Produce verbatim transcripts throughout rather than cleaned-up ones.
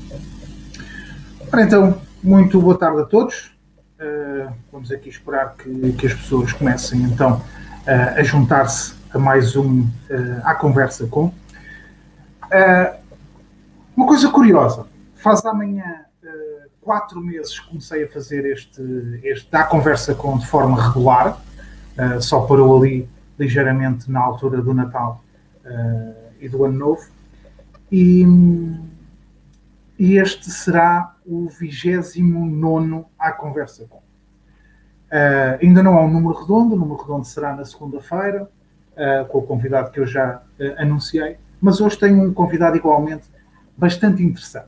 Ora, então, muito boa tarde a todos. Uh, vamos aqui esperar que, que as pessoas comecem então uh, a juntar-se a mais um uh, à conversa com. Uh, uma coisa curiosa, faz amanhã uh, quatro meses que comecei a fazer este, este à conversa com de forma regular, uh, só parou ali ligeiramente na altura do Natal uh, e do Ano Novo, e, e este será o vigésimo nono à conversa com. Uh, ainda não há um número redondo, o número redondo será na segunda-feira, uh, com o convidado que eu já uh, anunciei, mas hoje tenho um convidado igualmente bastante interessante.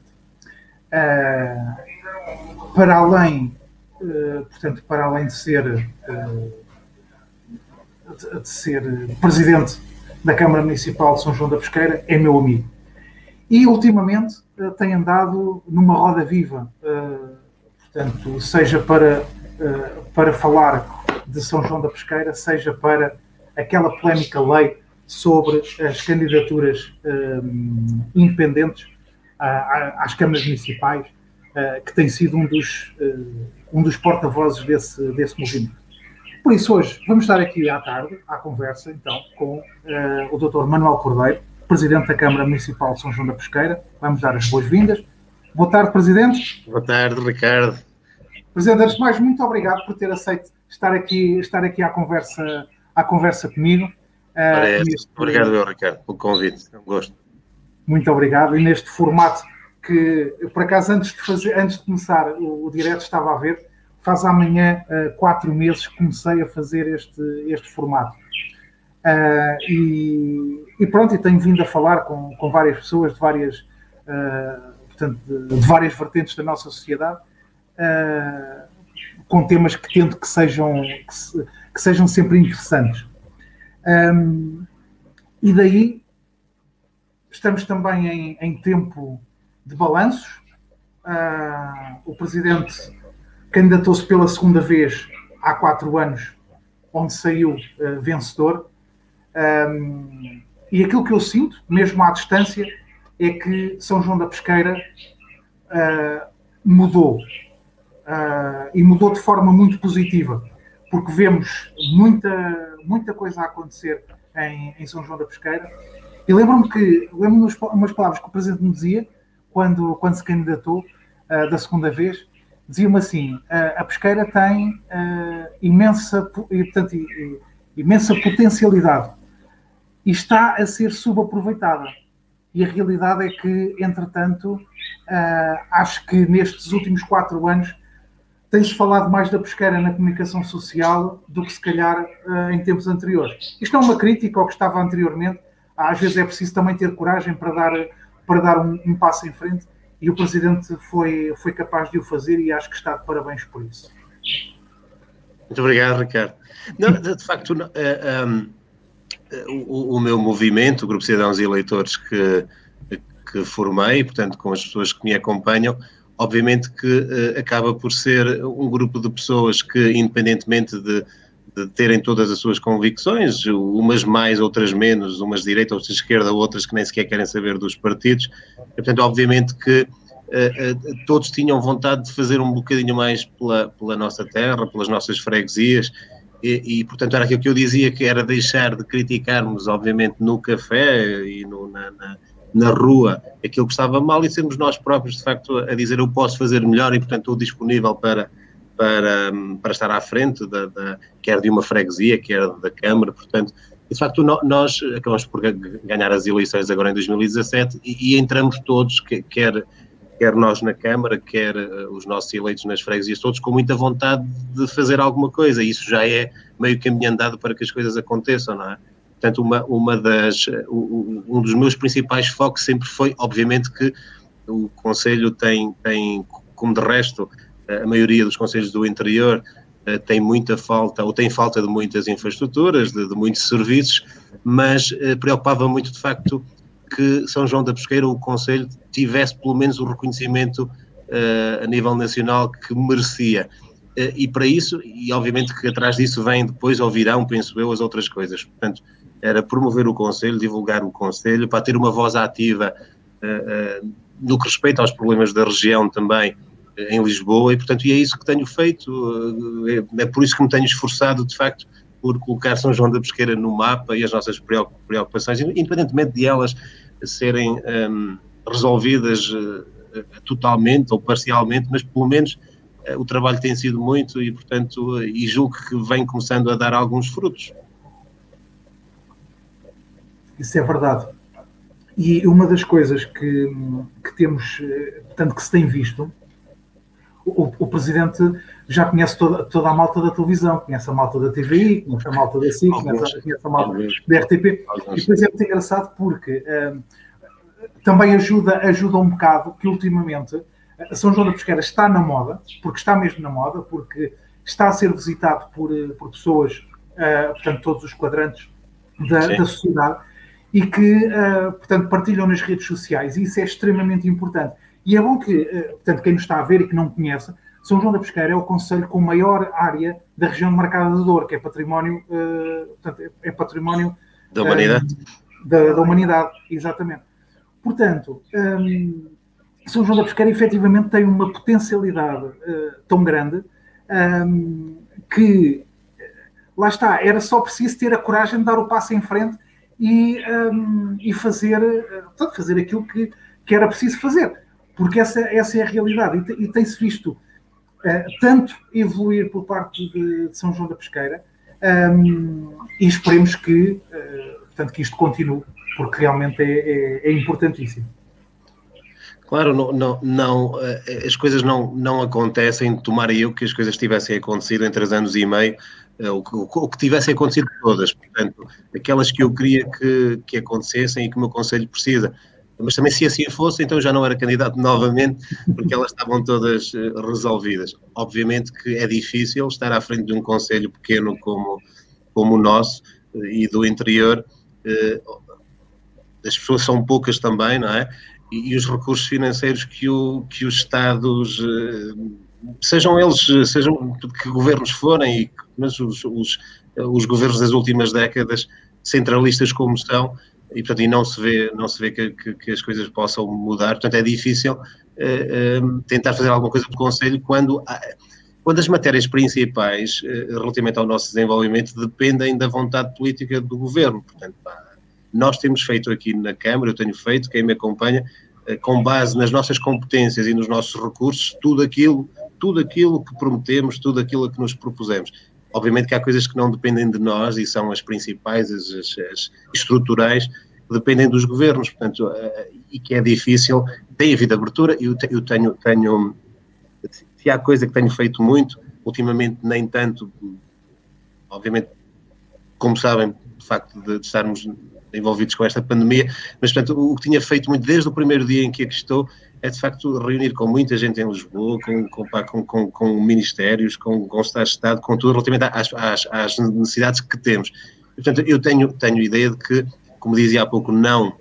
Uh, para além, uh, portanto, para além de ser, uh, de, de ser presidente da Câmara Municipal de São João da Pesqueira, é meu amigo. E, ultimamente, uh, tem andado numa roda viva, uh, portanto, seja para, uh, para falar de São João da Pesqueira, seja para aquela polémica lei sobre as candidaturas uh, independentes uh, às câmaras municipais, uh, que tem sido um dos, uh, um dos porta-vozes desse, desse movimento. Por isso, hoje, vamos estar aqui à tarde, à conversa, então, com uh, o doutor Manuel Cordeiro, Presidente da Câmara Municipal de São João da Pesqueira. Vamos dar as boas-vindas. Boa tarde, Presidente. Boa tarde, Ricardo. Presidente, antes de mais, muito obrigado por ter aceito estar aqui, estar aqui à, conversa, à conversa comigo. Uh, neste... Obrigado, eu, Ricardo, pelo convite. É um gosto. Muito obrigado. E neste formato que, eu, por acaso, antes de, fazer, antes de começar o, o direto, estava a ver, faz amanhã uh, quatro meses que comecei a fazer este, este formato. Uh, e, e pronto, e tenho vindo a falar com, com várias pessoas de várias, uh, portanto, de, de várias vertentes da nossa sociedade, uh, com temas que tento que sejam, que, se, que sejam sempre interessantes. Um, e daí estamos também em, em tempo de balanços. Uh, o Presidente candidatou-se pela segunda vez há quatro anos, onde saiu uh, vencedor. Um, e aquilo que eu sinto, mesmo à distância, é que São João da Pesqueira uh, mudou. Uh, e mudou de forma muito positiva, porque vemos muita, muita coisa a acontecer em, em São João da Pesqueira. E lembro-me que, lembro-me de umas palavras que o Presidente me dizia, quando, quando se candidatou uh, da segunda vez, dizia-me assim: uh, a Pesqueira tem uh, imensa, e, portanto, e, imensa potencialidade e está a ser subaproveitada. E a realidade é que, entretanto, uh, acho que nestes últimos quatro anos tem-se falado mais da Pesqueira na comunicação social do que, se calhar, uh, em tempos anteriores. Isto é uma crítica ao que estava anteriormente. Às vezes é preciso também ter coragem para dar, para dar um, um passo em frente, e o Presidente foi, foi capaz de o fazer, e acho que está de parabéns por isso. Muito obrigado, Ricardo. Não, de facto, não, uh, um, o, o meu movimento, o Grupo Cidadãos e Eleitores que, que formei, portanto, com as pessoas que me acompanham, obviamente que uh, acaba por ser um grupo de pessoas que, independentemente de, de terem todas as suas convicções, umas mais, outras menos, umas de direita, outras de esquerda, outras que nem sequer querem saber dos partidos, e, portanto, obviamente que uh, uh, todos tinham vontade de fazer um bocadinho mais pela, pela nossa terra, pelas nossas freguesias, e, e, portanto, era aquilo que eu dizia, que era deixar de criticarmos, obviamente, no café e no, na, na na rua, aquilo que estava mal, e sermos nós próprios, de facto, a dizer eu posso fazer melhor e, portanto, estou disponível para, para, para estar à frente, da, da, quer de uma freguesia, quer da Câmara, portanto, e, de facto, nós acabamos por ganhar as eleições agora em dois mil e dezassete e, e entramos todos, quer, quer nós na Câmara, quer os nossos eleitos nas freguesias, todos com muita vontade de fazer alguma coisa, e isso já é meio caminho andado para que as coisas aconteçam, não é? Portanto, uma, uma das, um dos meus principais focos sempre foi, obviamente, que o Conselho tem, tem, como de resto, a maioria dos conselhos do interior tem muita falta, ou tem falta de muitas infraestruturas, de, de muitos serviços, mas preocupava muito, de facto, que São João da Pesqueira, o Conselho, tivesse pelo menos o reconhecimento uh, a nível nacional que merecia. Uh, e para isso, e obviamente que atrás disso vem depois, ou virão, penso eu, as outras coisas. Portanto, era promover o Conselho, divulgar o Conselho, para ter uma voz ativa uh, uh, no que respeita aos problemas da região também uh, em Lisboa, e portanto e é isso que tenho feito, uh, é, é por isso que me tenho esforçado de facto por colocar São João da Pesqueira no mapa e as nossas preocupações, independentemente de elas serem um, resolvidas uh, totalmente ou parcialmente, mas pelo menos uh, o trabalho tem sido muito e portanto, uh, e julgo que vem começando a dar alguns frutos. Isso é verdade. E uma das coisas que, que temos, portanto, que se tem visto, o, o Presidente já conhece toda, toda a malta da televisão, conhece a malta da T V I, conhece a malta da S I C, conhece, conhece a malta da R T P, e depois é muito engraçado porque um, também ajuda, ajuda um bocado que ultimamente São João da Pesqueira está na moda, porque está mesmo na moda, porque está a ser visitado por, por pessoas, uh, portanto, todos os quadrantes da, da sociedade, e que, uh, portanto, partilham nas redes sociais, e isso é extremamente importante. E é bom que, uh, portanto, quem nos está a ver e que não conhece, São João da Pesqueira é o concelho com maior área da região de Marcada de Douro, que é património, uh, portanto, é património da humanidade. Um, da, da humanidade, exatamente. Portanto, um, São João da Pesqueira efetivamente tem uma potencialidade uh, tão grande um, que, lá está, era só preciso ter a coragem de dar o passo em frente e, um, e fazer, portanto, fazer aquilo que, que era preciso fazer, porque essa, essa é a realidade, e, e tem-se visto uh, tanto evoluir por parte de, de São João da Pesqueira, um, e esperemos que, uh, portanto, que isto continue, porque realmente é, é, é importantíssimo. Claro, não, não, não, as coisas não, não acontecem, tomara eu que as coisas tivessem acontecido em três anos e meio, o que, o que tivessem acontecido todas, portanto, aquelas que eu queria que, que acontecessem e que o meu conselho precisa. Mas também se assim fosse, então já não era candidato novamente, porque elas estavam todas resolvidas. Obviamente que é difícil estar à frente de um conselho pequeno como, como o nosso e do interior. As pessoas são poucas também, não é? E, e os recursos financeiros que, o, que os Estados, sejam eles, sejam que governos forem, mas os, os, os governos das últimas décadas, centralistas como são, e, portanto, e não se vê, não se vê que, que, que as coisas possam mudar, portanto é difícil uh, uh, tentar fazer alguma coisa do Conselho quando, quando as matérias principais uh, relativamente ao nosso desenvolvimento dependem da vontade política do governo, portanto, pá, nós temos feito aqui na Câmara, eu tenho feito, quem me acompanha, com base nas nossas competências e nos nossos recursos, tudo aquilo, tudo aquilo que prometemos, tudo aquilo que nos propusemos. Obviamente que há coisas que não dependem de nós e são as principais, as, as, as estruturais, que dependem dos governos, portanto, e que é difícil. Tem havido abertura, eu, eu tenho, tenho, se há coisa que tenho feito muito, ultimamente nem tanto, obviamente, como sabem, de facto, de, de estarmos envolvidos com esta pandemia, mas, portanto, o que tinha feito muito desde o primeiro dia em que aqui estou é, de facto, reunir com muita gente em Lisboa, com, com, com, com, com ministérios, com, com o Estado de Estado, com tudo relativamente às, às, às necessidades que temos. E, portanto, eu tenho, tenho ideia de que, como dizia há pouco, não,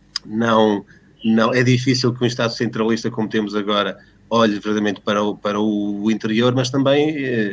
não, não, é difícil que um Estado centralista como temos agora olhe verdadeiramente para o, para o interior, mas também eh,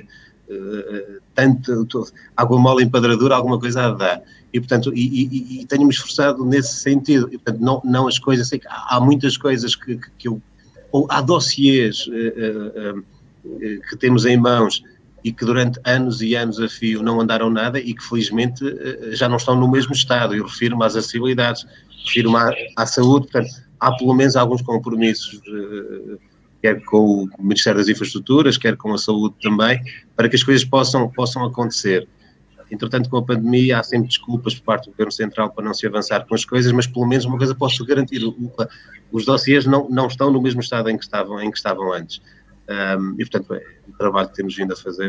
eh, tanto, água mole em padradura, alguma coisa a dar. E, portanto, e, e, e tenho-me esforçado nesse sentido. E, portanto, não, não as coisas, sei que há, há muitas coisas que, que, que eu, ou há dossiês uh, uh, uh, que temos em mãos e que durante anos e anos a fio não andaram nada e que felizmente uh, já não estão no mesmo estado. Eu refiro-me às acessibilidades, refiro-me à, à saúde, portanto, há pelo menos alguns compromissos, uh, quer com o Ministério das Infraestruturas, quer com a saúde também, para que as coisas possam, possam acontecer. Entretanto, com a pandemia, há sempre desculpas por parte do Governo Central para não se avançar com as coisas, mas pelo menos uma coisa posso garantir, os dossiês não, não estão no mesmo estado em que estavam, em que estavam antes. Um, e, portanto, é um trabalho que temos vindo a fazer.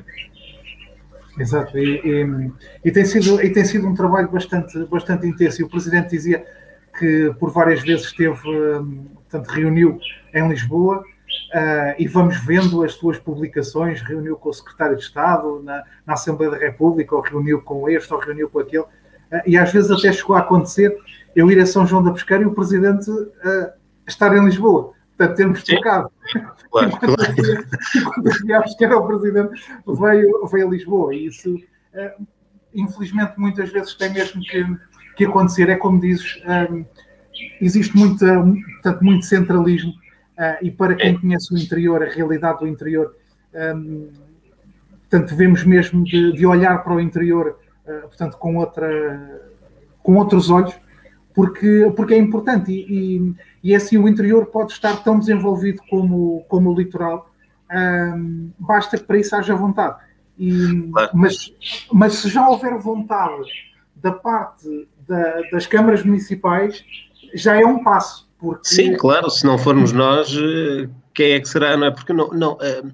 Exato, e, e, e, tem, sido, e tem sido um trabalho bastante, bastante intenso. E o Presidente dizia que por várias vezes esteve, portanto, reuniu em Lisboa, Uh, e vamos vendo as suas publicações, reuniu com o Secretário de Estado na, na Assembleia da República, ou reuniu com este, ou reuniu com aquele, uh, e às vezes até chegou a acontecer eu ir a São João da Pesqueira e o Presidente uh, estar em Lisboa, portanto termos trocado. Claro, enquanto achávamos que era o Presidente, veio, veio a Lisboa, e isso uh, infelizmente muitas vezes tem mesmo que, que acontecer, é como dizes, um, existe muito, portanto, muito centralismo, uh, e para quem conhece o interior, a realidade do interior, um, portanto, vemos mesmo de, de olhar para o interior, uh, portanto, com, outra, com outros olhos, porque, porque é importante, e, e, e assim o interior pode estar tão desenvolvido como, como o litoral, um, basta que para isso haja vontade. E, mas, mas se já houver vontade da parte da, das câmaras municipais, já é um passo. Porque... Sim, claro, se não formos nós, quem é que será, não é? Porque não... não uh,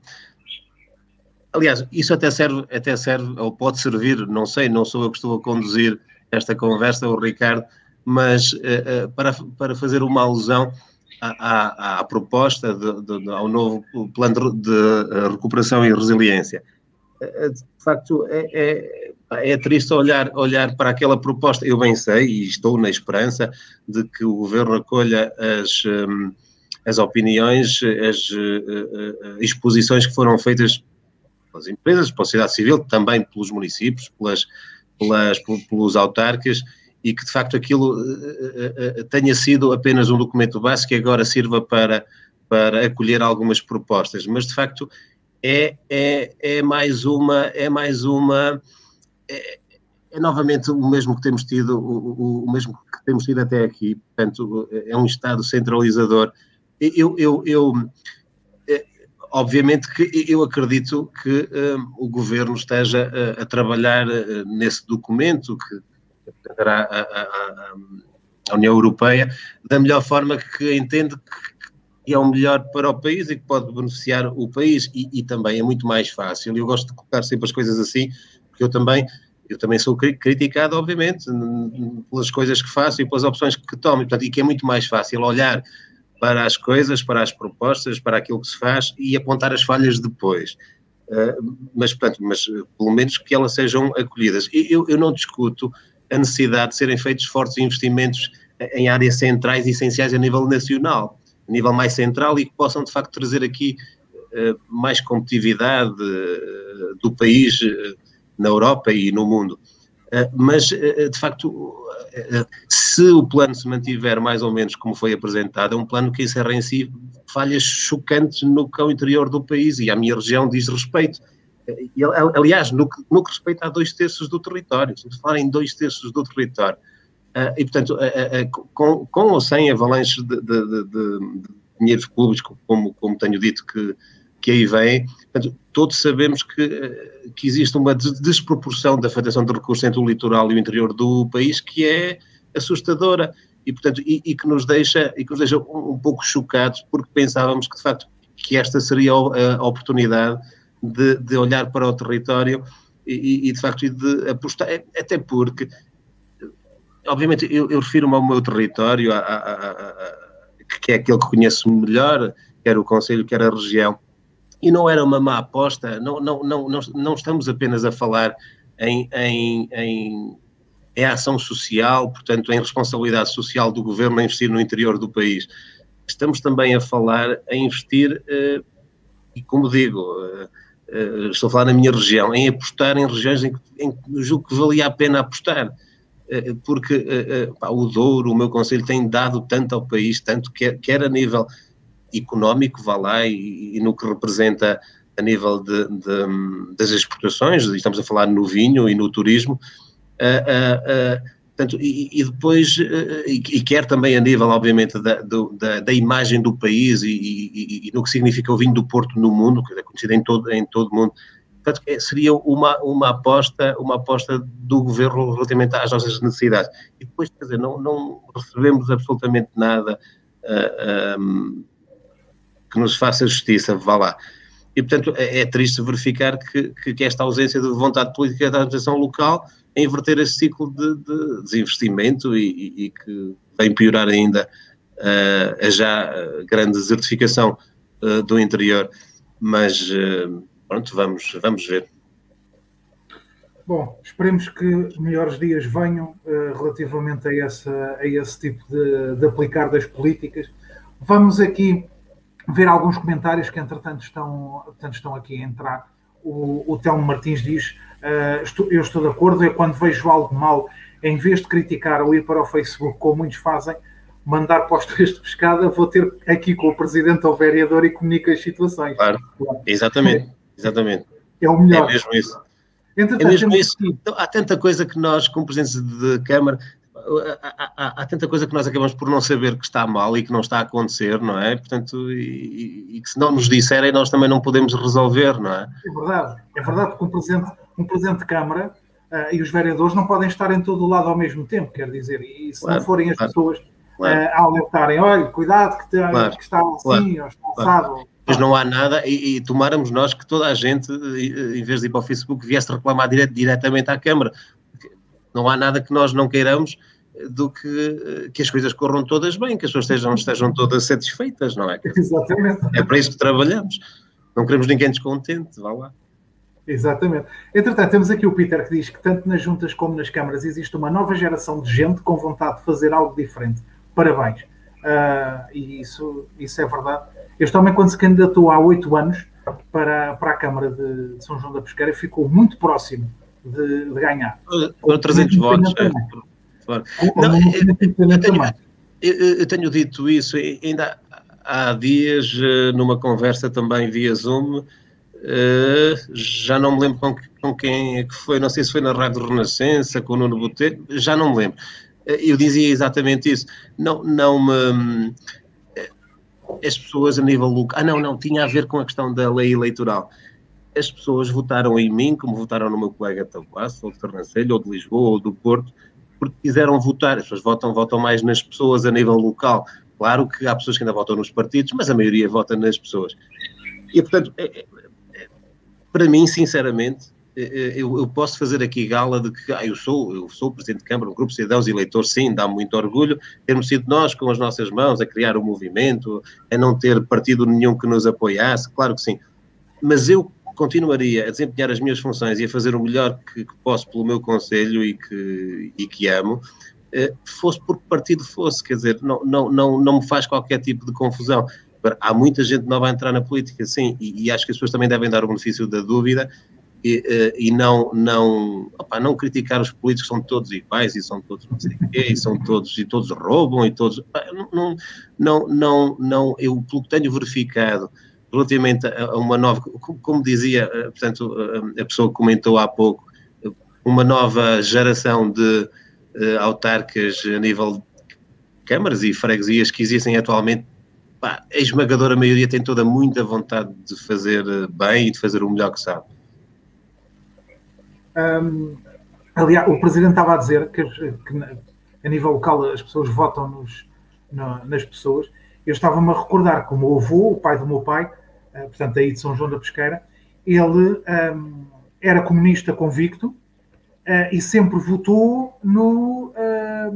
aliás, isso até serve, até serve, ou pode servir, não sei, não sou eu que estou a conduzir esta conversa, o Ricardo, mas uh, uh, para, para fazer uma alusão à, à, à proposta, de, de, de, ao novo plano de, de recuperação e resiliência. De facto, é, é, é triste olhar, olhar para aquela proposta. Eu bem sei e estou na esperança de que o Governo acolha as, as opiniões, as uh, exposições que foram feitas pelas empresas, pela sociedade civil, também pelos municípios, pelas, pelas, pelos autarcas, e que de facto aquilo uh, uh, tenha sido apenas um documento básico e agora sirva para, para acolher algumas propostas. Mas de facto É, é, é mais uma, é mais uma, é, é novamente o mesmo que temos tido, o, o mesmo que temos tido até aqui, portanto, é um Estado centralizador. Eu, eu, eu é, obviamente que eu acredito que um, o Governo esteja a, a trabalhar uh, nesse documento que apresentará a, a, a União Europeia da melhor forma que entende que e é o melhor para o país e que pode beneficiar o país, e, e também é muito mais fácil. Eu gosto de colocar sempre as coisas assim, porque eu também, eu também sou criticado, obviamente, pelas coisas que faço e pelas opções que tomo, e, portanto, e que é muito mais fácil olhar para as coisas, para as propostas, para aquilo que se faz e apontar as falhas depois. Uh, mas, portanto, mas pelo menos que elas sejam acolhidas. Eu, eu não discuto a necessidade de serem feitos fortes investimentos em áreas centrais e essenciais a nível nacional, a nível mais central, e que possam de facto trazer aqui uh, mais competitividade uh, do país uh, na Europa e no mundo. Uh, mas, uh, de facto, uh, se o plano se mantiver mais ou menos como foi apresentado, é um plano que encerra em si falhas chocantes no que ao interior do país e à minha região diz respeito. Uh, aliás, no que, no que respeita a dois terços do território, se falar em dois terços do território. Uh, e, portanto, uh, uh, com, com ou sem avalanches de, de, de, de dinheiros públicos, como, como tenho dito que, que aí vem, portanto, todos sabemos que, uh, que existe uma desproporção da afetação de recursos entre o litoral e o interior do país que é assustadora e, portanto, e, e que nos deixa, e que nos deixa um, um pouco chocados, porque pensávamos que, de facto, que esta seria a, a oportunidade de, de olhar para o território e, e, de facto, de apostar, até porque obviamente, eu, eu refiro-me ao meu território, a, a, a, a, que é aquele que conheço melhor, quer o Conselho, quer a região, e não era uma má aposta, não, não, não, não, não estamos apenas a falar em, em, em, em ação social, portanto, em responsabilidade social do Governo a investir no interior do país. Estamos também a falar em investir, uh, e como digo, uh, uh, estou a falar na minha região, em apostar em regiões em que, em que julgo que valia a pena apostar. Porque uh, pá, o Douro, o meu concelho, tem dado tanto ao país, tanto quer, quer a nível económico, vá lá, e, e no que representa a nível de, de, das exportações, estamos a falar no vinho e no turismo, uh, uh, uh, portanto, e, e depois, uh, e, e quer também a nível, obviamente, da, do, da, da imagem do país e, e, e no que significa o vinho do Porto no mundo, que é conhecido em todo, em todo o mundo. Portanto, seria uma, uma, aposta, uma aposta do Governo relativamente às nossas necessidades. E depois, quer dizer, não, não recebemos absolutamente nada uh, um, que nos faça justiça, vá lá. E, portanto, é, é triste verificar que, que, que esta ausência de vontade política da administração local é inverter esse ciclo de, de desinvestimento e, e, e que vem piorar ainda uh, a já grande desertificação uh, do interior. Mas... Uh, Pronto, vamos, vamos ver. Bom, esperemos que melhores dias venham uh, relativamente a, essa, a esse tipo de, de aplicar das políticas. Vamos aqui ver alguns comentários que, entretanto, estão, portanto, estão aqui a entrar. O, o Telmo Martins diz, uh, estou, eu estou de acordo, é quando vejo algo mal, em vez de criticar ou ir para o Facebook, como muitos fazem, mandar para os três de pescada, vou ter aqui com o Presidente ou vereador e comunico as situações. Claro, exatamente, exatamente. É o melhor. É mesmo isso. Entretanto, é mesmo temos... isso. Então, há tanta coisa que nós, como Presidentes de Câmara, há, há, há tanta coisa que nós acabamos por não saber que está mal e que não está a acontecer, não é? Portanto, e, e que se não nos disserem, nós também não podemos resolver, não é? É verdade, é verdade, porque um Presidente, um presidente de Câmara uh, e os vereadores não podem estar em todo o lado ao mesmo tempo, quer dizer, e se claro, não forem as claro, pessoas claro. uh, a alertarem, olha, cuidado que, te, claro, que está assim, claro, ou está assado. Claro. Mas não há nada, e, e tomáramos nós que toda a gente, em vez de ir para o Facebook, viesse reclamar dire, diretamente à Câmara. Não há nada que nós não queiramos do que que as coisas corram todas bem, que as pessoas estejam, estejam todas satisfeitas, não é? Exatamente. É para isso que trabalhamos. Não queremos ninguém descontente, vá lá. Exatamente. Entretanto, temos aqui o Peter que diz que tanto nas juntas como nas câmaras existe uma nova geração de gente com vontade de fazer algo diferente. Parabéns. Uh, e isso, isso é verdade. Eu também, quando se candidatou há oito anos para, para a Câmara de, de São João da Pesqueira, ficou muito próximo de, de ganhar. Com trezentos votos. É. Não, eu, tenho, eu, eu tenho dito isso ainda há dias, numa conversa também via Zoom, já não me lembro com, com quem é que foi, não sei se foi na Rádio Renascença, com o Nuno Botelho, já não me lembro. Eu dizia exatamente isso. Não, não me... As pessoas a nível local... Ah, não, não, tinha a ver com a questão da lei eleitoral. As pessoas votaram em mim, como votaram no meu colega Tabuaço, ou de Sernancelho, ou de Lisboa, ou do Porto, porque quiseram votar. As pessoas votam, votam mais nas pessoas a nível local. Claro que há pessoas que ainda votam nos partidos, mas a maioria vota nas pessoas. E, portanto, é, é, para mim, sinceramente, eu, eu posso fazer aqui gala de que ah, eu, sou, eu sou o Presidente de Câmara, o Grupo Cidadãos e Eleitores, sim, dá muito orgulho termos sido nós, com as nossas mãos, a criar o movimento, a não ter partido nenhum que nos apoiasse, claro que sim. Mas eu continuaria a desempenhar as minhas funções e a fazer o melhor que, que posso pelo meu concelho e que, e que amo, eh, fosse por que partido fosse, quer dizer, não, não, não, não me faz qualquer tipo de confusão. Há muita gente nova a entrar na política, sim, e, e acho que as pessoas também devem dar o benefício da dúvida e, uh, e não, não, opa, não criticar os políticos, são todos iguais e são todos não sei o quê, e são todos, e todos roubam, e todos... Opa, não, não, não, não, eu pelo que tenho verificado, relativamente a uma nova, como dizia, portanto, a pessoa que comentou há pouco, uma nova geração de uh, autarcas a nível de câmaras e freguesias que existem atualmente, pá, a esmagadora maioria tem toda muita vontade de fazer bem e de fazer o melhor que sabe. Um, aliás, o Presidente estava a dizer que, que a nível local as pessoas votam nos, no, nas pessoas. Eu estava-me a recordar que o meu avô, o pai do meu pai, uh, portanto aí de São João da Pesqueira, ele um, era comunista convicto uh, e sempre votou no, uh,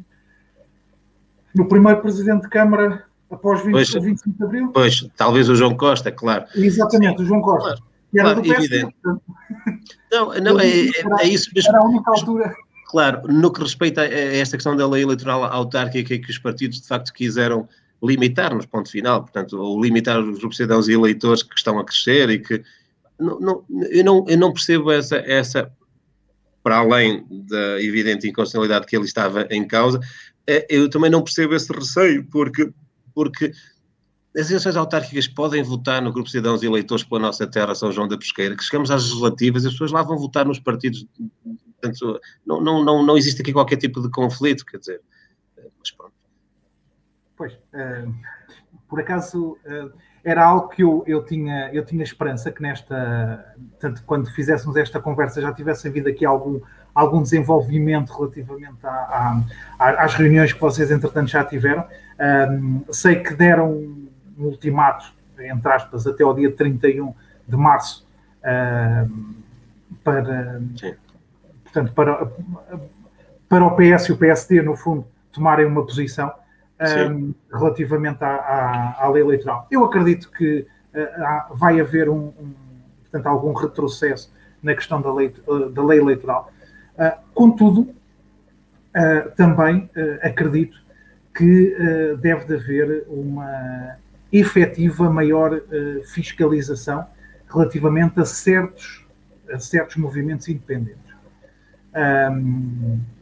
no primeiro Presidente de Câmara após vinte, pois, vinte e cinco de Abril. Pois, talvez o João Costa, claro. Exatamente, sim, o João Costa. Claro. Que era claro, do P S D, evidente. Não, não é, é, é isso mesmo. Era a única altura. Claro, no que respeita a esta questão da lei eleitoral autárquica que os partidos de facto quiseram limitar nos ponto final, portanto, ou limitar os grupos de cidadãos e eleitores que estão a crescer e que... Não, não, eu, não, eu não percebo essa, essa, para além da evidente inconstitucionalidade que ele estava em causa, eu também não percebo esse receio, porque... porque as eleições autárquicas podem votar no Grupo de Cidadãos e Eleitores pela nossa terra, São João da Pesqueira, que chegamos às legislativas e as pessoas lá vão votar nos partidos. Portanto, não, não, não, não existe aqui qualquer tipo de conflito, quer dizer, mas pronto. Pois, uh, por acaso, uh, era algo que eu, eu, tinha, eu tinha esperança que nesta, portanto, quando fizéssemos esta conversa já tivesse havido aqui algum, algum desenvolvimento relativamente à, à, às reuniões que vocês, entretanto, já tiveram. Um, sei que deram um ultimato, entre aspas, até ao dia trinta e um de março uh, para, portanto, para, para o P S e o P S D, no fundo, tomarem uma posição um, relativamente à, à, à lei eleitoral. Eu acredito que uh, há, vai haver um, um, portanto, algum retrocesso na questão da lei, uh, da lei eleitoral. Uh, contudo, uh, também uh, acredito que uh, deve de haver uma efetiva maior uh, fiscalização relativamente a certos, a certos movimentos independentes. Um,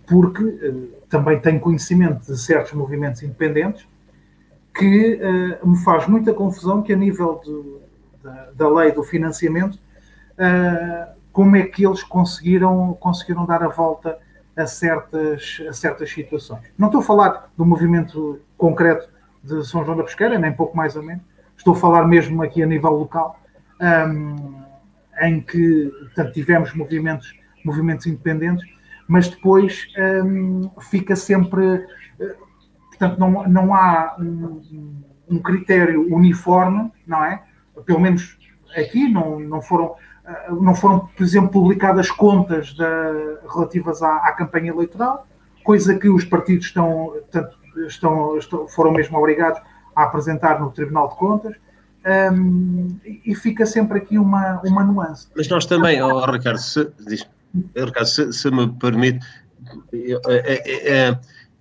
porque uh, também tenho conhecimento de certos movimentos independentes que uh, me faz muita confusão que a nível de, da, da lei do financiamento, uh, como é que eles conseguiram, conseguiram dar a volta a certas, a certas situações. Não estou a falar do movimento concreto de São João da Pesqueira, nem pouco mais ou menos, estou a falar mesmo aqui a nível local, um, em que portanto, tivemos movimentos, movimentos independentes, mas depois um, fica sempre... Portanto, não, não há um, um critério uniforme, não é? Pelo menos aqui não, não, foram, não foram, por exemplo, publicadas contas da, relativas à, à campanha eleitoral, coisa que os partidos estão, portanto, estão, estão, foram mesmo obrigados a apresentar no Tribunal de Contas, um, e fica sempre aqui uma, uma nuance. Mas nós também, oh, Ricardo, se, diz, Ricardo, se, se me permite, eu, é, é,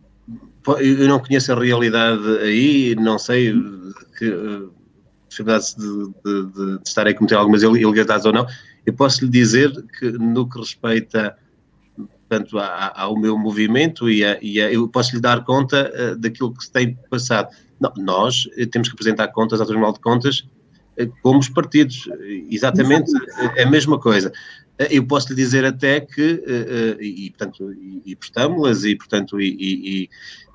eu não conheço a realidade aí, não sei que possibilidade de, de, de, de estar a cometer algumas ilegalidades ou não. Eu posso lhe dizer que no que respeita portanto, ao meu movimento e, a, e a, eu posso lhe dar conta uh, daquilo que se tem passado. Não, nós temos que apresentar contas ao Tribunal de Contas uh, como os partidos, exatamente a mesma coisa. Uh, eu posso lhe dizer até que, uh, uh, e, portanto, e, e prestamos-las e, portanto, e, e,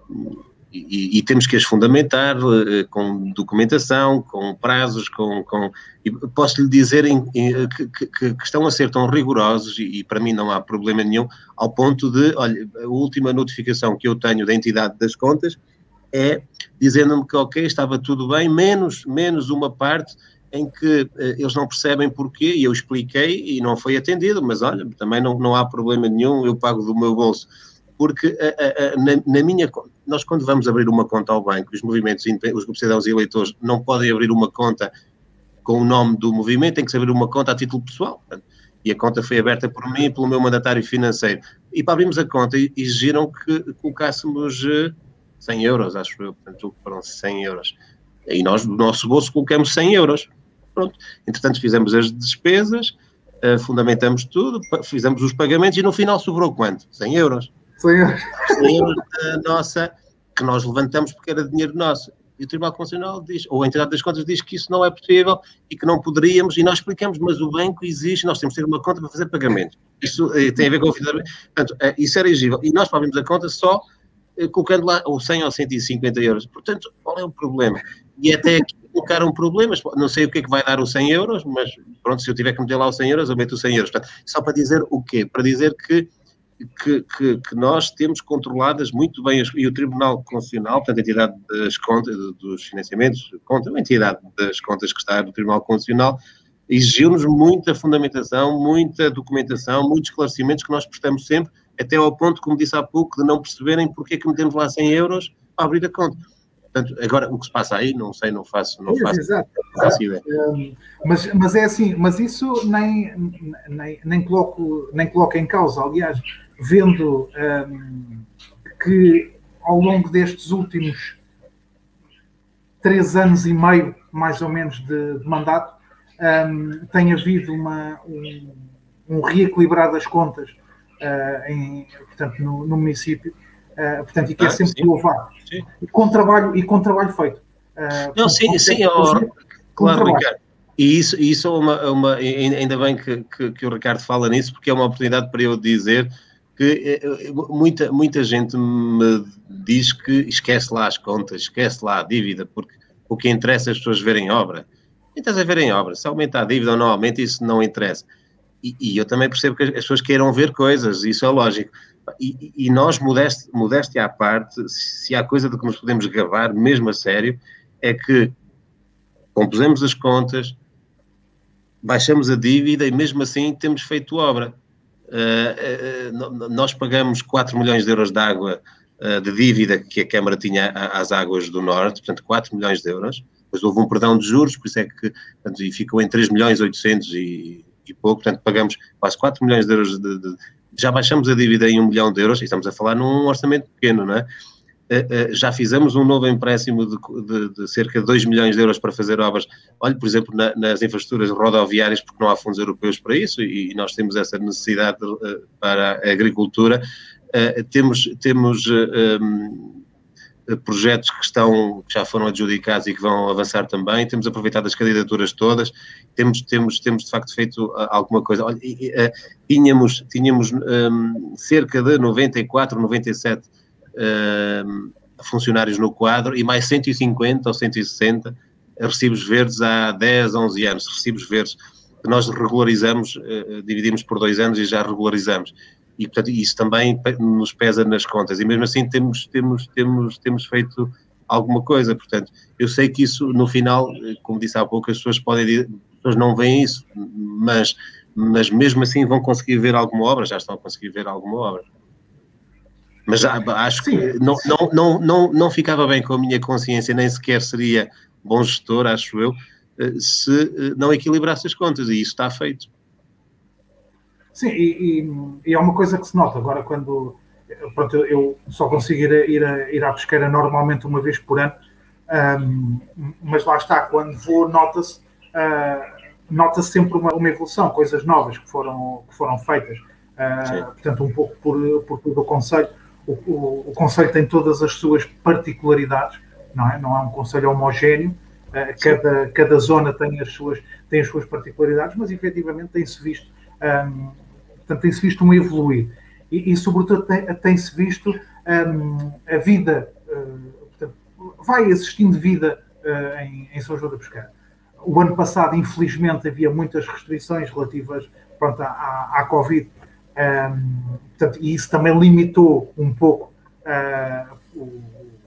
e, e temos que as fundamentar uh, com documentação, com prazos, com... com e posso lhe dizer em, em, que, que, que estão a ser tão rigorosos e, e para mim não há problema nenhum, ao ponto de, olha, a última notificação que eu tenho da entidade das contas é dizendo-me que, ok, estava tudo bem, menos, menos uma parte em que uh, eles não percebem porquê, e eu expliquei e não foi atendido, mas olha, também não, não há problema nenhum, eu pago do meu bolso. Porque uh, uh, na, na minha conta, nós quando vamos abrir uma conta ao banco, os movimentos, os grupos de cidadãos e eleitores não podem abrir uma conta com o nome do movimento, tem que se abrir uma conta a título pessoal. Portanto, e a conta foi aberta por mim e pelo meu mandatário financeiro. E para abrirmos a conta exigiram que colocássemos uh, cem euros, acho eu, portanto foram cem euros. E nós, do nosso bolso, colocamos cem euros. Pronto. Entretanto, fizemos as despesas, uh, fundamentamos tudo, fizemos os pagamentos e no final sobrou quanto? cem euros. cem euros. cem euros da nossa, que nós levantamos porque era dinheiro nosso. E o Tribunal Constitucional diz, ou a entidade das contas diz que isso não é possível e que não poderíamos, e nós explicamos, mas o banco exige, nós temos que ter uma conta para fazer pagamentos. Isso eh, tem a ver com o financiamento. Portanto, eh, isso era exigível. E nós abrimos a conta só eh, colocando lá ou cem ou cento e cinquenta euros. Portanto, qual é o problema? E até aqui colocaram problemas, não sei o que é que vai dar os cem euros, mas pronto, se eu tiver que meter lá os cem euros, eu meto os cem euros. Portanto, só para dizer o quê? Para dizer que Que, que, que nós temos controladas muito bem, as, e o Tribunal Constitucional, portanto a entidade das contas, dos financiamentos, conta, a entidade das contas que está no Tribunal Constitucional, exigiu-nos muita fundamentação, muita documentação, muitos esclarecimentos que nós prestamos sempre, até ao ponto, como disse há pouco, de não perceberem porque é que metemos lá cem euros para abrir a conta. Portanto, agora, o que se passa aí, não sei, não faço, não faço, exato, não faço ideia. Um, mas, mas é assim, mas isso nem, nem, nem, coloco, nem coloco em causa, aliás, vendo um, que ao longo destes últimos três anos e meio, mais ou menos, de, de mandato, um, tem havido uma, um, um reequilibrar das contas uh, em, portanto, no, no município, uh, portanto, e que é sempre sim. Louvado. Sim. E com trabalho, e com trabalho feito. Uh, Não, sim, sim, oh, claro, Ricardo. E isso, isso é uma, uma, ainda bem que, que, que o Ricardo fala nisso, porque é uma oportunidade para eu dizer que muita, muita gente me diz que esquece lá as contas, esquece lá a dívida, porque o que interessa é as pessoas verem obra. Interessa verem obra. Se aumenta a dívida ou não aumenta, isso não interessa. E, e eu também percebo que as pessoas queiram ver coisas, isso é lógico. E, e nós, modéstia, modéstia à parte, se há coisa de que nos podemos gabar, mesmo a sério, é que compusemos as contas, baixamos a dívida e mesmo assim temos feito obra. Uh, uh, nós pagamos quatro milhões de euros de água uh, de dívida que a Câmara tinha às águas do Norte, portanto quatro milhões de euros, depois houve um perdão de juros, por isso é que portanto, e ficou em três milhões oitocentos e, e pouco, portanto pagamos quase quatro milhões de euros, de, de, já baixamos a dívida em um milhão de euros, e estamos a falar num orçamento pequeno, não é? Uh, uh, já fizemos um novo empréstimo de, de, de cerca de dois milhões de euros para fazer obras, olha, por exemplo, na, nas infraestruturas rodoviárias, porque não há fundos europeus para isso, e, e nós temos essa necessidade uh, para a agricultura. Uh, temos temos uh, um, projetos que, estão, que já foram adjudicados e que vão avançar também, temos aproveitado as candidaturas todas, temos, temos, temos de facto feito alguma coisa. Olha, uh, tínhamos, tínhamos um, cerca de noventa e quatro, noventa e sete uh, funcionários no quadro e mais cento e cinquenta ou cento e sessenta recibos verdes há dez, onze anos, recibos verdes que nós regularizamos, uh, dividimos por dois anos e já regularizamos. E, portanto, isso também nos pesa nas contas. E mesmo assim temos, temos, temos, temos feito alguma coisa. Portanto, eu sei que isso, no final, como disse há pouco, as pessoas podem dizer, as pessoas não veem isso, mas, mas mesmo assim vão conseguir ver alguma obra, já estão a conseguir ver alguma obra. Mas já, acho Sim. que não, não, não, não, não ficava bem com a minha consciência, nem sequer seria bom gestor, acho eu, se não equilibrasse as contas, e isso está feito. Sim, e, e, e é uma coisa que se nota agora quando, pronto, eu, eu só consigo ir, ir, a, ir à pesqueira normalmente uma vez por ano, um, mas lá está, quando vou nota-se uh, nota-se sempre uma, uma evolução, coisas novas que foram, que foram feitas, uh, portanto um pouco por, por todo o Conselho. O, o, o Conselho tem todas as suas particularidades, não é? Não é um Conselho homogéneo, uh, cada, cada zona tem as, suas, tem as suas particularidades, mas efetivamente tem-se visto um, portanto, tem-se visto um evoluir e, e sobretudo, tem, tem-se visto um, a vida, uh, portanto, vai existindo vida uh, em, em São João da Pesqueira. O ano passado, infelizmente, havia muitas restrições relativas, pronto, à, à, à Covid, um, portanto, e isso também limitou um pouco uh, o,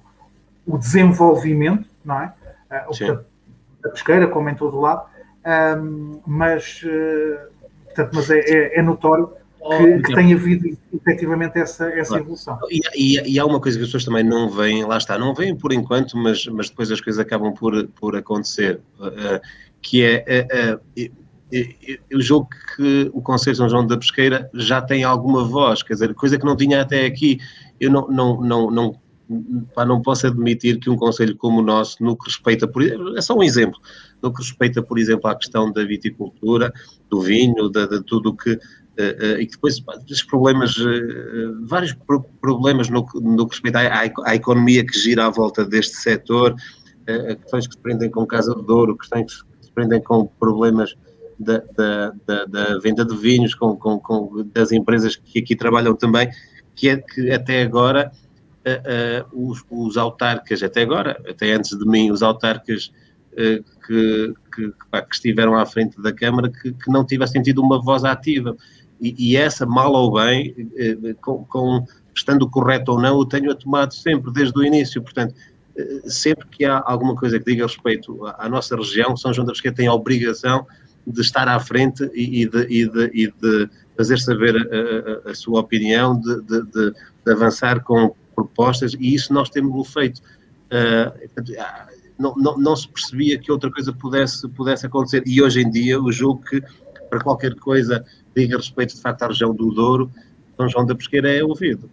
o desenvolvimento, não é? Uh, portanto, da pesqueira, como em todo lado, um, mas... Uh, Portanto, mas é, é, é notório que, que tem havido efetivamente essa, essa evolução. E, e, e há uma coisa que as pessoas também não veem, lá está, não veem por enquanto, mas, mas depois as coisas acabam por, por acontecer, uh, que é, uh, uh, eu julgo que o Conselho de São João da Pesqueira já tem alguma voz, quer dizer, coisa que não tinha até aqui. Eu não, não, não, não, pá, não posso admitir que um Conselho como o nosso, no que respeita, por, é só um exemplo, no que respeita, por exemplo, à questão da viticultura, do vinho, de, de tudo o que... Uh, uh, e depois, pá, os problemas, uh, vários pro, problemas no, no que respeita à, à economia que gira à volta deste setor, uh, questões que se prendem com Casa de Douro, questões que se prendem com problemas da, da, da, da venda de vinhos, com, com, com, das empresas que aqui trabalham também, que é que até agora uh, uh, os, os autarcas, até agora, até antes de mim, os autarcas uh, que, que, pá, que estiveram à frente da Câmara, que, que não tivessem tido uma voz ativa. E, e essa, mal ou bem, uh, com, com, estando correto ou não, o tenho tomado sempre, desde o início. Portanto, uh, sempre que há alguma coisa que diga respeito à, à nossa região, São João da Pesqueira tem a obrigação de estar à frente e, e, de, e, de, e de fazer saber a, a, a sua opinião, de, de, de, de avançar com propostas, e isso nós temos feito. Uh, não, não, não se percebia que outra coisa pudesse, pudesse acontecer, e hoje em dia eu julgo que para qualquer coisa diga respeito de facto à região do Douro, São João da Pesqueira é ouvido.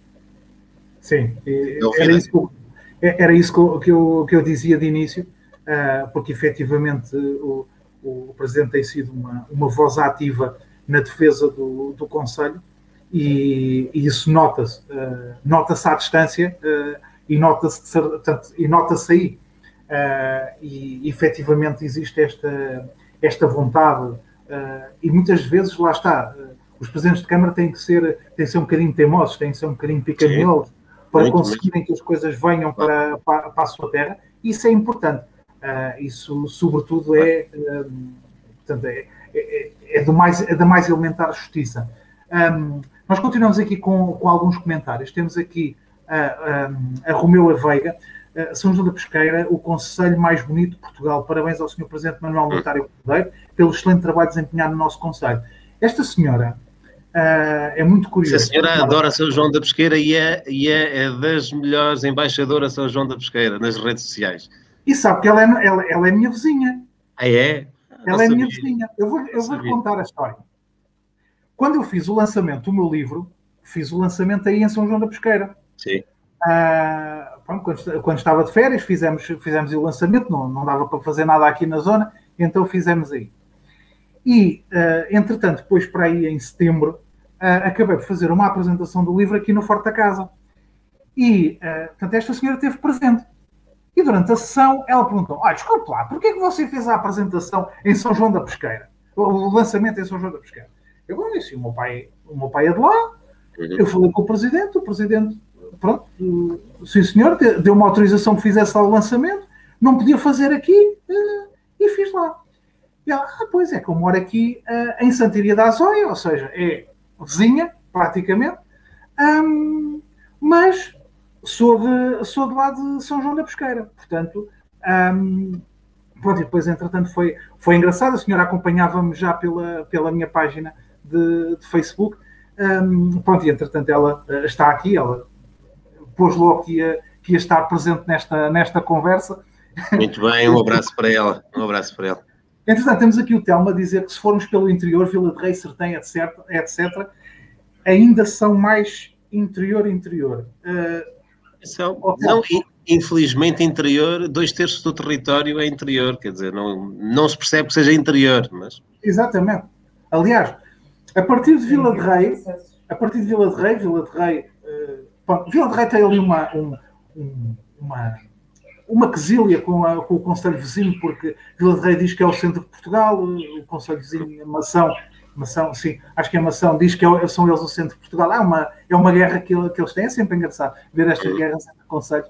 Sim, era isso, que, era isso que, eu, que eu dizia de início, uh, porque efetivamente o, o Presidente tem sido uma, uma voz ativa na defesa do, do Conselho, e, e isso nota-se, uh, nota-se à distância uh, e nota-se e nota-se aí. Uh, e efetivamente existe esta, esta vontade, uh, e muitas vezes, lá está, uh, os Presidentes de Câmara têm que ser, têm que ser um bocadinho teimosos, têm que ser um bocadinho picanholos para muito conseguirem muito. que as coisas venham para, para, para a sua terra. Isso é importante. Uh, isso, sobretudo, é, uh, portanto, é, é, é, do mais, é da mais elementar justiça. Um, nós continuamos aqui com, com alguns comentários. Temos aqui uh, um, a Romeu Veiga, uh, São João da Pesqueira, o concelho mais bonito de Portugal. Parabéns ao senhor Presidente Manuel Militário Cordeiro pelo excelente trabalho desempenhado no nosso concelho. Esta senhora uh, é muito curiosa. Essa senhora adora São João da Pesqueira e é, e é, é das melhores embaixadoras São João da Pesqueira nas redes sociais. E sabe que ela é, ela, ela é minha vizinha. Ah, é? Ela Não é sabia. minha vizinha. Eu vou, eu vou contar a história. Quando eu fiz o lançamento do meu livro, fiz o lançamento aí em São João da Pesqueira. Sim. Ah, pronto, quando, quando estava de férias, fizemos, fizemos o lançamento, não, não dava para fazer nada aqui na zona, então fizemos aí. E, uh, entretanto, depois para aí em setembro, acabei por fazer uma apresentação do livro aqui no Forte da Casa. E, uh, portanto, esta senhora esteve presente. E durante a sessão, ela perguntou, olha, desculpe lá, porquê é que você fez a apresentação em São João da Pesqueira? O lançamento em São João da Pesqueira. Eu bom, disse, o meu pai, o meu pai é de lá, eu falei com o presidente, o presidente, pronto, uh, sim senhor, deu uma autorização que fizesse lá o lançamento, não podia fazer aqui, uh, e fiz lá. E ela, ah, pois é, que eu moro aqui uh, em Santiria da Azóia, ou seja, é vizinha, praticamente, um, mas sou de, sou de lá de São João da Pesqueira. Portanto, um, pronto, e depois, entretanto, foi, foi engraçado. A senhora acompanhava-me já pela, pela minha página de, de Facebook. Um, pronto, e entretanto, ela uh, está aqui, ela pôs logo que ia, que ia estar presente nesta, nesta conversa. Muito bem, um abraço para ela. Um abraço para ela. Entretanto, temos aqui o Telmo a dizer que se formos pelo interior, Vila de Rei, Sertém, etc, etcétera, ainda são mais interior-interior. Uh, são, não, infelizmente, interior, dois terços do território é interior, quer dizer, não, não se percebe que seja interior, mas... Exatamente. Aliás, a partir de Vila de Rei, a partir de Vila de Rei, Vila de Rei, uh, bom, Vila de Rei tem ali uma... Um, um, uma uma quesilha com, a, com o Conselho Vizinho, porque Vila de Rei diz que é o centro de Portugal, o Conselho Vizinho, Mação, Mação, sim, acho que é Mação, diz que é, são eles o centro de Portugal. É uma, é uma guerra que, que eles têm, é sempre engraçado ver estas guerras entre conselhos.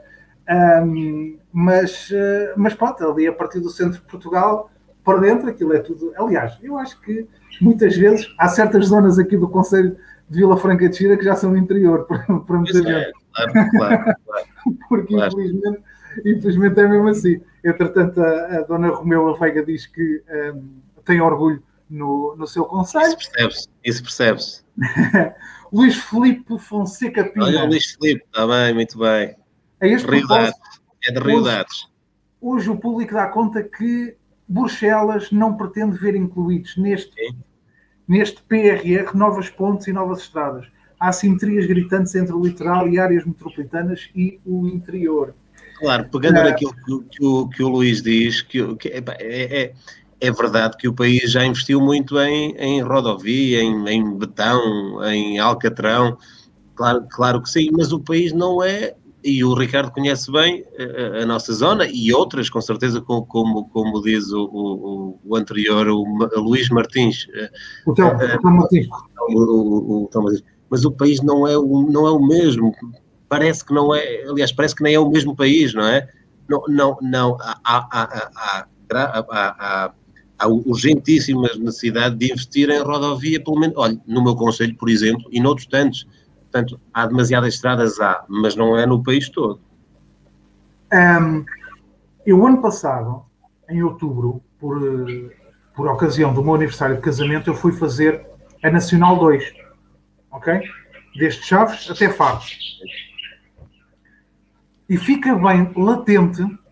Um, mas, uh, mas pronto, ali a partir do centro de Portugal, para dentro, aquilo é tudo. Aliás, eu acho que muitas vezes há certas zonas aqui do Conselho de Vila Franca de Xira que já são interior para, para muita gente. É, claro, claro, claro. Porque claro. infelizmente. Infelizmente é mesmo assim. Entretanto, a, a dona Romeu Veiga diz que um, tem orgulho no, no seu conselho. Isso percebe-se. Isso percebe-se. Luís Filipe Fonseca Pina. Olha, Luís Filipe, está bem, muito bem. É este Rio Dados. É de Rio Dados. Hoje, hoje o público dá conta que Bruxelas não pretende ver incluídos neste, neste P R R novas pontes e novas estradas. Há assimetrias gritantes entre o litoral e áreas metropolitanas e o interior. Claro, pegando é, naquilo que, que, o, que o Luís diz, que, que é, é, é verdade que o país já investiu muito em, em rodovia, em, em betão, em alcatrão, claro, claro que sim, mas o país não é, e o Ricardo conhece bem a, a nossa zona, e outras, com certeza, como, como, como diz o, o, o anterior, o, o Luís Martins. O Tom Martins. O, o, o Tom Martins. Mas o país não é o, não é o mesmo. Parece que não é, aliás, parece que nem é o mesmo país, não é? Não, não, não há, há, há, há, há, há urgentíssima necessidade de investir em rodovia, pelo menos, olha, no meu concelho, por exemplo, e noutros tantos. Portanto, há demasiadas estradas, há, mas não é no país todo. Um, eu, ano passado, em outubro, por, por ocasião do meu aniversário de casamento, eu fui fazer a Nacional dois, ok? Desde Chaves até Faro. E fica bem latente, uh,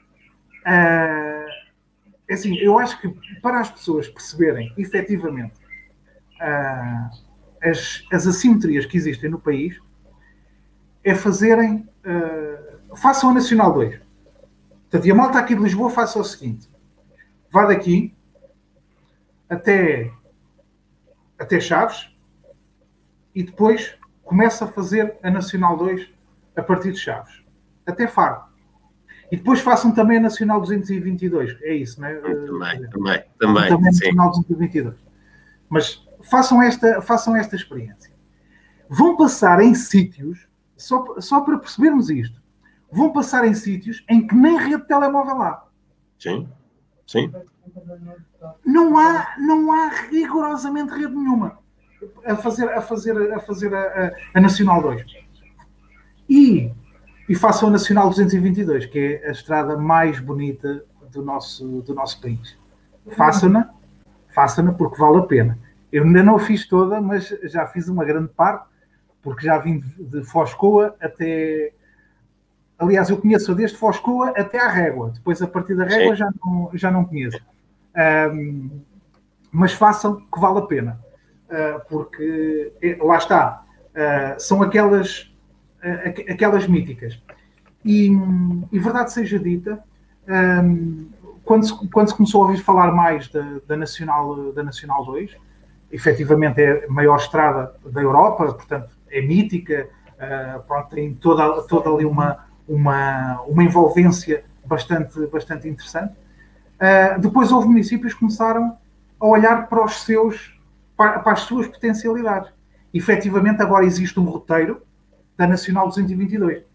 assim, eu acho que para as pessoas perceberem efetivamente uh, as, as assimetrias que existem no país, é fazerem, uh, façam a Nacional dois. Portanto, e a malta aqui de Lisboa faça o seguinte, vá daqui até, até Chaves e depois começa a fazer a Nacional dois a partir de Chaves. Até Faro. E depois façam também a Nacional duzentos e vinte e dois. É isso, não é? Também, também, também. Também a Nacional duzentos e vinte e dois. Mas façam esta, façam esta experiência. Vão passar em sítios, só, só para percebermos isto, vão passar em sítios em que nem rede de telemóvel há. Sim, sim. Não há, não há rigorosamente rede nenhuma a fazer a, fazer, a, fazer a, a, a Nacional dois. E... E façam a Nacional duzentos e vinte e dois, que é a estrada mais bonita do nosso, do nosso país. Façam-na, façam-na porque vale a pena. Eu ainda não a fiz toda, mas já fiz uma grande parte, porque já vim de, de Foscoa até... Aliás, eu conheço desde Foscoa até à Régua. Depois, a partir da Régua, já não, já não conheço. Um, mas façam que vale a pena. Uh, porque, lá está, uh, são aquelas... aquelas míticas. E, e verdade seja dita, um, quando, se, quando se começou a ouvir falar mais da, da, Nacional, da Nacional dois, efetivamente é a maior estrada da Europa, portanto é mítica, uh, pronto, tem toda, toda ali uma, uma, uma envolvência bastante, bastante interessante. Uh, depois houve municípios que começaram a olhar para, os seus, para, para as suas potencialidades. Efetivamente agora existe um roteiro da Nacional duzentos e vinte e dois,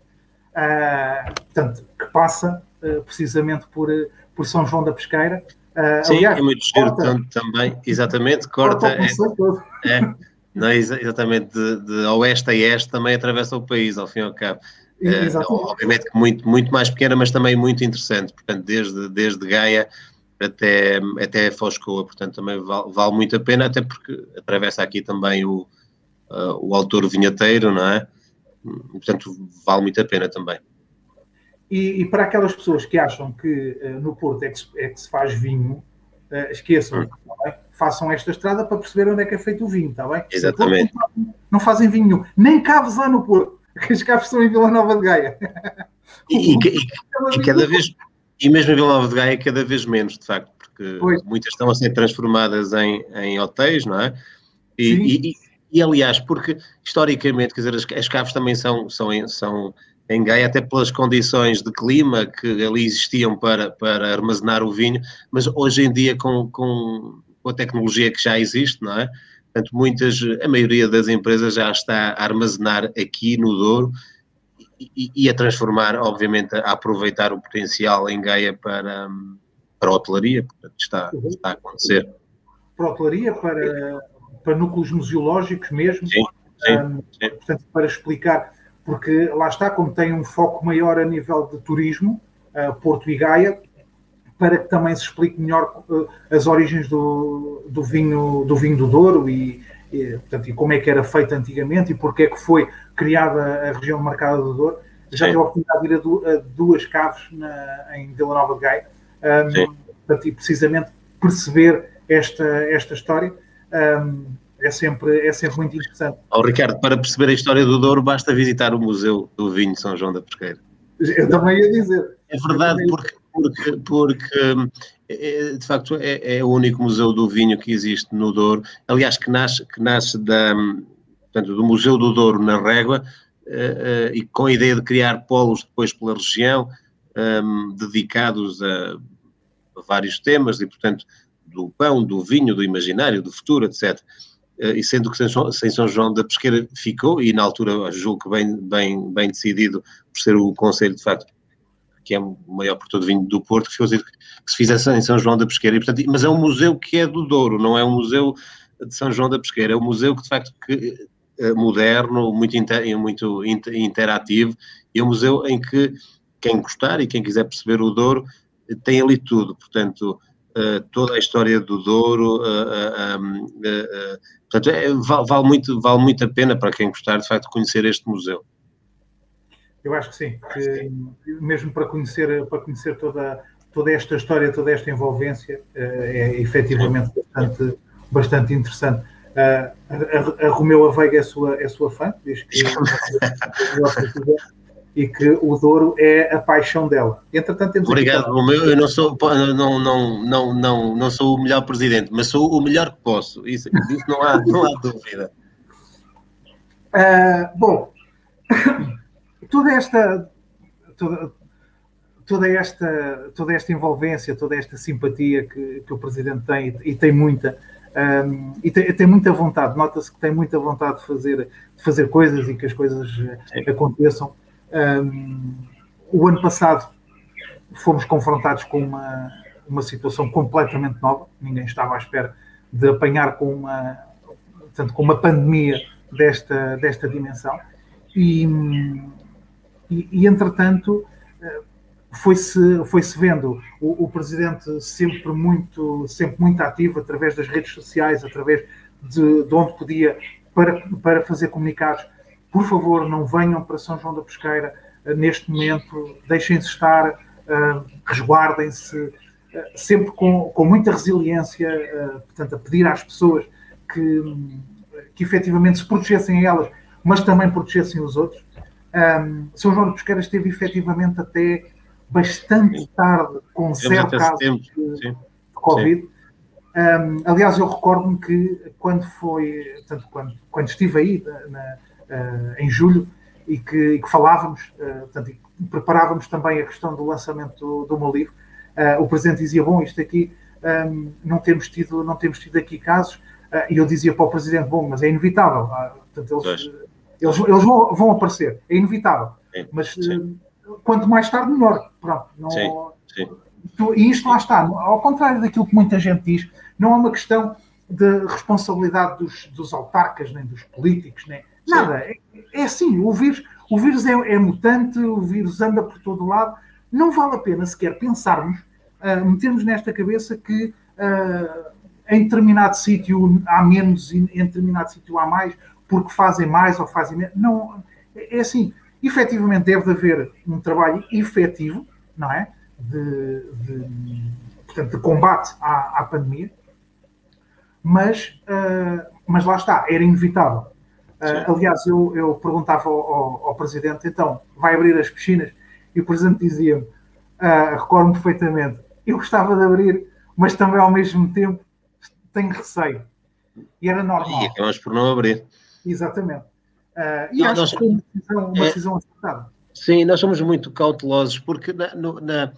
uh, portanto, que passa uh, precisamente por, por São João da Pesqueira. Uh, Sim, aliás, é muito giro também, exatamente, corta, corta é, é, não é exatamente de, de oeste a este, também atravessa o país, ao fim e ao cabo. É, obviamente que muito, muito mais pequena, mas também muito interessante, portanto, desde, desde Gaia até, até Foscoa, portanto, também vale, vale muito a pena, até porque atravessa aqui também o, uh, o autor vinheteiro, não é? Portanto, vale muito a pena também. E, e para aquelas pessoas que acham que uh, no Porto é que, se, é que se faz vinho, uh, esqueçam, hum. tá, façam esta estrada para perceber onde é que é feito o vinho, está bem? Exatamente. Porto, não, não fazem vinho nenhum, nem caves lá no Porto, que as caves são em Vila Nova de Gaia. E, e, e, e cada vez, e mesmo em Vila Nova de Gaia, cada vez menos, de facto, porque pois. Muitas estão a ser transformadas em, em hotéis, não é? E, e, e, e aliás, porque historicamente, quer dizer, as, as caves também são, são, são em Gaia, até pelas condições de clima que ali existiam para, para armazenar o vinho, mas hoje em dia, com, com, com a tecnologia que já existe, não é? Portanto, muitas, a maioria das empresas já está a armazenar aqui no Douro e, e a transformar, obviamente, a aproveitar o potencial em Gaia para, para a hotelaria, portanto, está, está a acontecer. Para a hotelaria, para, para núcleos museológicos mesmo, sim, sim, um, sim. Portanto, para explicar, porque lá está, como tem um foco maior a nível de turismo, uh, Porto e Gaia, para que também se explique melhor uh, as origens do, do, vinho, do vinho do Douro e, e, portanto, e como é que era feito antigamente e porque é que foi criada a região marcada do Douro. Já tive a oportunidade de ir a, du a duas caves na, em Vila Nova de Gaia, um, portanto, e precisamente perceber esta, esta história um, é, sempre, é sempre muito interessante. Oh, Ricardo, para perceber a história do Douro basta visitar o Museu do Vinho de São João da Pesqueira. Eu também ia dizer. É verdade, porque, porque, porque de facto é, é o único museu do vinho que existe no Douro, aliás que nasce, que nasce da, portanto, do Museu do Douro na Régua, uh, uh, e com a ideia de criar polos depois pela região, um, dedicados a, a vários temas, e portanto do pão, do vinho, do imaginário, do futuro, etcétera. Uh, e sendo que sem São João da Pesqueira ficou, e na altura julgo que bem, bem, bem decidido por ser o Conselho de facto que é o maior produtor de vinho do Porto, que se, que se fizesse em São João da Pesqueira. E, portanto, mas é um museu que é do Douro, não é um museu de São João da Pesqueira, é um museu que, de facto, que, é moderno, muito, inter, muito interativo, e é um museu em que quem gostar e quem quiser perceber o Douro tem ali tudo, portanto, uh, toda a história do Douro, uh, uh, um, uh, uh, portanto, é, vale, vale, muito, vale muito a pena para quem gostar, de facto, conhecer este museu. Eu acho que sim, que mesmo para conhecer, para conhecer toda, toda esta história, toda esta envolvência, é efetivamente bastante, bastante interessante. A, a, a Romeu Aveiga é sua, é sua fã, diz que e que o Douro é a paixão dela. Entretanto, temos Obrigado, Romeu. Eu não sou, não, não, não, não, não sou o melhor presidente, mas sou o melhor que posso. Isso, isso não há, não há dúvida. Uh, bom. Toda esta, toda, toda, esta, toda esta envolvência, toda esta simpatia que, que o Presidente tem, e tem muita, um, e tem, tem muita vontade, nota-se que tem muita vontade de fazer, de fazer coisas e que as coisas aconteçam. Um, o ano passado fomos confrontados com uma, uma situação completamente nova, ninguém estava à espera de apanhar com uma, portanto, com uma pandemia desta, desta dimensão. E, E, e, entretanto, foi-se foi-se vendo o, o Presidente sempre muito, sempre muito ativo, através das redes sociais, através de, de onde podia, para, para fazer comunicados. Por favor, não venham para São João da Pesqueira neste momento, deixem-se estar, uh, resguardem-se, uh, sempre com, com muita resiliência, uh, portanto, a pedir às pessoas que, que efetivamente se protegessem a elas, mas também protegessem os outros. Um, São João da Pesqueira esteve efetivamente até bastante tarde com zero casos de, de Covid. Um, aliás, eu recordo-me que quando foi, portanto, quando, quando estive aí na, uh, em julho e que, e que falávamos, uh, portanto, e que preparávamos também a questão do lançamento do, do meu livro, uh, o Presidente dizia, bom, isto aqui um, não, temos tido, não temos tido aqui casos, uh, e eu dizia para o Presidente, bom, mas é inevitável, uh, portanto, eles, eles, eles vão, vão aparecer, é inevitável, sim, mas uh, quanto mais tarde melhor, pronto, não... Sim, sim. E isto lá está, ao contrário daquilo que muita gente diz, não é uma questão de responsabilidade dos, dos autarcas, nem dos políticos, nem nada. É, é assim, o vírus, o vírus é, é mutante, o vírus anda por todo lado. Não vale a pena sequer pensarmos, uh, metermos nesta cabeça que uh, em determinado sítio há menos e em determinado sítio há mais, porque fazem mais ou fazem menos. Não, é assim, efetivamente deve haver um trabalho efetivo, não é? De, de, portanto, de combate à, à pandemia, mas, uh, mas lá está, era inevitável. Uh, aliás, eu, eu perguntava ao, ao, ao Presidente, então, vai abrir as piscinas? E o Presidente dizia-me, uh, recordo-me perfeitamente, eu gostava de abrir, mas também ao mesmo tempo tenho receio. E era normal. E acabamos por não abrir. Exatamente. Uh, e não, acho nós, que foi uma decisão, uma é, decisão acertada. Sim, nós somos muito cautelosos, porque na, na,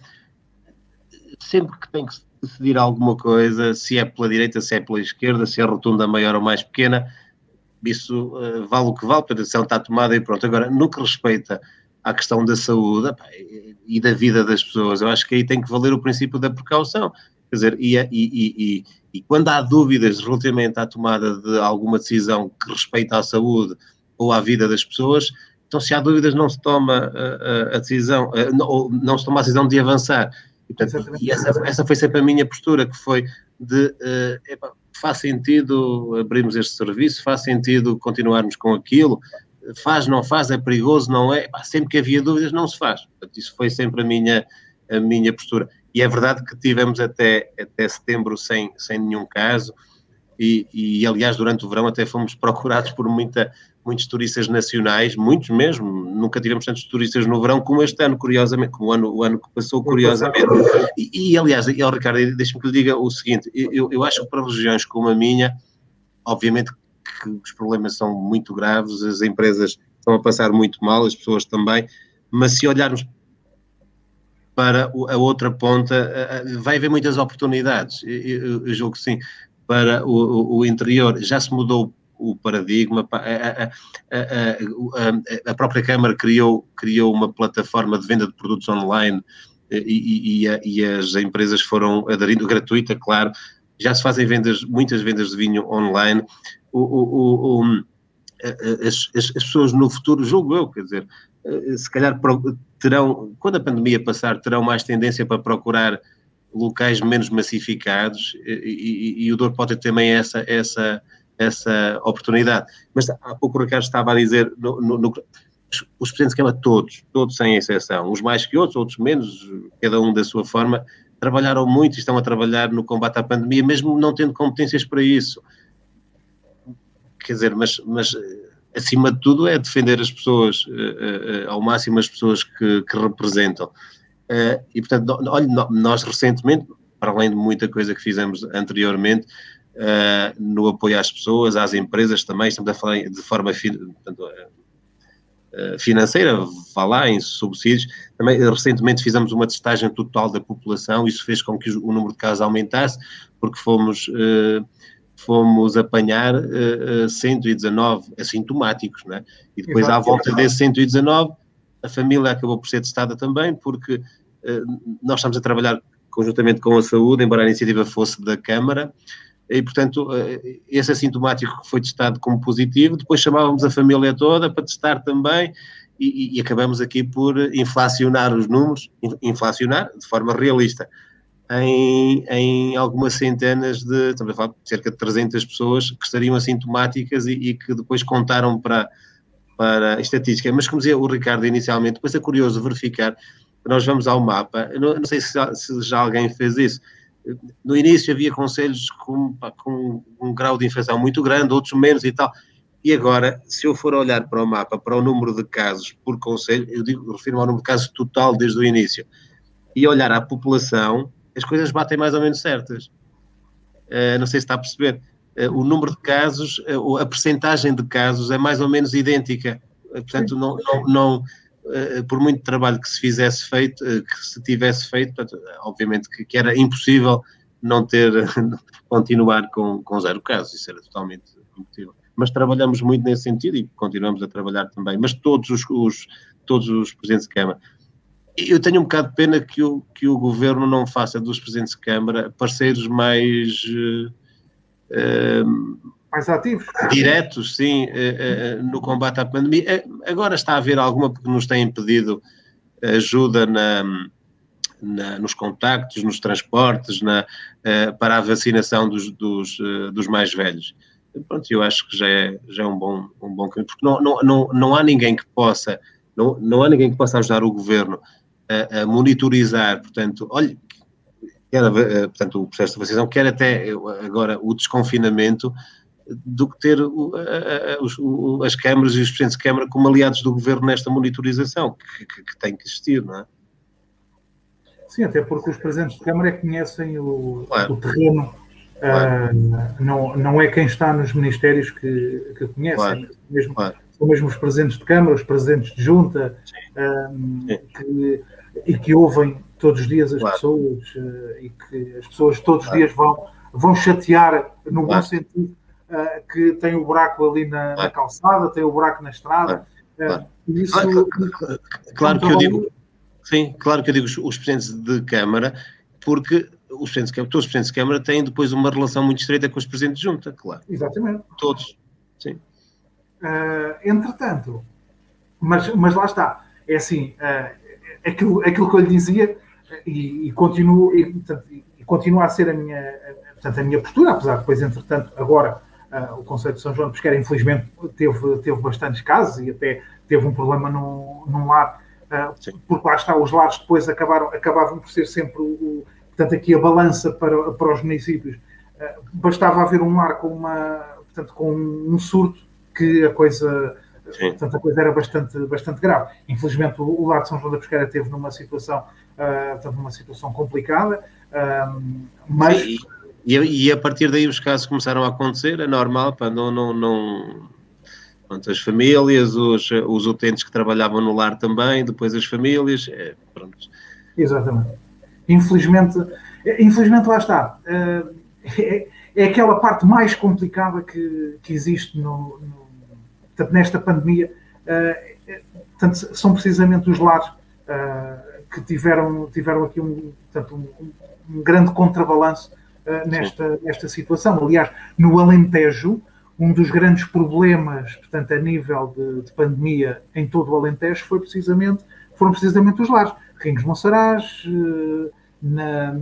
sempre que tem que decidir alguma coisa, se é pela direita, se é pela esquerda, se é rotunda maior ou mais pequena, isso uh, vale o que vale, a decisão está tomada e pronto. Agora, no que respeita à questão da saúde opa, e, e da vida das pessoas, eu acho que aí tem que valer o princípio da precaução. Quer dizer, e, e, e, e, e quando há dúvidas relativamente à tomada de alguma decisão que respeita à saúde ou à vida das pessoas, então se há dúvidas não se toma a, a decisão, ou não se toma a decisão de avançar. E, portanto, e essa, essa foi sempre a minha postura, que foi de, uh, epa, faz sentido abrirmos este serviço, faz sentido continuarmos com aquilo, faz, não faz, é perigoso, não é? Epá, sempre que havia dúvidas não se faz. Portanto, isso foi sempre a minha, a minha postura. E é verdade que tivemos até, até setembro sem, sem nenhum caso e, e, aliás, durante o verão até fomos procurados por muita, muitos turistas nacionais, muitos mesmo, nunca tivemos tantos turistas no verão como este ano, curiosamente, como o ano, o ano que passou, curiosamente. E, e aliás, e, oh, Ricardo, deixa-me que lhe diga o seguinte, eu, eu acho que para regiões como a minha, obviamente que os problemas são muito graves, as empresas estão a passar muito mal, as pessoas também, mas se olharmos para a outra ponta, vai haver muitas oportunidades, eu, eu julgo que sim, para o, o interior. Já se mudou o paradigma, a, a, a, a própria Câmara criou, criou uma plataforma de venda de produtos online e, e, e as empresas foram aderindo, gratuita, claro, já se fazem vendas, muitas vendas de vinho online, o, o, o, as, as pessoas no futuro, julgo eu, quer dizer, se calhar terão, quando a pandemia passar, terão mais tendência para procurar locais menos massificados e, e, e o Douro pode ter também essa, essa, essa oportunidade. Mas há pouco o Ricardo estava a dizer, no, no, no, os presidentes de Câmara, todos, todos sem exceção, uns mais que outros, outros menos, cada um da sua forma, trabalharam muito e estão a trabalhar no combate à pandemia, mesmo não tendo competências para isso. Quer dizer, mas... mas acima de tudo é defender as pessoas, uh, uh, ao máximo as pessoas que, que representam. Uh, e, portanto, no, olha, no, nós recentemente, para além de muita coisa que fizemos anteriormente, uh, no apoio às pessoas, às empresas também, estamos a falar de forma portanto, uh, financeira, vá lá, em subsídios. Também, recentemente, fizemos uma testagem total da população, isso fez com que o, o número de casos aumentasse, porque fomos... Uh, fomos apanhar uh, cento e dezanove assintomáticos, não é? E depois, exato, à volta desses cento e dezanove, a família acabou por ser testada também, porque uh, nós estamos a trabalhar conjuntamente com a saúde, embora a iniciativa fosse da Câmara, e, portanto, uh, esse assintomático que foi testado como positivo, depois chamávamos a família toda para testar também, e, e acabamos aqui por inflacionar os números, inflacionar de forma realista, Em, em algumas centenas de, estamos a falar de cerca de trezentas pessoas que estariam assintomáticas e, e que depois contaram para, para a estatística. Mas, como dizia o Ricardo inicialmente, depois é curioso verificar, nós vamos ao mapa, eu não, não sei se já, se já alguém fez isso, no início havia concelhos com, com um grau de infecção muito grande, outros menos e tal, e agora, se eu for olhar para o mapa, para o número de casos por concelho, eu digo, refiro-me ao número de casos total desde o início, e olhar à população, as coisas batem mais ou menos certas. uh, não sei se está a perceber, uh, o número de casos, uh, a percentagem de casos é mais ou menos idêntica. Uh, portanto, não, não, não uh, por muito trabalho que se fizesse feito, uh, que se tivesse feito, portanto, obviamente que, que era impossível não ter, continuar com, com zero casos, isso era totalmente impossível. Mas trabalhamos muito nesse sentido e continuamos a trabalhar também. Mas todos os, os, todos os presidentes de Câmara. Eu tenho um bocado de pena que o, que o Governo não faça dos presidentes de Câmara parceiros mais... Uh, uh, mais ativos. Diretos, sim, uh, uh, no combate à pandemia. Uh, agora está a haver alguma porque nos têm pedido ajuda na... Na, nos contactos, nos transportes, na, uh, para a vacinação dos, dos, uh, dos mais velhos. Pronto, eu acho que já é, já é um bom, um bom caminho, porque não, não, não, não há ninguém que possa, não, não há ninguém que possa ajudar o Governo a, a monitorizar, portanto, olha, quer, uh, portanto, o processo de vacinação, quer até agora o desconfinamento, do que ter uh, uh, os, uh, as câmaras e os presidentes de Câmara como aliados do Governo nesta monitorização, que, que, que tem que existir, não é? Sim, até porque os presidentes de Câmara é que conhecem o, claro. o terreno, claro. uh, não, não é quem está nos ministérios que, que conhecem, claro. mesmo, claro. são mesmo os presidentes de Câmara, os presidentes de Junta, uh, que, e que ouvem todos os dias as claro. pessoas, uh, e que as pessoas todos claro. os dias vão, vão chatear, no claro. bom sentido, uh, que tem o buraco ali na, claro. na calçada, tem o buraco na estrada. Claro, claro. Uh, isso, claro, claro, claro que eu digo... Sim, claro que eu digo os, os presidentes de Câmara, porque os presidentes de Câmara, todos os presidentes de Câmara têm depois uma relação muito estreita com os presidentes de Junta, claro. Exatamente. Todos, sim. Uh, entretanto, mas, mas lá está, é assim, uh, aquilo, aquilo que eu lhe dizia, e, e, continuo, e, portanto, e continua a ser a minha, portanto, a minha postura, apesar de depois, entretanto, agora uh, o Conselho de São João de Pesqueira, infelizmente, teve, teve bastantes casos e até teve um problema num, num lar. Uh, porque lá está, os lares depois acabaram, acabavam por ser sempre, o, o, portanto, aqui a balança para, para os municípios. Uh, bastava haver um lar com, uma, portanto, com um surto que a coisa, portanto, a coisa era bastante, bastante grave. Infelizmente, o, o lar de São João da Pesqueira esteve numa situação, uh, portanto, numa situação complicada, uh, mas... E, e, e a partir daí os casos começaram a acontecer, é normal, pá, não... não, não... as famílias, os, os utentes que trabalhavam no lar também, depois as famílias, é, pronto. Exatamente. Infelizmente, infelizmente lá está. É, é aquela parte mais complicada que, que existe no, no, portanto, nesta pandemia. Portanto, são precisamente os lares que tiveram, tiveram aqui um, portanto, um, um grande contrabalanço nesta, nesta situação. Aliás, no Alentejo, um dos grandes problemas, portanto, a nível de, de pandemia em todo o Alentejo foi precisamente, foram precisamente os lares. Rinhos Monsaraz, na...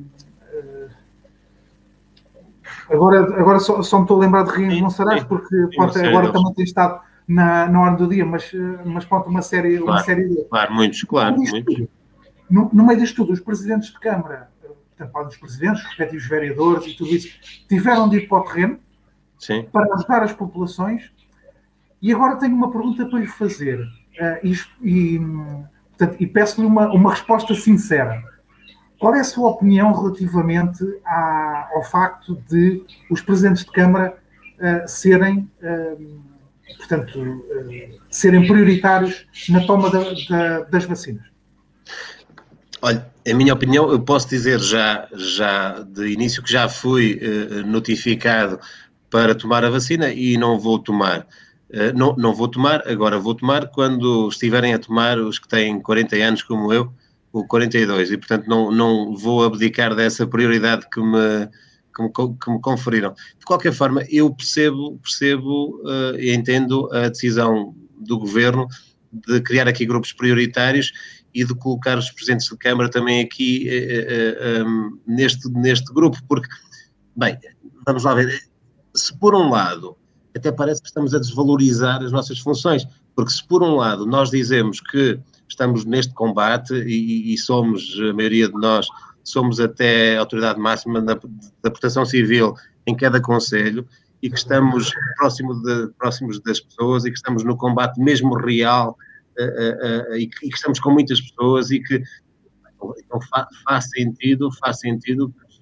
Agora, agora só, só me estou a lembrar de Rinhos Monsaraz, porque pronto, agora também tem estado na, na hora do dia, mas, mas pronto, uma série... Claro, uma série de... claro, muitos, claro. No, muitos. No, no meio disto tudo, os presidentes de Câmara, portanto, os presidentes, os respectivos vereadores e tudo isso, tiveram de ir para o terreno, sim, para ajudar as populações. E agora tenho uma pergunta para lhe fazer, uh, e, e, portanto, e peço-lhe uma, uma resposta sincera. Qual é a sua opinião relativamente à, ao facto de os presidentes de Câmara uh, serem, uh, portanto, uh, serem prioritários na toma da, da, das vacinas? Olha, a minha opinião, eu posso dizer já, já de início que já fui uh, notificado para tomar a vacina e não vou tomar. Uh, não, não vou tomar, agora vou tomar quando estiverem a tomar os que têm quarenta anos como eu, ou quarenta e dois, e portanto não, não vou abdicar dessa prioridade que me, que me, que me conferiram. De qualquer forma, eu percebo, percebo uh, e entendo a decisão do Governo de criar aqui grupos prioritários e de colocar os presidentes de Câmara também aqui uh, uh, um, neste, neste grupo, porque, bem, vamos lá ver... Se por um lado, até parece que estamos a desvalorizar as nossas funções, porque se por um lado nós dizemos que estamos neste combate e, e somos, a maioria de nós, somos até a autoridade máxima da, da proteção civil em cada concelho e que estamos próximo de, próximos das pessoas e que estamos no combate mesmo real uh, uh, uh, e, que, e que estamos com muitas pessoas e que então, faz, faz sentido, faz sentido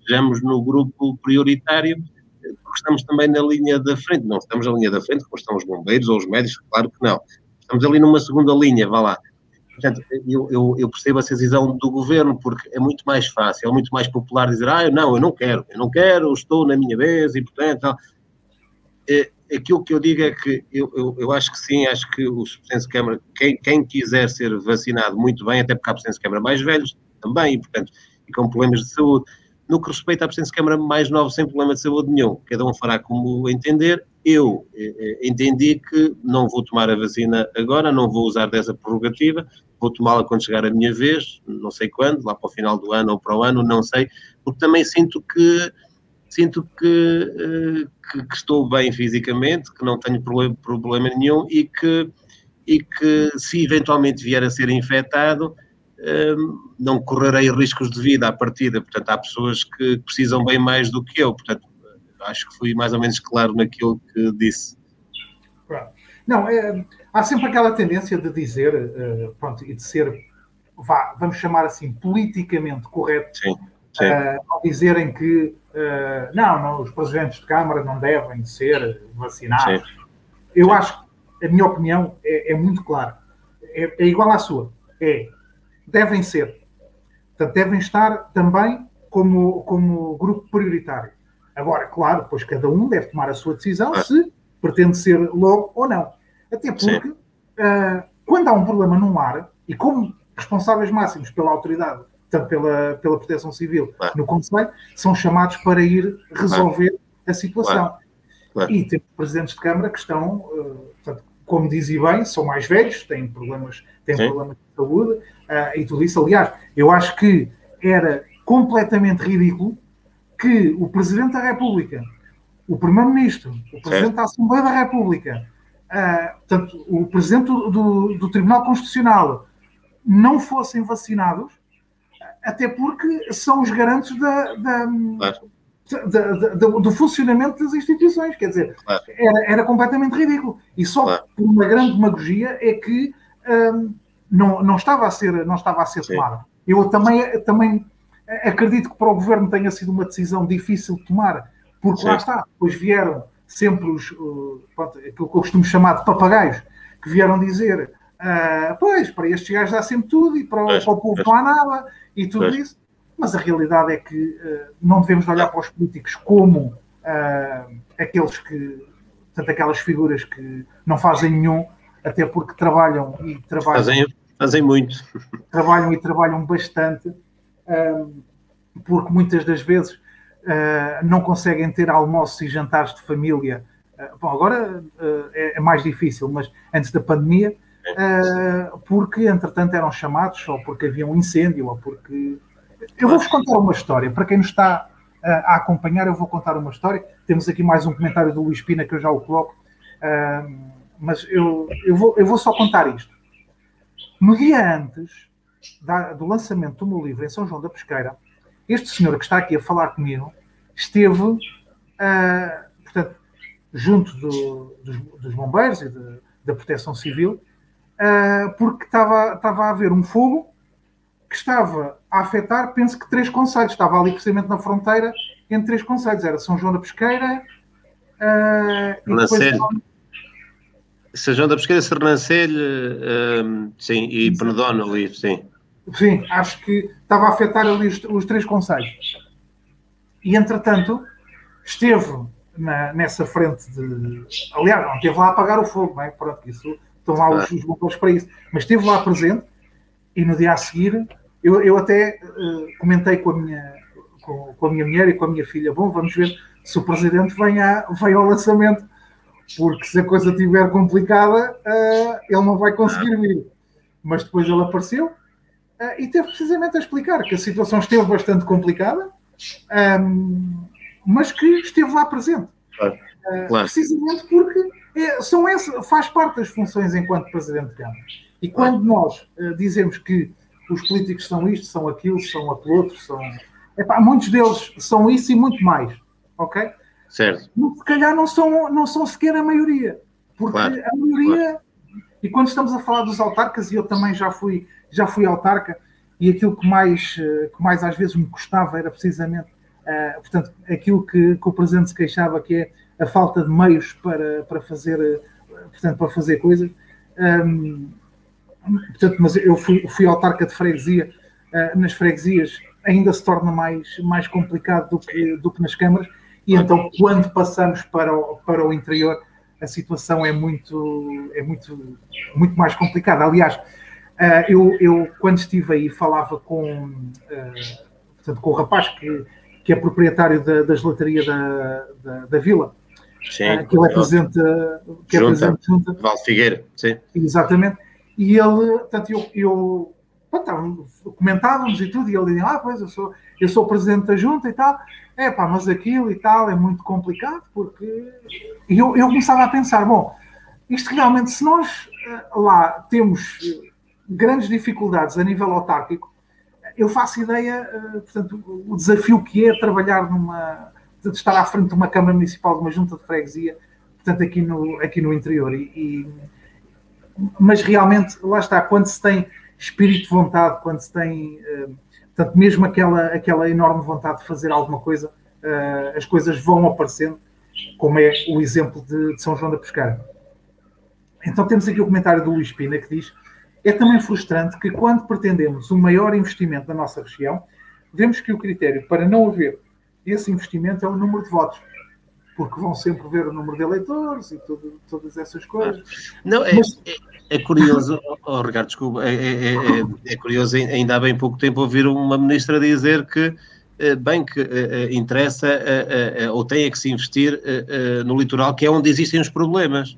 estejamos no grupo prioritário, porque estamos também na linha da frente. Não estamos na linha da frente, como estão os bombeiros ou os médicos, claro que não. Estamos ali numa segunda linha, vá lá. Portanto, eu, eu, eu percebo essa decisão do governo, porque é muito mais fácil, é muito mais popular dizer, ah, eu não, eu não quero, eu não quero, estou na minha vez, e portanto... É, aquilo que eu digo é que eu, eu, eu acho que sim, acho que os presidentes de Câmara, quem, quem quiser ser vacinado, muito bem, até porque há presidentes de Câmara mais velhos também, e portanto, e com problemas de saúde. No que respeita a presidentes de Câmara mais novos, sem problema de saúde nenhum, cada um fará como entender. Eu eh, entendi que não vou tomar a vacina agora, não vou usar dessa prerrogativa, vou tomá-la quando chegar a minha vez, não sei quando, lá para o final do ano ou para o ano, não sei, porque também sinto que sinto que, que, que estou bem fisicamente, que não tenho problema, problema nenhum e que, e que se eventualmente vier a ser infectado, um, não correrei riscos de vida à partida. Portanto, há pessoas que precisam bem mais do que eu. Portanto, acho que fui mais ou menos claro naquilo que disse. Não, é, há sempre aquela tendência de dizer, uh, pronto, e de ser, vá, vamos chamar assim, politicamente correto. Sim. Sim. Uh, ao dizerem que uh, não, não, os presidentes de Câmara não devem ser vacinados. Sim. Eu Sim. acho que a minha opinião é, é muito clara. É, é igual à sua. É, devem ser. Portanto, devem estar também como, como grupo prioritário. Agora, claro, depois cada um deve tomar a sua decisão ah. se pretende ser logo ou não. Até porque, uh, quando há um problema num lar, e como responsáveis máximos pela autoridade, portanto, pela, pela Proteção Civil claro. no Conselho, são chamados para ir resolver claro. a situação. Claro. Claro. E temos presidentes de Câmara que estão, uh, portanto, como dizem bem, são mais velhos, têm problemas, têm problemas de saúde uh, e tudo isso. Aliás, eu acho que era completamente ridículo que o Presidente da República, o Primeiro-Ministro, o Presidente certo. da Assembleia da República, uh, portanto, o Presidente do, do, do Tribunal Constitucional não fossem vacinados, até porque são os garantes da, da, claro. da, da, da, do funcionamento das instituições. Quer dizer, claro. era, era completamente ridículo. E só claro. por uma grande demagogia é que um, não, não estava a ser, não estava a ser tomada. Eu também, também acredito que para o Governo tenha sido uma decisão difícil de tomar, porque Sim. lá está, depois vieram sempre os, uh, pronto, aquilo que eu costumo chamar de papagaios, que vieram dizer, uh, pois, para estes gajos dá sempre tudo, e para, pois, para o povo pois. não há nada, e tudo pois. isso. Mas a realidade é que uh, não devemos olhar para os políticos como uh, aqueles que, portanto, aquelas figuras que não fazem nenhum, até porque trabalham e trabalham... Fazem, fazem muito. Trabalham e trabalham bastante, uh, porque muitas das vezes uh, não conseguem ter almoços e jantares de família. Uh, bom, agora uh, é, é mais difícil, mas antes da pandemia, uh, porque, entretanto, eram chamados, ou porque havia um incêndio, ou porque... Eu vou-vos contar uma história. Para quem nos está uh, a acompanhar, eu vou contar uma história. Temos aqui mais um comentário do Luís Pina, que eu já o coloco. Uh, mas eu, eu, vou, eu vou só contar isto. No dia antes da, do lançamento do meu livro em São João da Pesqueira, este senhor que está aqui a falar comigo esteve, uh, portanto, junto do, dos, dos bombeiros e de, da Proteção Civil, uh, porque estava, estava a haver um fogo que estava a afetar, penso que três concelhos. Estava ali precisamente na fronteira entre três concelhos. Era São João da Pesqueira, uh, e depois... São João da Pesqueira, Sernancelho, uh, sim, e Penedono ali, sim. Sim, acho que estava a afetar ali os, os três concelhos. E, entretanto, esteve na, nessa frente de... Aliás, não esteve lá a apagar o fogo, não é? Pronto, isso, estão lá os, os bombeiros para isso. Mas esteve lá presente e no dia a seguir... Eu, eu até uh, comentei com a, minha, com, com a minha mulher e com a minha filha, bom, vamos ver se o Presidente vem, a, vem ao lançamento, porque se a coisa estiver complicada, uh, ele não vai conseguir vir. Mas depois ele apareceu uh, e teve precisamente a explicar que a situação esteve bastante complicada, um, mas que esteve lá presente. Claro. Uh, claro. Precisamente porque é, são esse, faz parte das funções enquanto Presidente de Câmara. E quando nós uh, dizemos que os políticos são isto, são aquilo, são aquilo outro, são... Epá, muitos deles são isso e muito mais, ok? Certo. Mas, se calhar não são, não são sequer a maioria, porque claro. a maioria... Claro. E quando estamos a falar dos autarcas, e eu também já fui, já fui autarca, e aquilo que mais, que mais às vezes me custava era precisamente Uh, portanto, aquilo que, que o Presidente se queixava, que é a falta de meios para, para, fazer, portanto, para fazer coisas. Um, portanto, mas eu fui, fui autarca de freguesia. Uh, nas freguesias ainda se torna mais, mais complicado do que, do que nas câmaras, e então quando passamos para o, para o interior a situação é muito, é muito, muito mais complicada. Aliás, uh, eu, eu quando estive aí falava com, uh, portanto, com o rapaz que, que é proprietário da, da gelataria da, da, da Vila. Sim, uh, que ele é presidente, que é presidente junta. Val Figueira, sim. Exatamente. E ele, portanto, eu, eu pronto, comentávamos e tudo, e ele dizia, ah, pois, eu sou, eu sou presidente da junta e tal, é pá, mas aquilo e tal é muito complicado, porque... E eu, eu começava a pensar, bom, isto realmente, se nós lá temos grandes dificuldades a nível autárquico, eu faço ideia, portanto, o desafio que é trabalhar numa... de estar à frente de uma Câmara Municipal, de uma junta de freguesia, portanto, aqui no, aqui no interior. E, e, mas realmente, lá está, quando se tem espírito de vontade, quando se tem, uh, portanto, mesmo aquela, aquela enorme vontade de fazer alguma coisa, uh, as coisas vão aparecendo, como é o exemplo de, de São João da Pesqueira. Então temos aqui o comentário do Luís Pina, que diz: é também frustrante que quando pretendemos um maior investimento na nossa região, vemos que o critério para não haver esse investimento é o número de votos, porque vão sempre ver o número de eleitores e tudo, todas essas coisas. Não, é, Mas... é, é curioso, oh, Ricardo, desculpa, é, é, é, é curioso, ainda há bem pouco tempo ouvir uma ministra dizer que, bem, que uh, interessa uh, uh, ou tem que se investir uh, uh, no litoral, que é onde existem os problemas.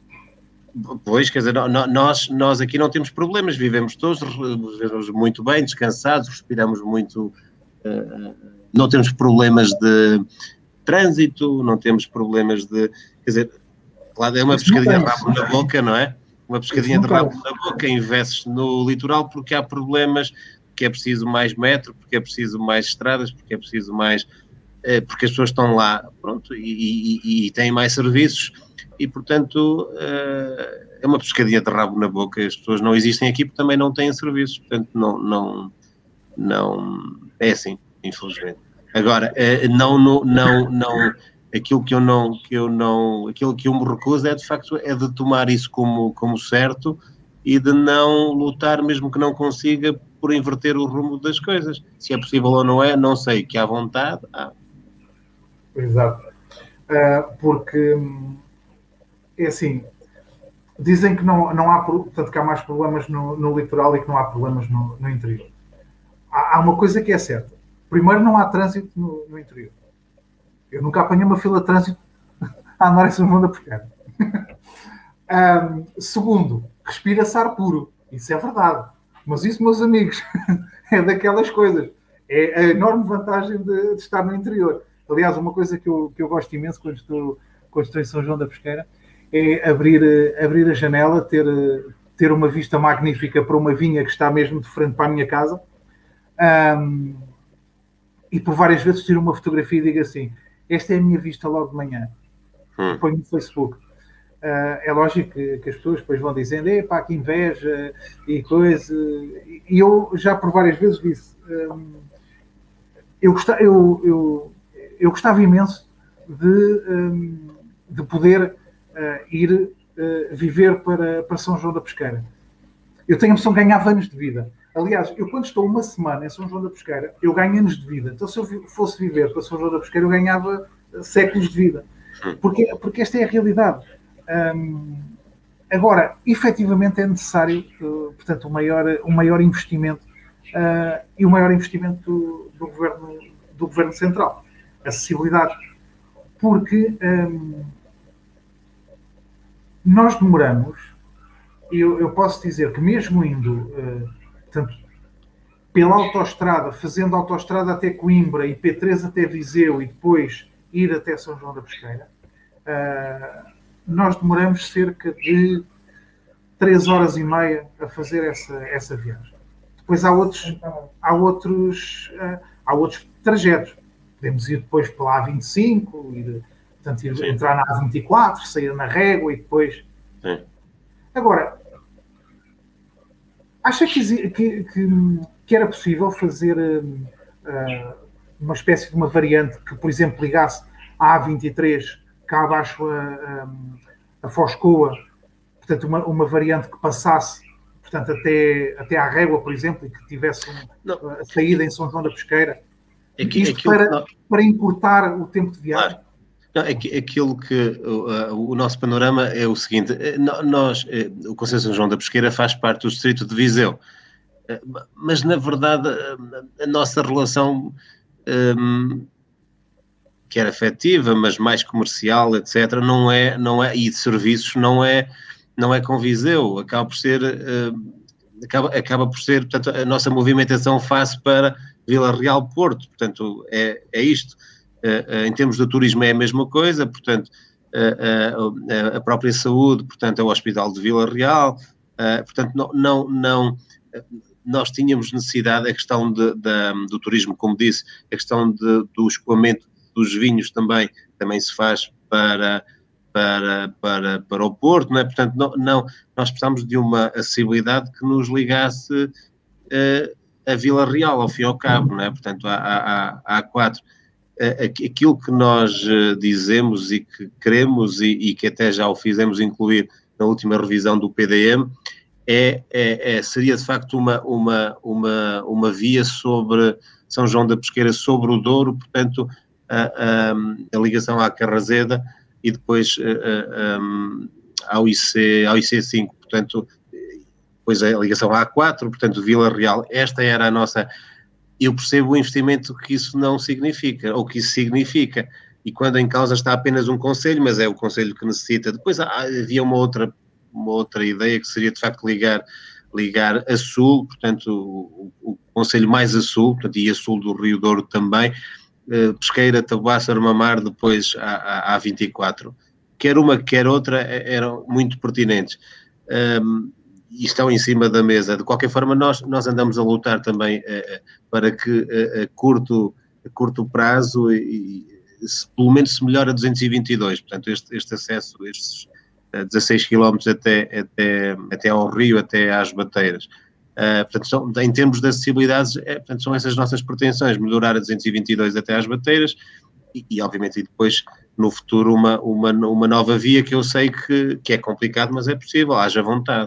Pois, quer dizer, nós, nós aqui não temos problemas, vivemos todos, vivemos muito bem, descansados, respiramos muito, uh, não temos problemas de trânsito, não temos problemas de... Quer dizer, claro, é uma pescadinha de rabo na boca, não é? Uma pescadinha de rabo na boca, investes no litoral porque há problemas, porque é preciso mais metro, porque é preciso mais estradas, porque é preciso mais... Uh, porque as pessoas estão lá, pronto, e, e, e têm mais serviços... E, portanto, é uma pescadinha de rabo na boca. As pessoas não existem aqui porque também não têm serviços. Portanto, não, não, não é assim, infelizmente. Agora, não, não, não, não, aquilo que eu não, que eu não, aquilo que eu me recuso é, de facto, é de tomar isso como, como certo e de não lutar, mesmo que não consiga, por inverter o rumo das coisas. Se é possível ou não é, não sei, que há vontade, há. Exato. Uh, porque... É assim, dizem que não, não há, portanto, que há mais problemas no, no litoral e que não há problemas no, no interior. Há, há uma coisa que é certa. Primeiro, não há trânsito no, no interior. Eu nunca apanhei uma fila de trânsito a andar em São João da Pesqueira. um, segundo, respira-se ar puro. Isso é verdade. Mas isso, meus amigos, é daquelas coisas. É a enorme vantagem de, de estar no interior. Aliás, uma coisa que eu, que eu gosto imenso quando estou, quando estou em São João da Pesqueira é abrir, abrir a janela, ter, ter uma vista magnífica para uma vinha que está mesmo de frente para a minha casa, um, e por várias vezes tiro uma fotografia e digo assim: esta é a minha vista logo de manhã. Hum. Ponho no Facebook. Uh, é lógico que, que as pessoas depois vão dizendo: epá, que inveja e coisa. E eu já por várias vezes disse: um, eu, gostava, eu, eu, eu gostava imenso de, um, de poder Uh, ir uh, viver para, para São João da Pesqueira. Eu tenho a noção de ganhar anos de vida. Aliás, eu quando estou uma semana em São João da Pesqueira, eu ganho anos de vida. Então, se eu fosse viver para São João da Pesqueira, eu ganhava séculos de vida. Porque, porque esta é a realidade. Um, agora, efetivamente é necessário, uh, portanto, um maior, um maior investimento uh, e o um maior investimento do, do, governo, do Governo Central. Acessibilidade. Porque... Um, nós demoramos, eu, eu posso dizer que mesmo indo uh, portanto, pela autoestrada, fazendo autoestrada até Coimbra e P três até Viseu e depois ir até São João da Pesqueira, uh, nós demoramos cerca de três horas e meia a fazer essa, essa viagem. Depois há outros, há outros, uh, há outros trajetos. Podemos ir depois pela A vinte e cinco, ir... Portanto, ir, entrar na A vinte e quatro, sair na Régua e depois... Sim. Agora, acha que, que, que, que era possível fazer uh, uma espécie de uma variante que, por exemplo, ligasse a A vinte e três cá abaixo a, a, a Foscoa, portanto, uma, uma variante que passasse, portanto, até, até à Régua, por exemplo, e que tivesse um, a saída em São João da Pesqueira. Aqui, Isto para, não... para encurtar o tempo de viagem. Claro. Não, aquilo que o, o nosso panorama é o seguinte: nós, o Conselho de São João da Pesqueira faz parte do distrito de Viseu, mas na verdade a nossa relação, um, que era afetiva, mas mais comercial, etcétera, não é, não é, e de serviços não é, não é com Viseu, acaba por ser, uh, acaba, acaba por ser, portanto, a nossa movimentação face para Vila Real Porto, portanto, é, é isto. Uh, uh, em termos de turismo é a mesma coisa, portanto, uh, uh, a própria saúde, portanto, é o Hospital de Vila Real, uh, portanto, não, não, não uh, nós tínhamos necessidade, a questão de, de, do turismo, como disse, a questão de, do escoamento dos vinhos também, também se faz para, para, para, para o Porto, não é? Portanto, não, não, nós precisamos de uma acessibilidade que nos ligasse uh, a Vila Real, ao fim e ao cabo, não é? Portanto, a, a, a, a A4. Aquilo que nós dizemos e que queremos e, e que até já o fizemos incluir na última revisão do P D M é, é, é, seria de facto uma, uma, uma, uma via sobre São João da Pesqueira, sobre o Douro, portanto a, a, a ligação à Carrazeda e depois a, a, ao, I C, ao I C cinco, portanto depois a ligação à A quatro, portanto Vila Real. Esta era a nossa... Eu percebo o investimento que isso não significa, ou que isso significa, e quando em causa está apenas um conselho, mas é o conselho que necessita. Depois há, havia uma outra, uma outra ideia que seria de facto ligar, ligar a sul, portanto o, o, o conselho mais a sul, portanto, e a sul do Rio Douro também, eh, Pesqueira, Taboaço, Armamar, depois a, a, a vinte e quatro. Quer uma, quer outra, eram muito pertinentes. Um, e estão em cima da mesa. De qualquer forma, nós, nós andamos a lutar também uh, para que uh, a, curto, a curto prazo e, se, pelo menos se melhore a duzentos e vinte e dois, portanto este, este acesso, estes uh, dezasseis quilómetros até, até, até ao Rio, até às Bateiras. Uh, portanto, são, em termos de acessibilidades, é, portanto, são essas nossas pretensões, melhorar a duzentos e vinte e dois até às Bateiras e, e obviamente, e depois no futuro uma, uma, uma nova via que eu sei que, que é complicado, mas é possível, haja vontade.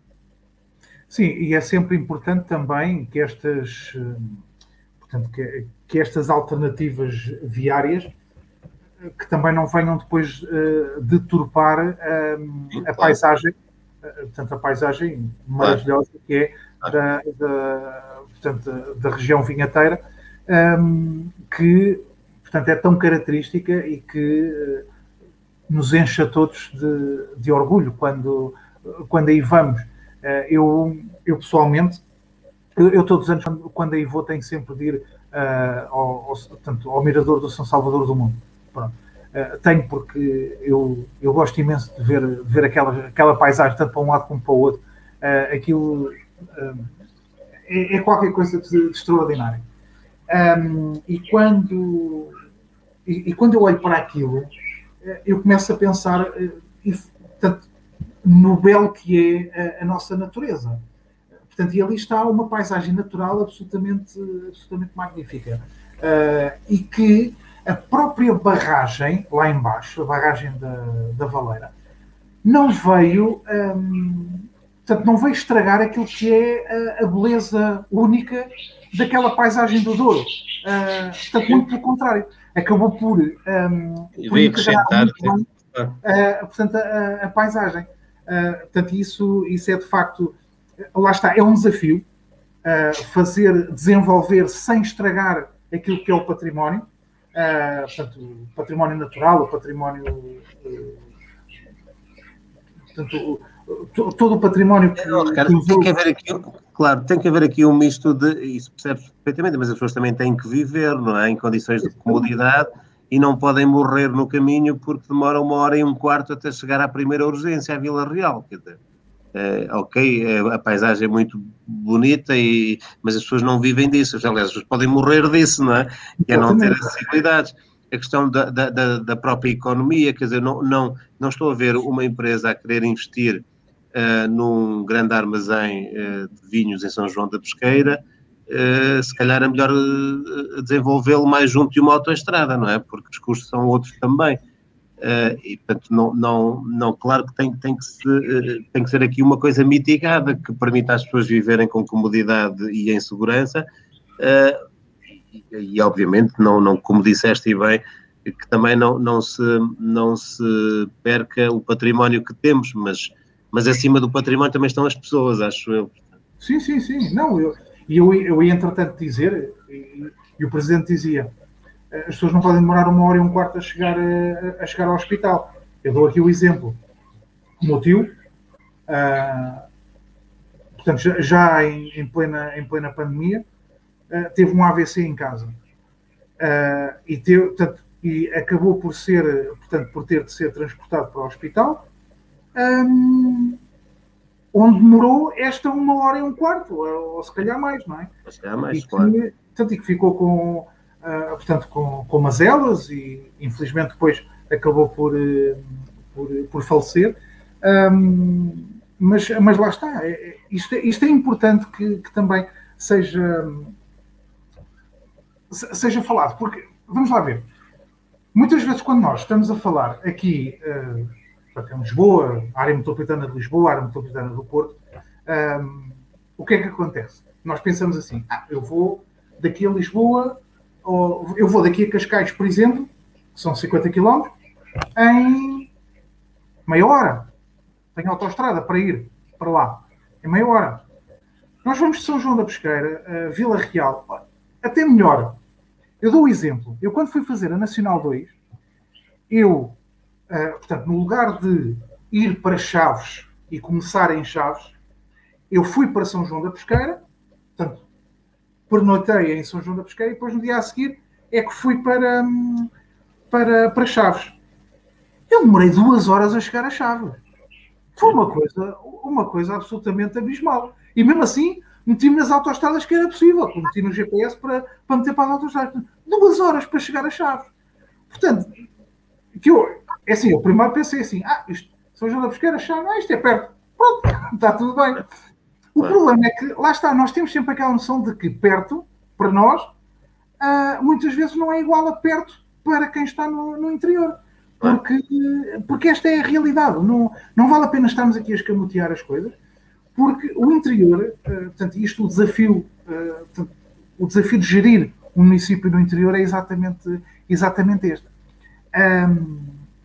Sim, e é sempre importante também que estas, portanto, que, que estas alternativas viárias que também não venham depois uh, deturpar uh, Sim, a claro. paisagem, uh, portanto, a paisagem maravilhosa claro. que é claro. da, da, portanto, da região vinheteira, um, que, portanto, é tão característica e que uh, nos enche a todos de, de orgulho quando, quando aí vamos. Eu, eu pessoalmente, eu, eu todos os anos, quando, quando aí vou, tenho sempre de ir uh, ao, ao, portanto, ao Mirador do São Salvador do Mundo. Pronto. Uh, tenho porque eu, eu gosto imenso de ver, de ver aquela, aquela paisagem, tanto para um lado como para o outro. Uh, aquilo uh, é, é qualquer coisa de, de extraordinário. Um, e, quando, e, e quando eu olho para aquilo, eu começo a pensar, uh, e, portanto, no belo que é a, a nossa natureza. Portanto, e ali está uma paisagem natural absolutamente, absolutamente magnífica. Uh, e que a própria barragem, lá embaixo, a barragem da, da Valeira, não veio, um, portanto, não veio estragar aquilo que é a, a beleza única daquela paisagem do Douro. Uh, portanto, muito pelo contrário. Acabou por, um, por integrar muito bem, uh, portanto, a, a paisagem. Uh, portanto, isso, isso é de facto, lá está, é um desafio uh, fazer, desenvolver sem estragar aquilo que é o património, uh, portanto, o património natural, o património, uh, portanto, o, todo o património que... Não, Ricardo, que tem que haver aqui, claro, tem que haver aqui um misto de, isso percebe-se perfeitamente, mas as pessoas também têm que viver, não é, em condições de comodidade, e não podem morrer no caminho porque demora uma hora e um quarto até chegar à primeira urgência, à Vila Real. Quer dizer, é, ok, é, a paisagem é muito bonita, e, mas as pessoas não vivem disso. Aliás, as pessoas podem morrer disso, não é? Que é não ter acessibilidades. A questão da, da, da própria economia, quer dizer, não, não, não estou a ver uma empresa a querer investir uh, num grande armazém uh, de vinhos em São João da Pesqueira uh, se calhar é melhor uh, desenvolvê-lo mais junto de uma autoestrada, não é? Porque os custos são outros também. Uh, e, portanto, não, não, não, claro que tem, tem, que se, uh, tem que ser aqui uma coisa mitigada, que permita às pessoas viverem com comodidade e em segurança, uh, e, e, obviamente, não, não, como disseste e bem, que também não, não, se, não se perca o património que temos, mas, mas acima do património também estão as pessoas, acho eu. Sim, sim, sim. Não, eu, eu, eu ia, entretanto, dizer, e, e o Presidente dizia, as pessoas não podem demorar uma hora e um quarto a chegar, a, a chegar ao hospital. Eu dou aqui o exemplo. O meu tio, uh, portanto, já, já em, em, plena, em plena pandemia, uh, teve um A V C em casa. Uh, e, teve, portanto, e acabou por ser, portanto, por ter de ser transportado para o hospital, um, onde demorou esta uma hora e um quarto, ou, ou se calhar mais, não é? Se calhar mais, e que, claro. Portanto, e que ficou com... Uh, portanto, com, com mazelas e, infelizmente, depois acabou por, uh, por, por falecer. Um, mas, mas lá está. É, isto, é, isto é importante que, que também seja, seja falado. Porque, vamos lá ver, muitas vezes quando nós estamos a falar aqui, uh, portanto, em Lisboa, a área metropolitana de Lisboa, a área metropolitana do Porto, um, o que é que acontece? Nós pensamos assim, ah, eu vou daqui a Lisboa... Ou eu vou daqui a Cascais, por exemplo, que são cinquenta quilómetros, em meia hora. Tenho autoestrada para ir para lá. Em meia hora. Nós vamos de São João da Pesqueira, Vila Real, até melhor. Eu dou um exemplo. Eu, quando fui fazer a Nacional dois, eu, portanto, no lugar de ir para Chaves e começar em Chaves, eu fui para São João da Pesqueira, portanto, pernoitei em São João da Pesqueira e depois no dia a seguir é que fui para, para, para Chaves. Eu demorei duas horas a chegar a Chaves. Foi uma coisa, uma coisa absolutamente abismal. E mesmo assim, meti-me nas autoestradas que era possível. Meti no G P S para, para meter para as autoestradas. Duas horas para chegar a Chaves. Portanto, que eu, é assim, eu primeiro pensei assim, ah, isto, São João da Pesqueira, Chaves, ah, isto é perto. Pronto, está tudo bem. O claro. Problema é que, lá está, nós temos sempre aquela noção de que perto, para nós, uh, muitas vezes não é igual a perto para quem está no, no interior. Porque, porque esta é a realidade. Não, não vale a pena estarmos aqui a escamotear as coisas, porque o interior, uh, portanto, isto, o desafio, uh, portanto, o desafio de gerir um município no interior é exatamente, exatamente este. Um,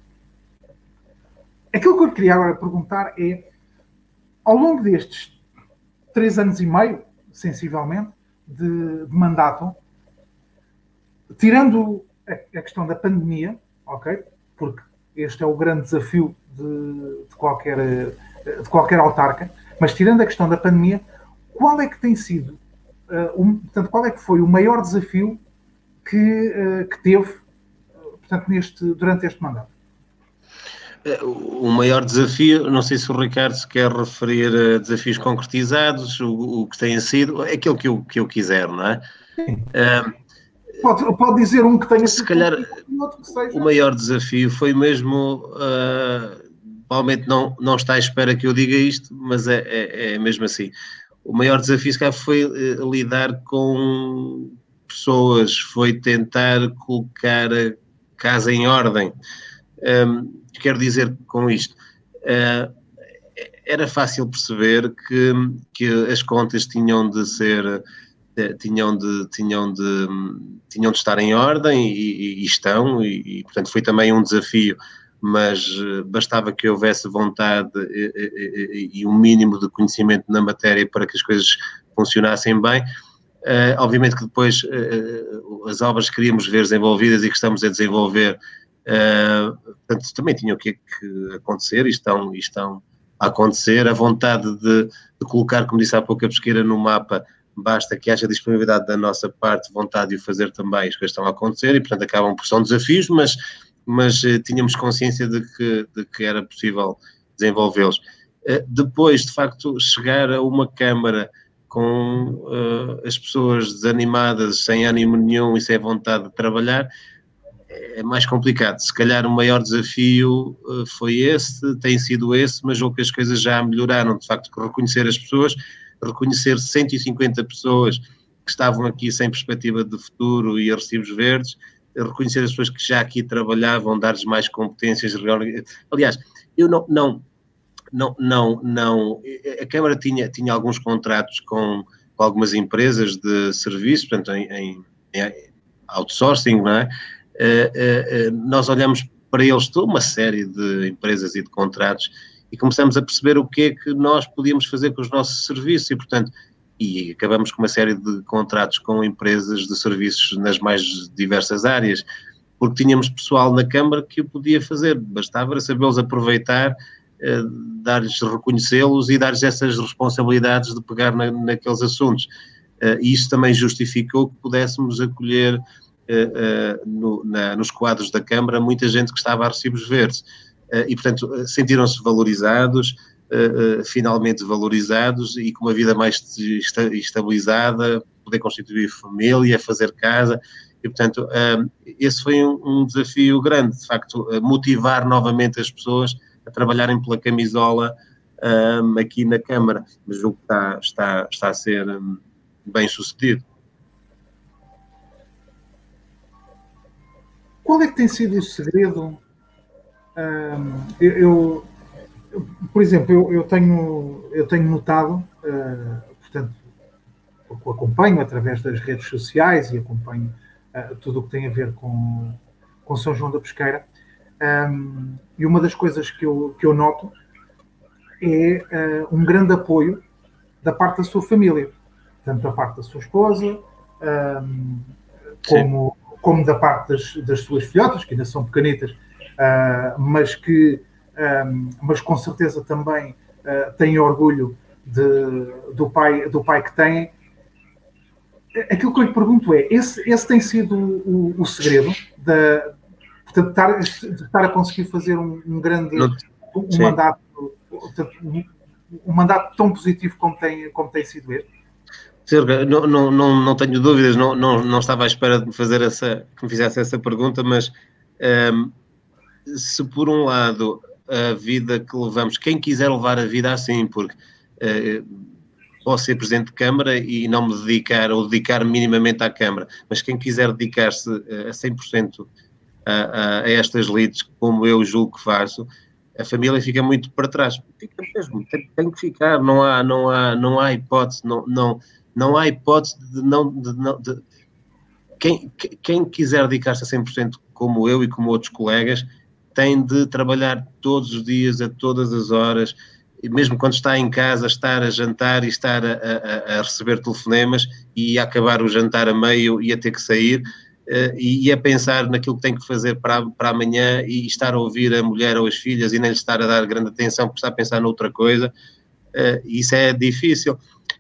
aquilo que eu queria agora perguntar é, ao longo destes três anos e meio, sensivelmente, de, de mandato, tirando a, a questão da pandemia, ok? Porque este é o grande desafio de, de, qualquer, de qualquer autarca, mas tirando a questão da pandemia, qual é que tem sido, uh, um, portanto, qual é que foi o maior desafio que, uh, que teve, uh, portanto, neste, durante este mandato? O maior desafio, não sei se o Ricardo se quer referir a desafios concretizados, o, o que tenha sido, é aquilo que eu, que eu quiser, não é? Sim. Um, pode, pode dizer um que tenha se sido calhar, um outro que seja. O maior desafio foi mesmo, uh, provavelmente não, não está à espera que eu diga isto, mas é, é, é mesmo assim. O maior desafio, se calhar, foi uh, lidar com pessoas, foi tentar colocar a casa em ordem. Um, quero dizer com isto, uh, era fácil perceber que, que as contas tinham de ser, tinham de, tinham de, tinham de estar em ordem e, e estão, e, e portanto foi também um desafio, mas bastava que houvesse vontade e, e, e um mínimo de conhecimento na matéria para que as coisas funcionassem bem. Uh, obviamente que depois uh, as obras que queríamos ver desenvolvidas e que estamos a desenvolver Uh, portanto, também tinham que, que acontecer e estão, e estão a acontecer. A vontade de, de colocar, como disse há pouco, a pesqueira no mapa, basta que haja disponibilidade da nossa parte, vontade de o fazer também, as coisas estão a acontecer e, portanto, acabam por ser desafios, mas, mas uh, tínhamos consciência de que, de que era possível desenvolvê-los. Uh, depois, de facto, chegar a uma Câmara com uh, as pessoas desanimadas, sem ânimo nenhum e sem vontade de trabalhar, é mais complicado. Se calhar o maior desafio uh, foi esse, tem sido esse, mas julgo que as coisas já melhoraram, de facto, reconhecer as pessoas, reconhecer cento e cinquenta pessoas que estavam aqui sem perspectiva de futuro e a recibos verdes, reconhecer as pessoas que já aqui trabalhavam, dar-lhes mais competências. Aliás, eu não, não, não, não, não a Câmara tinha, tinha alguns contratos com, com algumas empresas de serviços, portanto, em, em, em outsourcing, não é? Uh, uh, uh, nós olhamos para eles toda uma série de empresas e de contratos e começamos a perceber o que é que nós podíamos fazer com os nossos serviços e, portanto, e acabamos com uma série de contratos com empresas de serviços nas mais diversas áreas, porque tínhamos pessoal na Câmara que o podia fazer, bastava sabê-los aproveitar, eh, dar-lhes, reconhecê-los e dar-lhes essas responsabilidades de pegar na, naqueles assuntos. Eh, e isso também justificou que pudéssemos acolher eh, eh, no, na, nos quadros da Câmara muita gente que estava a recibos verdes. Uh, e, portanto, sentiram-se valorizados, uh, uh, finalmente valorizados e com uma vida mais esta estabilizada, poder constituir família, fazer casa, e, portanto, uh, esse foi um, um desafio grande, de facto, uh, motivar novamente as pessoas a trabalharem pela camisola um, aqui na Câmara, mas o que está, está, está a ser um, bem sucedido. Qual é que tem sido o segredo? Um, eu, eu, por exemplo, eu, eu, tenho, eu tenho notado, uh, portanto, eu acompanho através das redes sociais e acompanho uh, tudo o que tem a ver com, com São João da Pesqueira, um, e uma das coisas que eu, que eu noto é uh, um grande apoio da parte da sua família, tanto da parte da sua esposa, um, como, como da parte das, das suas filhotas, que ainda são pequenitas, Uh, mas que um, mas com certeza também uh, têm orgulho de, do, pai, do pai que têm. Aquilo que eu lhe pergunto é, esse, esse tem sido o, o segredo de, portanto, estar, de estar a conseguir fazer um, um grande um mandato, um, um mandato tão positivo como tem, como tem sido este? Não, não, não, não tenho dúvidas, não, não, não estava à espera de me fazer essa, que me fizesse essa pergunta, mas um, se por um lado a vida que levamos, quem quiser levar a vida assim, porque uh, posso ser Presidente de Câmara e não me dedicar, ou dedicar minimamente à Câmara, mas quem quiser dedicar-se a cem por cento a, a, a estas lides, como eu julgo que faço, a família fica muito para trás. Fica mesmo, tem, tem que ficar, não há, não há, não há hipótese, não, não, não há hipótese de não... De, não de, quem, quem quiser dedicar-se a cem por cento como eu e como outros colegas, tem de trabalhar todos os dias, a todas as horas, e mesmo quando está em casa, estar a jantar e estar a, a, a receber telefonemas e a acabar o jantar a meio e a ter que sair, uh, e, e a pensar naquilo que tem que fazer para, para amanhã e estar a ouvir a mulher ou as filhas e nem lhe estar a dar grande atenção porque está a pensar noutra coisa, uh, isso é difícil.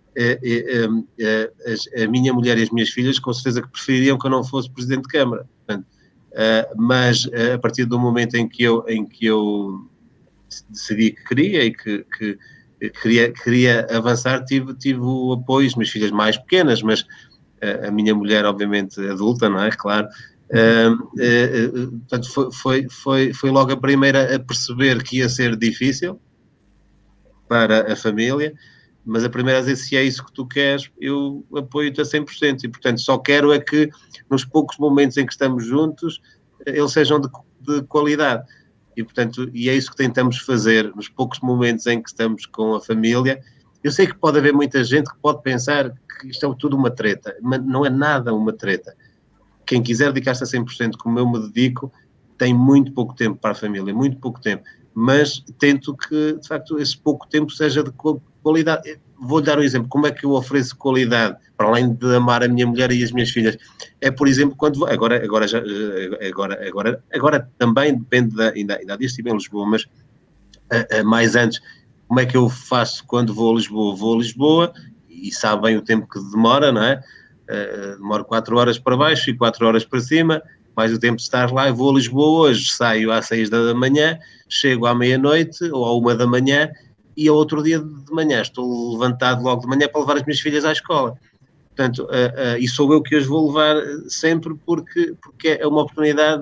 Uh, uh, uh, a, a minha mulher e as minhas filhas com certeza que prefeririam que eu não fosse Presidente de Câmara, portanto, Uh, mas uh, a partir do momento em que eu, em que eu decidi que queria e que, que queria, queria avançar, tive, tive o apoio, as minhas filhas mais pequenas, mas uh, a minha mulher obviamente adulta, não é? Claro. Uh, uh, uh, portanto, foi, foi, foi, foi logo a primeira a perceber que ia ser difícil para a família, mas a primeira vez, se é isso que tu queres, eu apoio-te a cem por cento e, portanto, só quero é que nos poucos momentos em que estamos juntos, eles sejam de, de qualidade. E, portanto, e é isso que tentamos fazer nos poucos momentos em que estamos com a família. Eu sei que pode haver muita gente que pode pensar que isto é tudo uma treta, mas não é nada uma treta. Quem quiser dedicar-se a cem por cento como eu me dedico, tem muito pouco tempo para a família, muito pouco tempo. Mas tento que, de facto, esse pouco tempo seja de qualidade. Vou-lhe dar um exemplo. Como é que eu ofereço qualidade, para além de amar a minha mulher e as minhas filhas? É, por exemplo, quando vou, agora, agora, já, agora, agora, agora também depende, da, ainda, ainda há dias estive em Lisboa, mas uh, uh, mais antes, como é que eu faço quando vou a Lisboa? Vou a Lisboa e sabem o tempo que demora, não é? Uh, demoro quatro horas para baixo e quatro horas para cima, mais o tempo de estar lá. Eu vou a Lisboa hoje, saio às seis da manhã, chego à meia-noite ou à uma da manhã e ao outro dia de manhã estou levantado logo de manhã para levar as minhas filhas à escola. Portanto, uh, uh, e sou eu que as vou levar sempre porque, porque é uma oportunidade,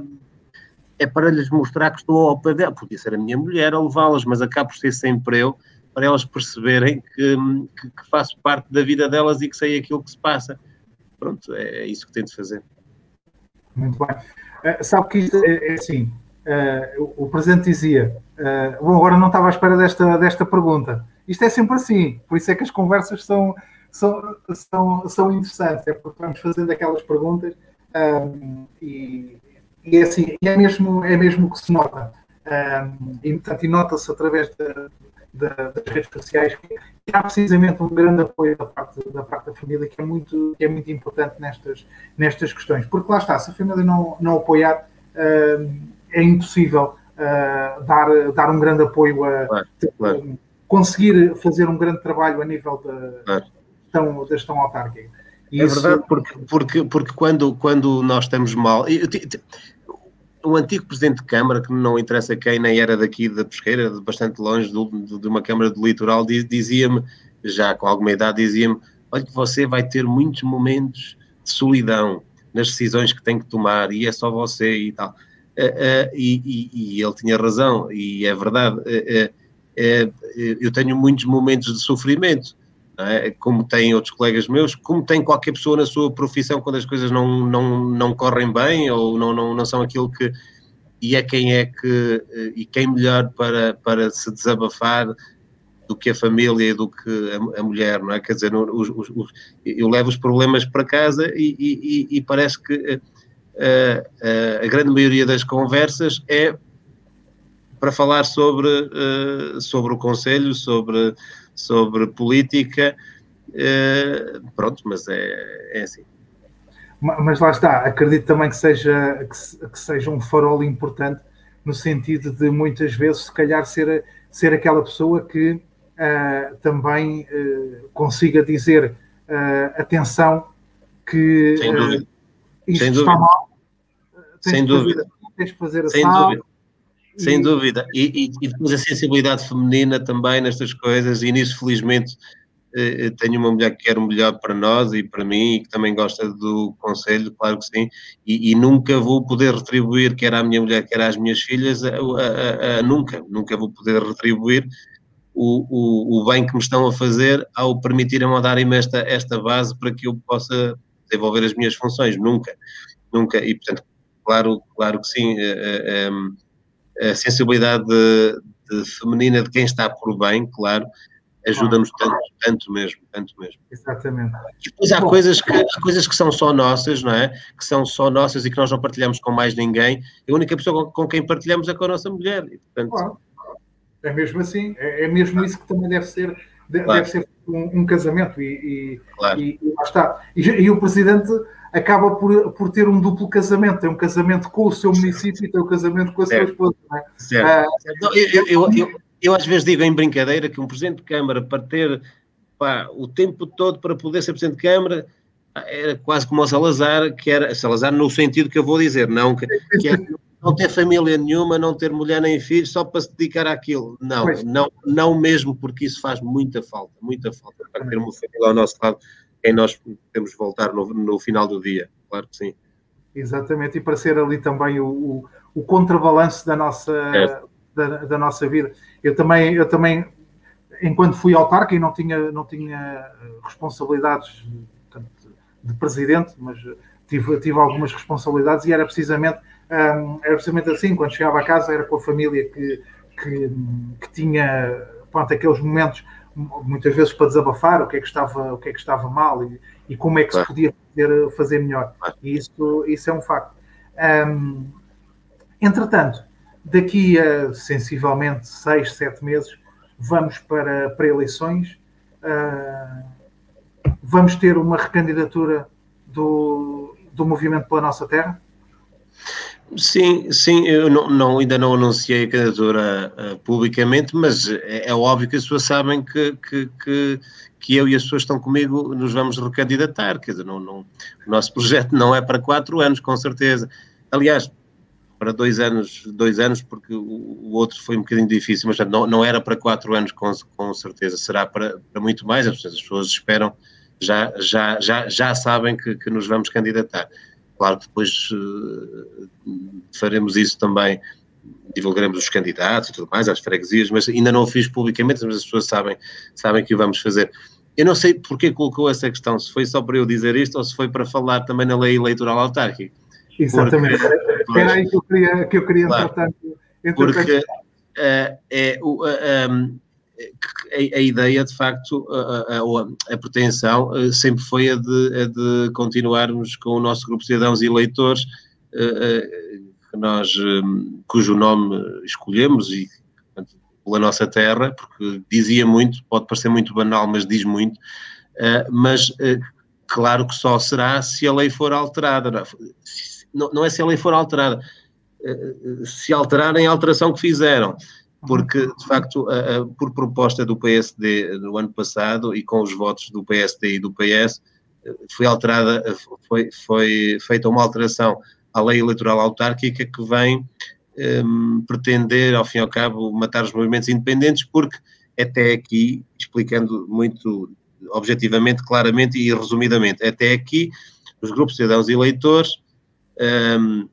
é para lhes mostrar que estou ao pé dela. Podia ser a minha mulher a levá-las, mas acabo por ser sempre eu, para elas perceberem que, que, que faço parte da vida delas e que sei aquilo que se passa. pronto, é, é isso que tem de fazer. Muito bem. Uh, sabe que isto é, é assim, uh, o, o Presidente dizia, uh, bom, agora não estava à espera desta, desta pergunta. Isto é sempre assim, por isso é que as conversas são, são, são, são interessantes, é porque vamos fazendo aquelas perguntas um, e, e é assim, é mesmo, é mesmo que se nota. Um, e, portanto, e nota-se através de, de, das redes sociais que há precisamente um grande apoio da parte da, parte da família, que é muito, que é muito importante nestas, nestas questões. Porque lá está, se a família não, não apoiar, uh, é impossível uh, dar, dar um grande apoio a claro, claro. conseguir fazer um grande trabalho a nível da, claro. gestão, da gestão autárquica. E é isso... verdade, porque, porque, porque quando, quando nós estamos mal... Eu, eu, eu, um antigo presidente de Câmara, que não interessa quem, nem era daqui da Pesqueira, bastante longe de, de uma Câmara do Litoral, dizia-me, já com alguma idade, dizia-me, olha que você vai ter muitos momentos de solidão nas decisões que tem que tomar, e é só você e tal. Uh, uh, e, e, e ele tinha razão, e é verdade. Uh, uh, uh, eu tenho muitos momentos de sofrimento, não é? Como têm outros colegas meus, como tem qualquer pessoa na sua profissão quando as coisas não, não, não correm bem ou não, não, não são aquilo que... E é quem é que... E quem melhor para, para se desabafar do que a família e do que a, a mulher, não é? Quer dizer, os, os, os, eu levo os problemas para casa e, e, e parece que uh, uh, a grande maioria das conversas é para falar sobre, uh, sobre o Conselho, sobre... sobre política, eh, pronto, mas é, é assim. Mas lá está, acredito também que seja, que, que seja um farol importante, no sentido de muitas vezes, se calhar, ser, ser aquela pessoa que uh, também uh, consiga dizer, uh, atenção, que Sem dúvida. Uh, isto Sem está dúvida. mal, tens Sem que dúvida. Fazer, tens que fazer a Sem sal, dúvida. Sem dúvida, e, e, e depois a sensibilidade feminina também nestas coisas, e nisso felizmente eh, tenho uma mulher que quer o melhor para nós e para mim, e que também gosta do Conselho, claro que sim, e, e nunca vou poder retribuir, quer à minha mulher, quer às minhas filhas, a, a, a, a, nunca, nunca vou poder retribuir o, o, o bem que me estão a fazer ao permitirem-me darem-me esta, esta base para que eu possa desenvolver as minhas funções, nunca, nunca, e portanto, claro, claro que sim, eh, eh, a sensibilidade de, de feminina de quem está por bem, claro, ajuda-nos tanto, tanto mesmo, tanto mesmo. Exatamente. E depois há coisas, que, há coisas que são só nossas, não é? Que são só nossas e que nós não partilhamos com mais ninguém. A única pessoa com, com quem partilhamos é com a nossa mulher. E, portanto... Claro. É mesmo assim. É, é mesmo isso que também deve ser, deve claro. ser um, um casamento. E, e, claro. e, e lá está. E, e o Presidente acaba por, por ter um duplo casamento. Tem um casamento com o seu município e tem um casamento com a sua esposa. Não é? Certo. Ah, certo. Eu, eu, eu, eu às vezes digo em brincadeira que um Presidente de Câmara, para ter pá, o tempo todo para poder ser Presidente de Câmara, era quase como o Salazar, que era Salazar no sentido que eu vou dizer, não que, que é não ter família nenhuma, não ter mulher nem filhos, só para se dedicar àquilo. Não, não, não mesmo, porque isso faz muita falta, muita falta, para ter uma família ao nosso lado, quem nós temos de voltar no, no final do dia, claro que sim. Exatamente, e para ser ali também o, o, o contrabalanço da nossa, é. da, da nossa vida. Eu também, eu também, enquanto fui autarca e não tinha, não tinha responsabilidades portanto, de presidente, mas tive, tive algumas responsabilidades e era precisamente, um, era precisamente assim, quando chegava a casa era com a família que, que, que tinha pronto, aqueles momentos muitas vezes para desabafar o que é que estava, o que é que estava mal e, e como é que claro. se podia fazer, fazer melhor. E isso, isso é um facto. Um, entretanto, daqui a sensivelmente seis, sete meses, vamos para, para eleições. Uh, vamos ter uma recandidatura do, do Movimento pela Nossa Terra? Sim, sim, eu não, não, ainda não anunciei a candidatura uh, publicamente, mas é, é óbvio que as pessoas sabem que, que, que, que eu e as pessoas que estão comigo nos vamos recandidatar, quer dizer, não, não, o nosso projeto não é para quatro anos, com certeza. Aliás, para dois anos, dois anos, porque o, o outro foi um bocadinho difícil, mas não, não era para quatro anos, com, com certeza, será para, para muito mais, as pessoas esperam, já, já, já, já sabem que, que nos vamos candidatar. Claro que depois uh, faremos isso também, divulgaremos os candidatos e tudo mais, às freguesias, mas ainda não o fiz publicamente, mas as pessoas sabem, sabem que o vamos fazer. Eu não sei porque colocou essa questão, se foi só para eu dizer isto ou se foi para falar também na lei eleitoral autárquica. Exatamente. Porque, Era aí que eu queria, que eu queria claro, entretanto... entretanto porque uh, é, uh, um, a, a ideia, de facto, a, a, a pretensão uh, sempre foi a de, a de continuarmos com o nosso grupo de cidadãos e eleitores, uh, uh, nós, um, cujo nome escolhemos e pela nossa terra, porque dizia muito, pode parecer muito banal, mas diz muito, uh, mas uh, claro que só será se a lei for alterada. Não, não é se a lei for alterada, uh, se alterarem a alteração que fizeram, porque, de facto, uh, uh, por proposta do P S D no ano passado e com os votos do P S D e do P S, uh, foi alterada, uh, foi, foi feita uma alteração à lei eleitoral autárquica que vem Um, pretender, ao fim e ao cabo, matar os movimentos independentes, porque até aqui, explicando muito objetivamente, claramente e resumidamente, até aqui os grupos de cidadãos e eleitores um,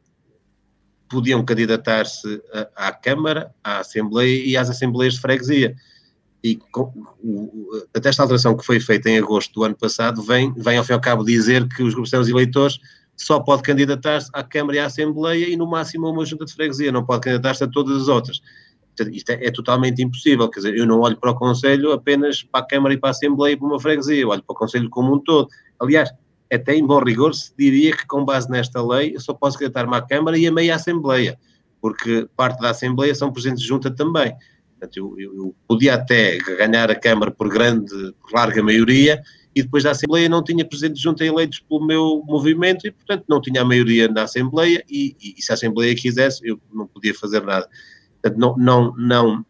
podiam candidatar-se à Câmara, à Assembleia e às Assembleias de Freguesia. E com, o, até esta alteração que foi feita em agosto do ano passado vem, vem ao fim e ao cabo dizer que os grupos de cidadãos e eleitores só pode candidatar-se à Câmara e à Assembleia e no máximo a uma junta de freguesia, não pode candidatar-se a todas as outras. Portanto, isto é, é totalmente impossível, quer dizer, eu não olho para o Conselho apenas para a Câmara e para a Assembleia e para uma freguesia, eu olho para o Conselho como um todo. Aliás, até em bom rigor se diria que com base nesta lei eu só posso candidatar-me à Câmara e a meia Assembleia, porque parte da Assembleia são presidentes de junta também. Portanto, eu, eu, eu podia até ganhar a Câmara por grande, por larga maioria, e depois da Assembleia não tinha presidente de junta eleitos pelo meu movimento e, portanto, não tinha a maioria na Assembleia e, e, e se a Assembleia quisesse, eu não podia fazer nada. Portanto, não, não, não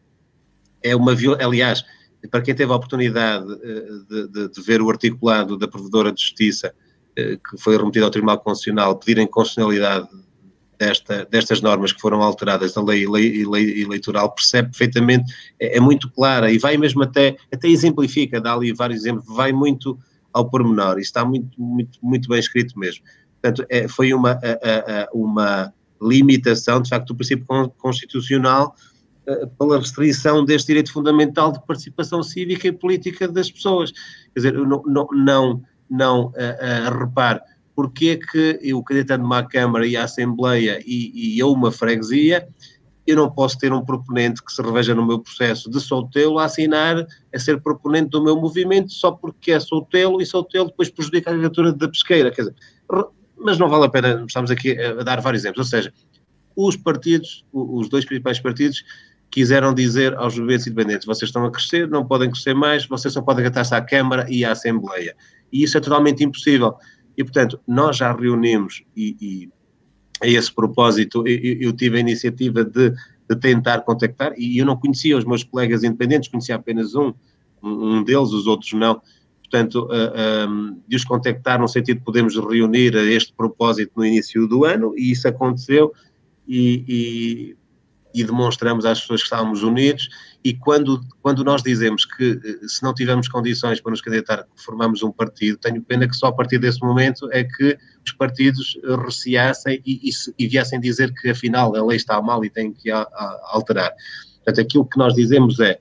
é uma violência. Aliás, para quem teve a oportunidade de, de, de ver o articulado da Provedora de Justiça, que foi remetido ao Tribunal Constitucional, pedirem constitucionalidade desta, destas normas que foram alteradas da lei, lei, lei eleitoral, percebe perfeitamente, é, é muito clara e vai mesmo até, até exemplifica, dá ali vários exemplos, vai muito ao pormenor, e está muito, muito, muito bem escrito mesmo. Portanto, é, foi uma, a, a, uma limitação, de facto, do princípio constitucional a, pela restrição deste direito fundamental de participação cívica e política das pessoas. Quer dizer, não, não, não, não a, a, repare, porque é que eu, candidatando-me à Câmara e à Assembleia e, e a uma freguesia, eu não posso ter um proponente que se reveja no meu processo de soltê-lo a assinar, a ser proponente do meu movimento só porque é soltê-lo e soltê-lo depois prejudica a candidatura da pesqueira. Quer dizer, mas não vale a pena, estamos aqui a dar vários exemplos, ou seja, os partidos, os dois principais partidos, quiseram dizer aos movimentos independentes, vocês estão a crescer, não podem crescer mais, vocês só podem candidatar-se à Câmara e à Assembleia. E isso é totalmente impossível. E, portanto, nós já reunimos e, e a esse propósito, eu, eu tive a iniciativa de, de tentar contactar, e eu não conhecia os meus colegas independentes, conhecia apenas um, um deles, os outros não. Portanto, uh, um, de os contactar no sentido de podermos reunir a este propósito no início do ano, e isso aconteceu, e, e, e demonstramos às pessoas que estávamos unidos, e quando, quando nós dizemos que se não tivermos condições para nos candidatar, formamos um partido, tenho pena que só a partir desse momento é que os partidos receassem e, e, e viessem dizer que afinal a lei está mal e tem que a, a, alterar. Portanto, aquilo que nós dizemos é,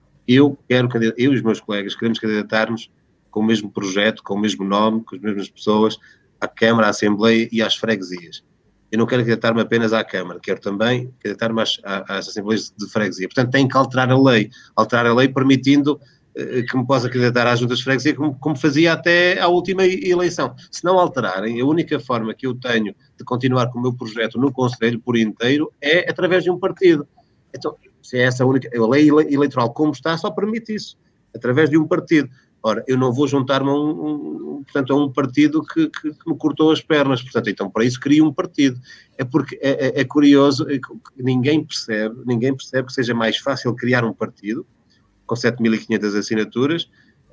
eu quero, eu e os meus colegas queremos candidatar-nos com o mesmo projeto, com o mesmo nome, com as mesmas pessoas, à Câmara, à Assembleia e às freguesias. Eu não quero candidatar-me apenas à Câmara, quero também candidatar-me às, às Assembleias de Freguesia. Portanto, tem que alterar a lei. Alterar a lei permitindo uh, que me possa candidatar às juntas de freguesia, como, como fazia até à última eleição. Se não alterarem, a única forma que eu tenho de continuar com o meu projeto no Conselho por inteiro é através de um partido. Então, se é essa a única... A lei eleitoral como está só permite isso, através de um partido. Ora, eu não vou juntar-me a um, um, portanto, a um partido que, que, que me cortou as pernas, portanto, então para isso crio um partido. É porque é, é, é curioso, é que ninguém percebe, ninguém percebe que seja mais fácil criar um partido, com sete mil e quinhentas assinaturas,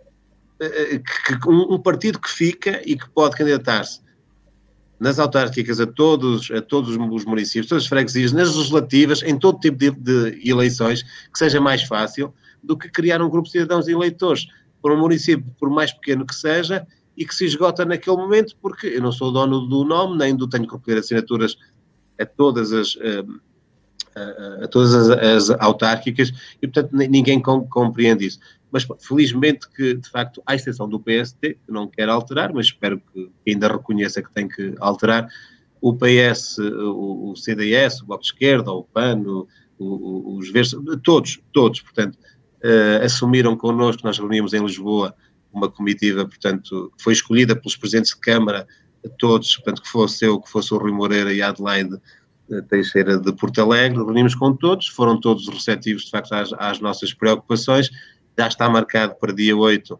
que, que, um, um partido que fica e que pode candidatar-se nas autárquicas a todos, a todos os municípios, todas as freguesias, nas legislativas, em todo tipo de, de eleições, que seja mais fácil do que criar um grupo de cidadãos e eleitores para um município, por mais pequeno que seja, e que se esgota naquele momento, porque eu não sou dono do nome, nem do tenho que recolher assinaturas a todas as, a, a, a todas as, as autárquicas, e portanto ninguém compreende isso. mas felizmente que, de facto, à exceção do P S D, que não quer alterar, mas espero que ainda reconheça que tem que alterar, o P S, o, o C D S, o Bloco de Esquerda, o P A N, o, o, os Verdes, todos, todos, portanto, uh, assumiram connosco, nós reunimos em Lisboa uma comitiva, portanto, que foi escolhida pelos presidentes de Câmara, todos, portanto, que fosse eu, que fosse o Rui Moreira e a Adelaide Teixeira de Porto Alegre, reunimos com todos, foram todos receptivos, de facto, às, às nossas preocupações. Já está marcado para dia oito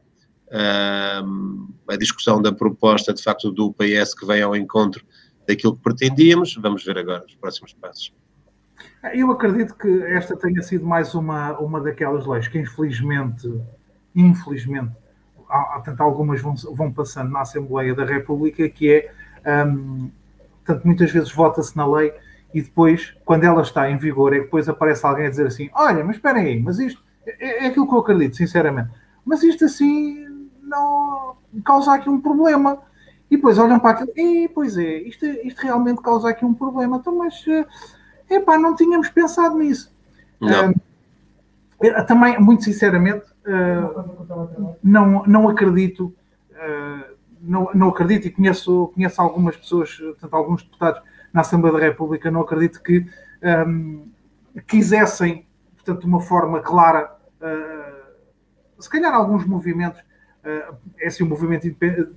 uh, a discussão da proposta, de facto, do P S que vem ao encontro daquilo que pretendíamos. Vamos ver agora os próximos passos. Eu acredito que esta tenha sido mais uma, uma daquelas leis que, infelizmente, infelizmente, há, há, algumas vão, vão passando na Assembleia da República, que é, um, portanto, muitas vezes vota-se na lei e depois, quando ela está em vigor, é que depois aparece alguém a dizer assim, olha, mas espera aí, mas isto é, é aquilo que eu acredito, sinceramente, mas isto assim não causa aqui um problema. E depois olham para aquilo, e pois é, isto, isto realmente causa aqui um problema, então, mas, epá, não tínhamos pensado nisso. Não. Uh, também, muito sinceramente, uh, não, não acredito, uh, não, não acredito, e conheço, conheço algumas pessoas, portanto, alguns deputados na Assembleia da República, não acredito que um, quisessem, portanto, de uma forma clara, uh, se calhar alguns movimentos, uh, é assim, o movimento independente,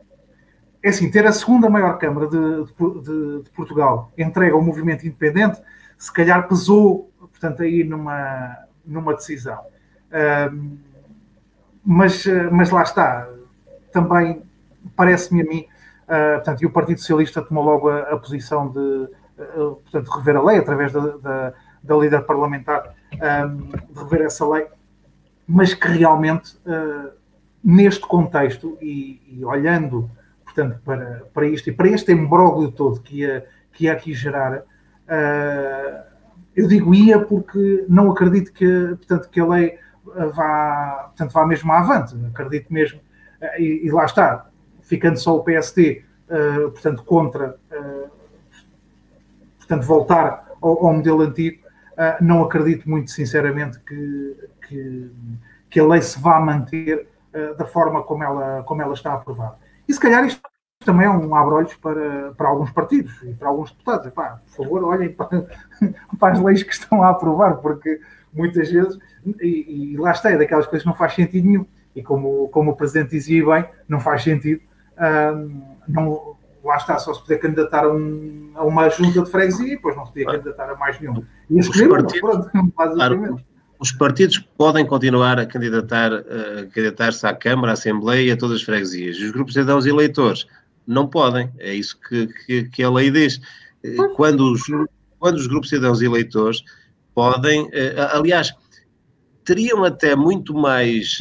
é assim, ter a segunda maior Câmara de, de, de Portugal entregue ao movimento independente, se calhar pesou, portanto, aí numa, numa decisão. Uh, mas, mas lá está, também parece-me a mim, uh, portanto, e o Partido Socialista tomou logo a, a posição de, uh, portanto, rever a lei, através da, da, da líder parlamentar, um, de rever essa lei, mas que realmente, uh, neste contexto, e, e olhando, portanto, para, para isto, e para este imbróglio todo que ia, que ia aqui gerar, uh, eu digo ia porque não acredito que, portanto, que a lei vá, portanto, vá mesmo avante, acredito mesmo, uh, e, e lá está, ficando só o P S D, uh, portanto, contra, uh, portanto, voltar ao, ao modelo antigo, uh, não acredito muito sinceramente que, que, que a lei se vá manter uh, da forma como ela, como ela está aprovada. E se calhar isto também é um abre-olhos para, para alguns partidos e para alguns deputados. Epá, por favor, olhem para, para as leis que estão a aprovar, porque muitas vezes, e, e lá está, é daquelas coisas que não faz sentido nenhum. E como, como o Presidente dizia bem, não faz sentido, hum, não, lá está, só se poder candidatar a, um, a uma junta de freguesia e depois não se podia candidatar a mais nenhum. E escolher, partidos, pronto, não faz claro, os partidos podem continuar a candidatar, a candidatar-se à Câmara, à Assembleia e a todas as freguesias. Os grupos de cidadãos e eleitores não podem. É isso que, que, que a lei diz. Quando os, quando os grupos de cidadãos e eleitores podem, aliás, teriam até muito mais,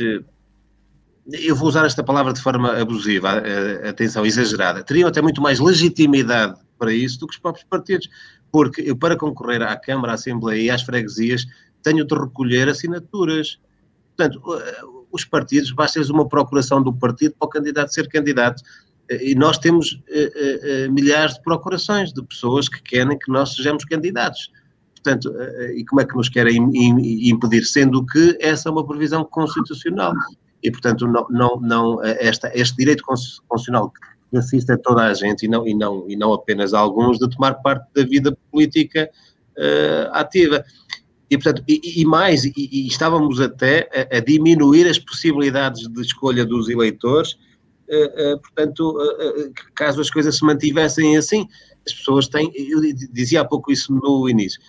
eu vou usar esta palavra de forma abusiva, atenção, exagerada, teriam até muito mais legitimidade para isso do que os próprios partidos, porque eu, para concorrer à Câmara, à Assembleia e às freguesias, tenho de recolher assinaturas. Portanto, os partidos, basta-lhes uma procuração do partido para o candidato ser candidato. E nós temos uh, uh, milhares de procurações de pessoas que querem que nós sejamos candidatos. Portanto, uh, e como é que nos querem impedir? Sendo que essa é uma previsão constitucional. E, portanto, não, não, não, esta, este direito constitucional que assiste a toda a gente e não, e não, e não apenas a alguns de tomar parte da vida política uh, ativa. E, portanto, e, e mais, e, e estávamos até a, a diminuir as possibilidades de escolha dos eleitores, uh, uh, portanto, uh, uh, caso as coisas se mantivessem assim, as pessoas têm, eu dizia há pouco isso no início,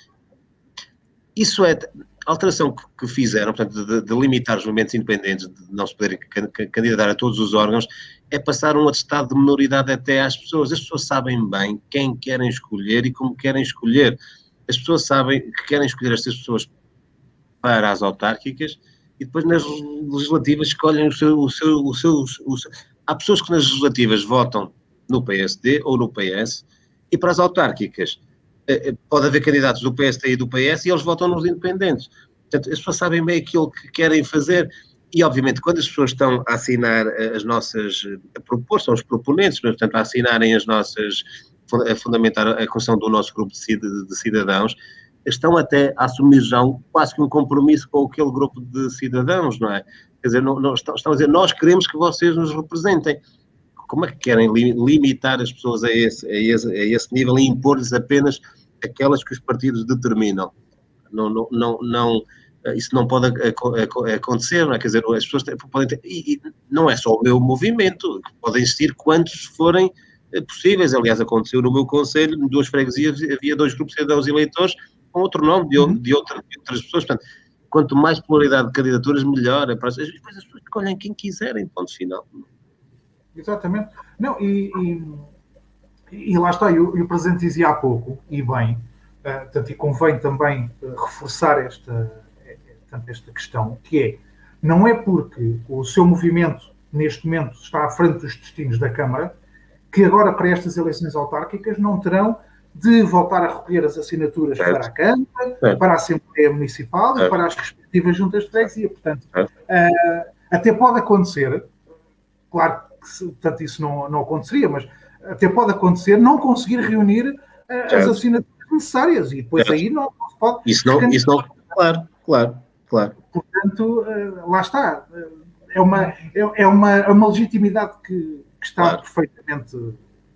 isso é, a alteração que, que fizeram, portanto, de, de limitar os movimentos independentes, de não se poderem candidatar a todos os órgãos, é passar um atestado de minoridade até às pessoas. As pessoas sabem bem quem querem escolher e como querem escolher. As pessoas sabem que querem escolher estas pessoas para as autárquicas e depois nas legislativas escolhem o seu, o seu, o seu, o seu... Há pessoas que nas legislativas votam no P S D ou no P S e para as autárquicas eh, pode haver candidatos do P S D e do P S e eles votam nos independentes. Portanto, as pessoas sabem bem aquilo que querem fazer e, obviamente, quando as pessoas estão a assinar as nossas, a propor, são os proponentes, portanto, a assinarem as nossas, a fundamentar a construção do nosso grupo de cidadãos, estão até a assumir já um, quase que um compromisso com aquele grupo de cidadãos, não é? Quer dizer, não, não, estão, estão a dizer, nós queremos que vocês nos representem. Como é que querem li, limitar as pessoas a esse, a esse, a esse nível e impor-lhes apenas aquelas que os partidos determinam? Não, não, não, não, isso não pode acontecer, não é? Quer dizer, as pessoas podem ter, e, e não é só o meu movimento, podem existir quantos forem possíveis. Aliás, aconteceu no meu conselho, em duas freguesias, havia dois grupos de cidadãos eleitores com outro nome, de, uhum. de, outra, de outras pessoas. Portanto, quanto mais pluralidade de candidaturas, melhor. É para as, depois as pessoas escolhem quem quiserem, ponto final. Exatamente. Não, e, e, e lá está, e o, e o Presidente dizia há pouco, e bem, uh, portanto, e convém também uh, reforçar esta, esta questão, que é, não é porque o seu movimento, neste momento, está à frente dos destinos da Câmara, que agora, para estas eleições autárquicas, não terão de voltar a recolher as assinaturas certo. Para a Câmara, certo. Para a Assembleia Municipal certo. E para as respectivas juntas de freguesia. Portanto, uh, até pode acontecer, claro que se, portanto, isso não, não aconteceria, mas até pode acontecer não conseguir reunir uh, as assinaturas necessárias e depois certo. Aí não, não se pode... Isso não, isso não... Claro, claro, claro. Portanto, uh, lá está. Uh, é, uma, é, é, uma, é uma legitimidade que, que está claro. Perfeitamente uh,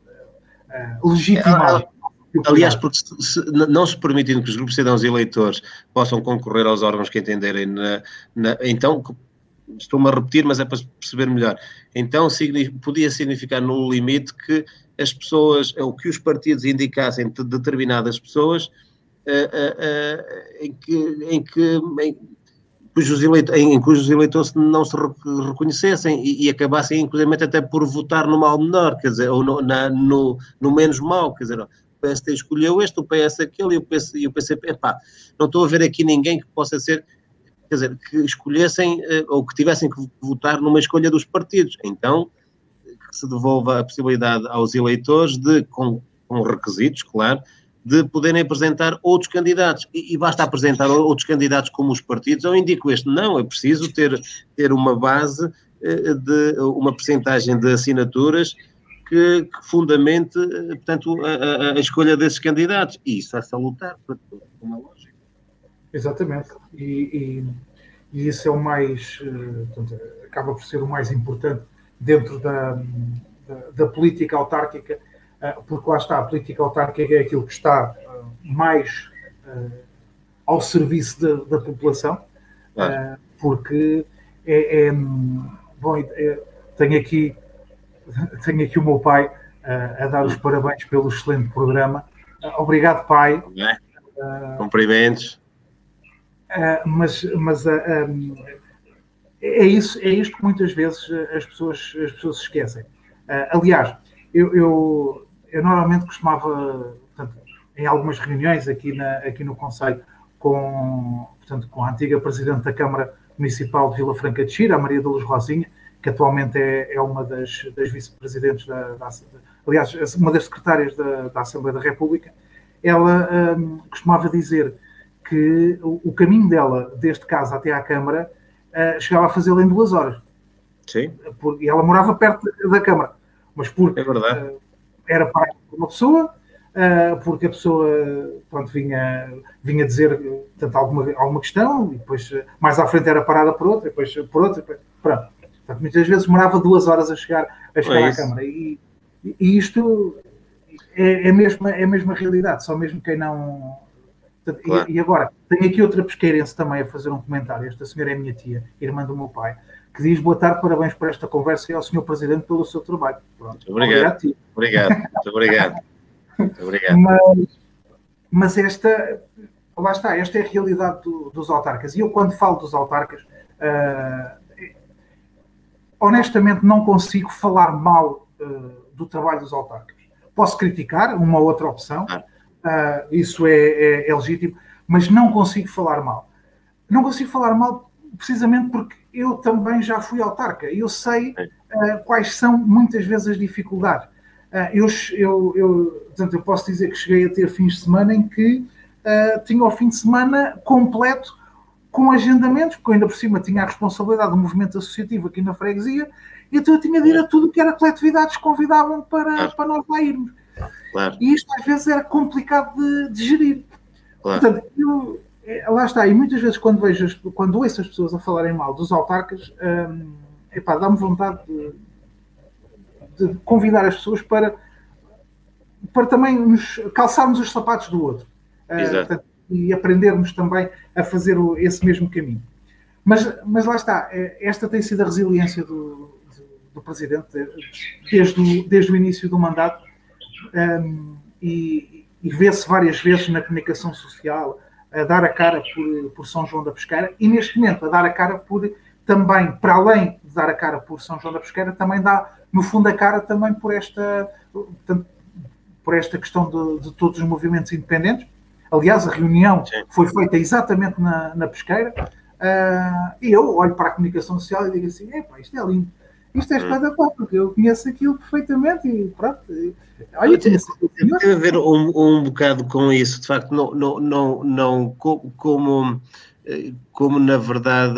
legitimada. Aliás, porque se, se, não se permitindo que os grupos de cidadãos e eleitores possam concorrer aos órgãos que entenderem, na, na, então, estou-me a repetir, mas é para perceber melhor, então signific, podia significar no limite que as pessoas, ou que os partidos indicassem de determinadas pessoas uh, uh, uh, em que, em que em, cujos, eleitores, em, em cujos eleitores não se reconhecessem e, e acabassem, inclusive, até por votar no mal menor, quer dizer, ou no, na, no, no menos mau, quer dizer, o P S D escolheu este, o P S aquele e o, P C, e o P C P. Epá, não estou a ver aqui ninguém que possa ser, quer dizer, que escolhessem ou que tivessem que votar numa escolha dos partidos. Então, que se devolva a possibilidade aos eleitores de, com, com requisitos, claro, de poderem apresentar outros candidatos. E, e basta apresentar outros candidatos como os partidos, eu indico este. Não, é preciso ter, ter uma base de uma percentagem de assinaturas que, que fundamente, portanto, a, a, a escolha desses candidatos. E isso é salutar, para uma lógica. Exatamente. E, e, e isso é o mais, portanto, acaba por ser o mais importante dentro da, da, da política autárquica, porque lá está, a política autárquica é aquilo que está mais uh, ao serviço da, da população, claro. uh, porque é, é bom, é, tenho aqui tenho aqui o meu pai uh, a dar os parabéns pelo excelente programa. Uh, obrigado, pai. É. Uh, Cumprimentos. Uh, mas mas uh, um, é isso, é isto que muitas vezes as pessoas, as pessoas se esquecem. Uh, aliás, eu, eu Eu normalmente costumava, portanto, em algumas reuniões aqui, na, aqui no Conselho, com, portanto, com a antiga Presidente da Câmara Municipal de Vila Franca de Xira, a Maria da Luz Rosinha, que atualmente é, é uma das, das vice-presidentes, da, da, aliás, uma das secretárias da, da Assembleia da República, ela hum, costumava dizer que o, o caminho dela, desde casa até à Câmara, uh, chegava a fazê-lo em duas horas. Sim. Por, e ela morava perto da Câmara. Mas porque... É verdade. Uh, era para uma pessoa, porque a pessoa, pronto, vinha, vinha dizer, portanto, alguma, alguma questão, e depois mais à frente era parada por outra, e depois por outra, e depois, pronto. Portanto, muitas vezes demorava duas horas a chegar, a chegar é à Câmara. E, e isto é, é, mesmo, é a mesma realidade, só mesmo quem não... Portanto, claro. e, e agora, tenho aqui outra pesqueirense também a fazer um comentário. Esta senhora é minha tia, irmã do meu pai, que diz: boa tarde, parabéns por esta conversa e ao senhor Presidente pelo seu trabalho. Pronto. Muito obrigado. Obrigado. Muito obrigado. Muito obrigado. Mas, mas esta, lá está, esta é a realidade do, dos autarcas. E eu, quando falo dos autarcas, uh, honestamente não consigo falar mal uh, do trabalho dos autarcas. Posso criticar uma ou outra opção, uh, isso é, é, é legítimo, mas não consigo falar mal. Não consigo falar mal precisamente porque eu também já fui autarca e eu sei uh, quais são muitas vezes as dificuldades. Uh, eu, eu, eu, portanto, eu posso dizer que cheguei a ter fins de semana em que uh, tinha o fim de semana completo com agendamentos, porque eu ainda por cima tinha a responsabilidade do movimento associativo aqui na freguesia, e então eu tinha de ir a tudo que era coletividades que convidavam para, para nós lá irmos. Claro. E isto às vezes era complicado de, de gerir. Claro. Portanto, eu, lá está, e muitas vezes quando vejo, quando ouço as pessoas a falarem mal dos autarcas, hum, epá, dá-me vontade de, de convidar as pessoas para, para também nos calçarmos os sapatos do outro. Uh, portanto, e aprendermos também a fazer o, esse mesmo caminho. Mas, mas lá está, esta tem sido a resiliência do, do, do Presidente desde o, desde o início do mandato, um, e, e vê-se várias vezes na comunicação social a dar a cara por, por São João da Pesqueira, e neste momento a dar a cara por também, para além de dar a cara por São João da Pesqueira, também dá, no fundo, a cara também por esta, portanto, por esta questão de, de todos os movimentos independentes. Aliás, a reunião foi feita exatamente na, na Pesqueira, uh, e eu olho para a comunicação social e digo assim, epá, isto é lindo, isto é espetacular, porque eu conheço aquilo perfeitamente e pronto. Olha, tem, tem a ver um, um bocado com isso, de facto, não, não, não, não como, como na verdade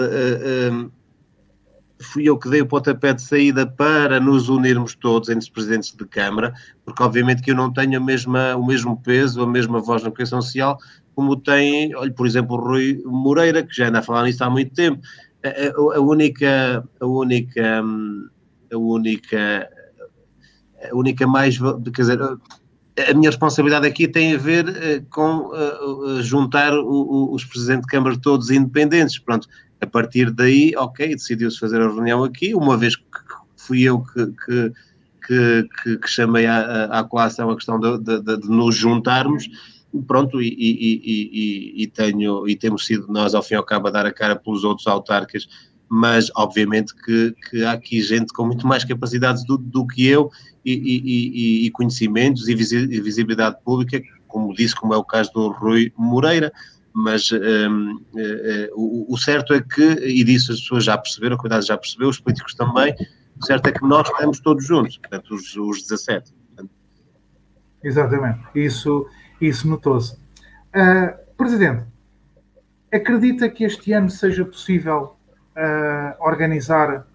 fui eu que dei o pontapé de saída para nos unirmos todos entre os presidentes de Câmara, porque obviamente que eu não tenho a mesma, o mesmo peso, a mesma voz na comunicação social, como tem, olha, por exemplo, o Rui Moreira, que já anda a falar nisso há muito tempo. A, a única, a única, a única, a única mais, quer dizer, a minha responsabilidade aqui tem a ver com uh, juntar o, o, os presidentes de Câmara todos independentes. Pronto, a partir daí, ok, decidiu-se fazer a reunião aqui, uma vez que fui eu que, que, que, que, que chamei à, à colação a questão de, de, de, de nos juntarmos, pronto, e, e, e, e, tenho, e temos sido nós, ao fim e ao cabo, a dar a cara pelos outros autarcas, mas obviamente que, que há aqui gente com muito mais capacidades do, do que eu, e, e, e, e conhecimentos e visibilidade pública, como disse, como é o caso do Rui Moreira, mas um, uh, uh, o, o certo é que, e disso as pessoas já perceberam, a comunidade já percebeu, os políticos também, o certo é que nós estamos todos juntos, portanto, os, os dezassete. Portanto. Exatamente, isso, isso notou-se. Uh, Presidente, acredita que este ano seja possível uh, organizar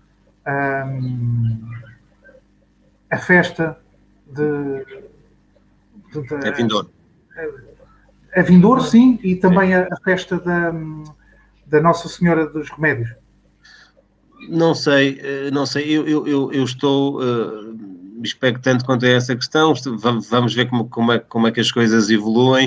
um, a festa de... de, de é Vindouro. A Vindouro, sim, e também a, a festa da, da Nossa Senhora dos Remédios. Não sei, não sei, eu, eu, eu estou uh, expectante quanto a essa questão, vamos ver como, como, é, como é que as coisas evoluem.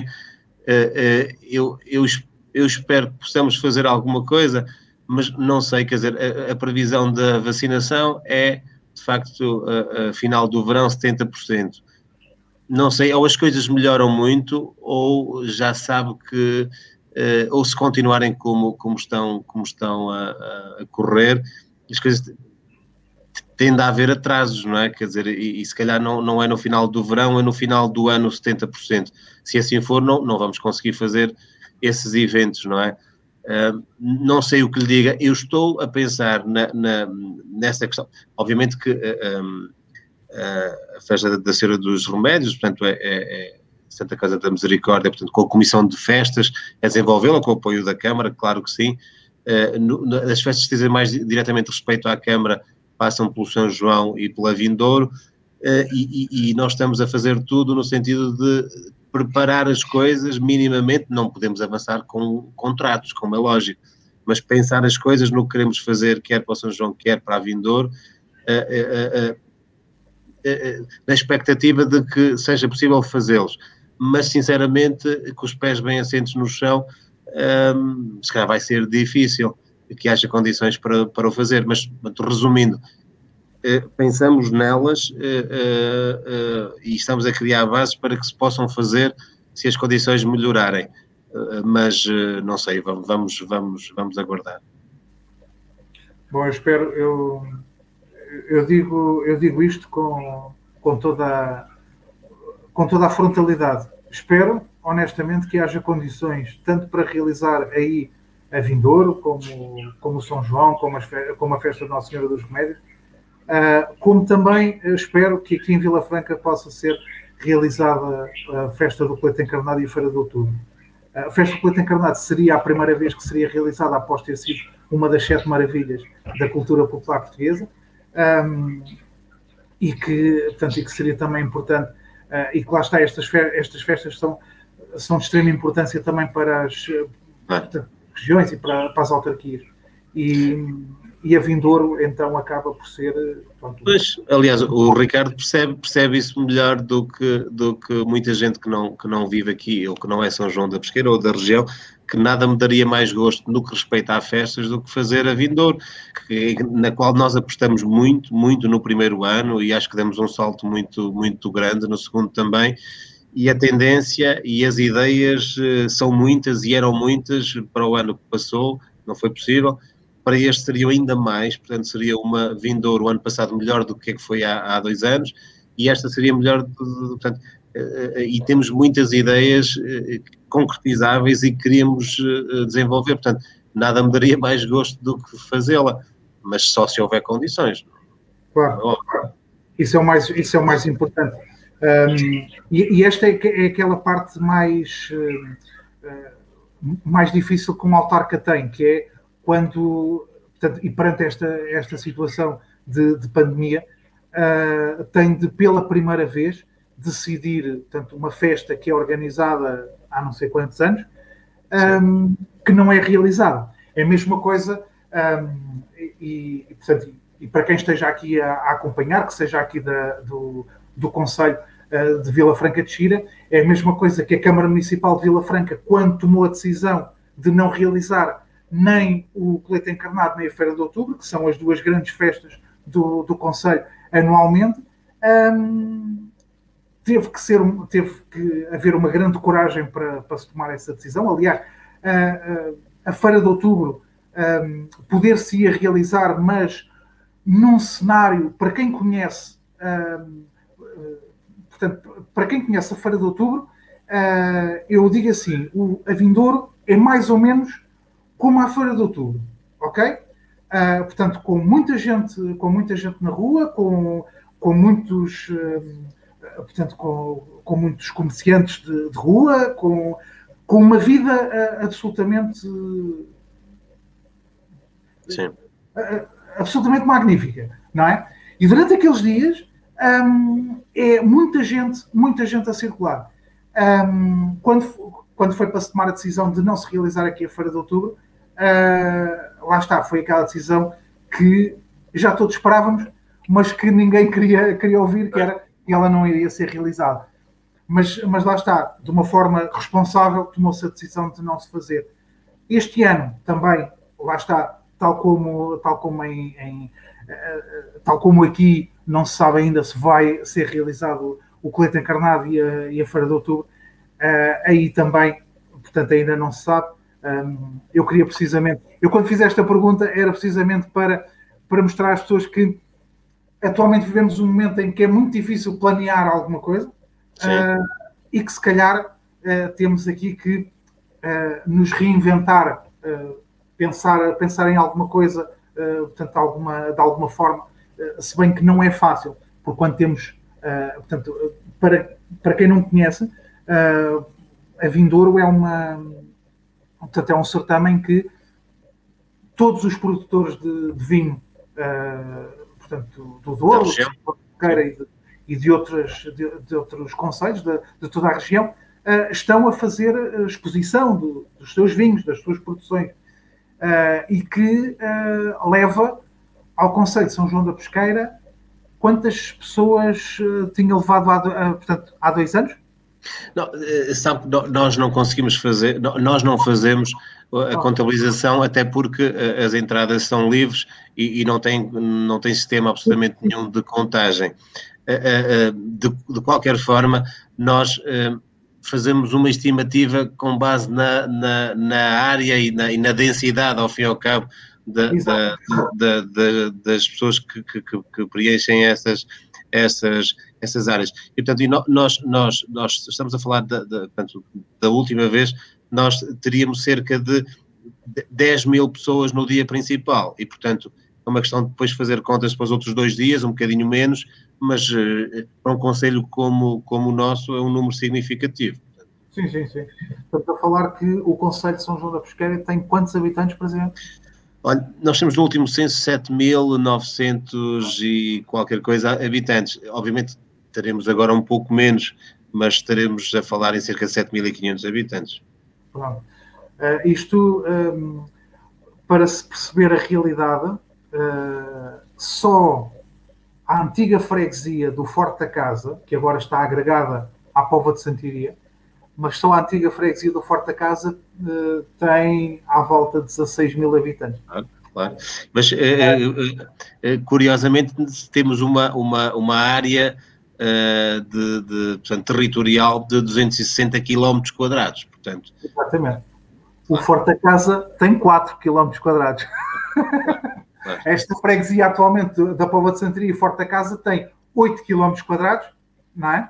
Uh, uh, eu, eu, eu espero que possamos fazer alguma coisa, mas não sei, quer dizer, a, a previsão da vacinação é, de facto, a, a final do verão, setenta por cento. Não sei, ou as coisas melhoram muito, ou já sabe que, uh, ou se continuarem como, como estão, como estão a, a correr, as coisas tendem a haver atrasos, não é? Quer dizer, e, e se calhar não, não é no final do verão, é no final do ano setenta por cento. Se assim for, não, não vamos conseguir fazer esses eventos, não é? Uh, não sei o que lhe diga, eu estou a pensar na, na, nessa questão. Obviamente que uh, um, uh, a festa da Senhora dos Remédios, portanto, é, é, é Santa Casa da Misericórdia, portanto, com a Comissão de Festas, é desenvolvê-la com o apoio da Câmara, claro que sim. Uh, no, as festas que dizem mais diretamente respeito à Câmara passam pelo São João e pela Vindouro, uh, e, e, e nós estamos a fazer tudo no sentido de preparar as coisas minimamente. Não podemos avançar com contratos, como é lógico, mas pensar as coisas no que queremos fazer, quer para o São João, quer para a Vindouro, uh, uh, uh, uh, na expectativa de que seja possível fazê-los, mas sinceramente, com os pés bem assentos no chão, um, se calhar vai ser difícil que haja condições para, para o fazer, mas resumindo, uh, pensamos nelas uh, uh, uh, e estamos a criar bases para que se possam fazer se as condições melhorarem, uh, mas uh, não sei, vamos, vamos, vamos, vamos aguardar. Bom, eu espero, eu, eu, digo, eu digo isto com, com, toda, com toda a frontalidade. Espero, honestamente, que haja condições tanto para realizar aí a Vindouro, como, como o São João, como, as, como a festa de Nossa Senhora dos Remédios, uh, como também espero que aqui em Vila Franca possa ser realizada a festa do Colete Encarnado e a Feira de Outubro. A festa do Colete Encarnado seria a primeira vez que seria realizada após ter sido uma das sete maravilhas da cultura popular portuguesa, um, e, que, portanto, e que seria também importante, uh, e que lá está, estas, fe estas festas são, são de extrema importância também para as ah. regiões e para, para as autarquias. E, e a Vindouro, então, acaba por ser... Pronto, pois, aliás, o Ricardo percebe, percebe isso melhor do que, do que muita gente que não, que não vive aqui, ou que não é São João da Pesqueira ou da região, que nada me daria mais gosto no que respeita a festas do que fazer a Vindouro, que, na qual nós apostamos muito, muito no primeiro ano, e acho que demos um salto muito, muito grande no segundo também, e a tendência e as ideias são muitas e eram muitas para o ano que passou, não foi possível. Para este seriam ainda mais, portanto seria uma Vindouro o ano passado melhor do que é que foi há, há dois anos, e esta seria melhor, portanto, e temos muitas ideias concretizáveis e que queríamos desenvolver, portanto, nada me daria mais gosto do que fazê-la, mas só se houver condições. Claro, isso é o mais, isso é o mais importante. Um, e, e esta é, é aquela parte mais, uh, mais difícil que uma autarca tem, que é quando, portanto, e perante esta, esta situação de, de pandemia, uh, tem de, pela primeira vez, decidir, portanto, uma festa que é organizada há não sei quantos anos, um, que não é realizada. É a mesma coisa, um, e, e, portanto, e para quem esteja aqui a, a acompanhar, que seja aqui da, do, do Conselho uh, de Vila Franca de Xira, é a mesma coisa que a Câmara Municipal de Vila Franca, quando tomou a decisão de não realizar nem o Colete Encarnado, nem a Feira de Outubro, que são as duas grandes festas do, do Conselho anualmente, um, teve, que ser, teve que haver uma grande coragem para, para se tomar essa decisão. Aliás, a, a, a Feira de Outubro um, poder-se-ia realizar, mas num cenário, para quem conhece, um, portanto, para quem conhece a Feira de Outubro, uh, eu digo assim, o, a Vindouro é mais ou menos como a Feira de Outubro, ok? Uh, portanto, com muita gente, com muita gente na rua, com, com muitos, uh, portanto, com, com muitos comerciantes de, de rua, com, com uma vida uh, absolutamente, Sim. Uh, absolutamente magnífica, não é? E durante aqueles dias um, é muita gente, muita gente a circular. Um, quando, quando foi para se tomar a decisão de não se realizar aqui a Feira de Outubro, Uh, lá está, foi aquela decisão que já todos esperávamos, mas que ninguém queria, queria ouvir, que era que ela não iria ser realizada. Mas, mas lá está, de uma forma responsável, tomou-se a decisão de não se fazer. Este ano também, lá está, tal como, tal como, em, em, uh, tal como aqui não se sabe ainda se vai ser realizado o Colete Encarnado e a, e a Feira de Outubro, uh, aí também, portanto, ainda não se sabe. Um, eu queria precisamente, eu quando fiz esta pergunta era precisamente para, para mostrar às pessoas que atualmente vivemos um momento em que é muito difícil planear alguma coisa uh, e que se calhar uh, temos aqui que uh, nos reinventar, uh, pensar, pensar em alguma coisa, uh, portanto, alguma, de alguma forma, uh, se bem que não é fácil, porque quando temos, uh, portanto, para, para quem não conhece, uh, a Vindouro é uma... Portanto, é um certame em que todos os produtores de, de vinho, uh, portanto, do Douro, do Boqueira e de, e de, outras, de, de outros concelhos de, de toda a região, uh, estão a fazer a exposição do, dos seus vinhos, das suas produções, uh, e que uh, leva ao Concelho de São João da Pesqueira quantas pessoas uh, tinha levado há, uh, portanto, há dois anos? Não, sabe, nós não conseguimos fazer, nós não fazemos a contabilização, até porque as entradas são livres e, e não, tem, não tem sistema absolutamente nenhum de contagem. De, de qualquer forma, nós fazemos uma estimativa com base na, na, na área e na, e na densidade, ao fim e ao cabo, da, da, da, da, das pessoas que, que, que preenchem essas, essas, essas áreas. E, portanto, e nós, nós, nós estamos a falar da, da, portanto, da última vez, nós teríamos cerca de dez mil pessoas no dia principal e, portanto, é uma questão de depois fazer contas para os outros dois dias, um bocadinho menos, mas uh, para um concelho como, como o nosso é um número significativo. Sim, sim, sim. Estamos a falar que o Concelho de São João da Pesqueira tem quantos habitantes, presidente? Olha, nós temos no último censo sete mil novecentos e qualquer coisa habitantes. Obviamente teremos agora um pouco menos mas estaremos a falar em cerca de sete mil e quinhentos habitantes. Pronto. Uh, isto, um, para se perceber a realidade, uh, só a antiga freguesia do Forte da Casa, que agora está agregada à Póvoa de Santiria, mas só a antiga freguesia do Forte da Casa uh, tem à volta de dezasseis mil habitantes. Claro, claro. Mas, uh, uh, uh, curiosamente, temos uma, uma, uma área uh, de, de, portanto, territorial de duzentos e sessenta quilómetros quadrados. Portanto. Exatamente. O Forte da Casa tem quatro quilómetros quadrados. Claro. Esta freguesia atualmente da Póvoa de Santiria e Forte da Casa tem oito quilómetros quadrados, não é?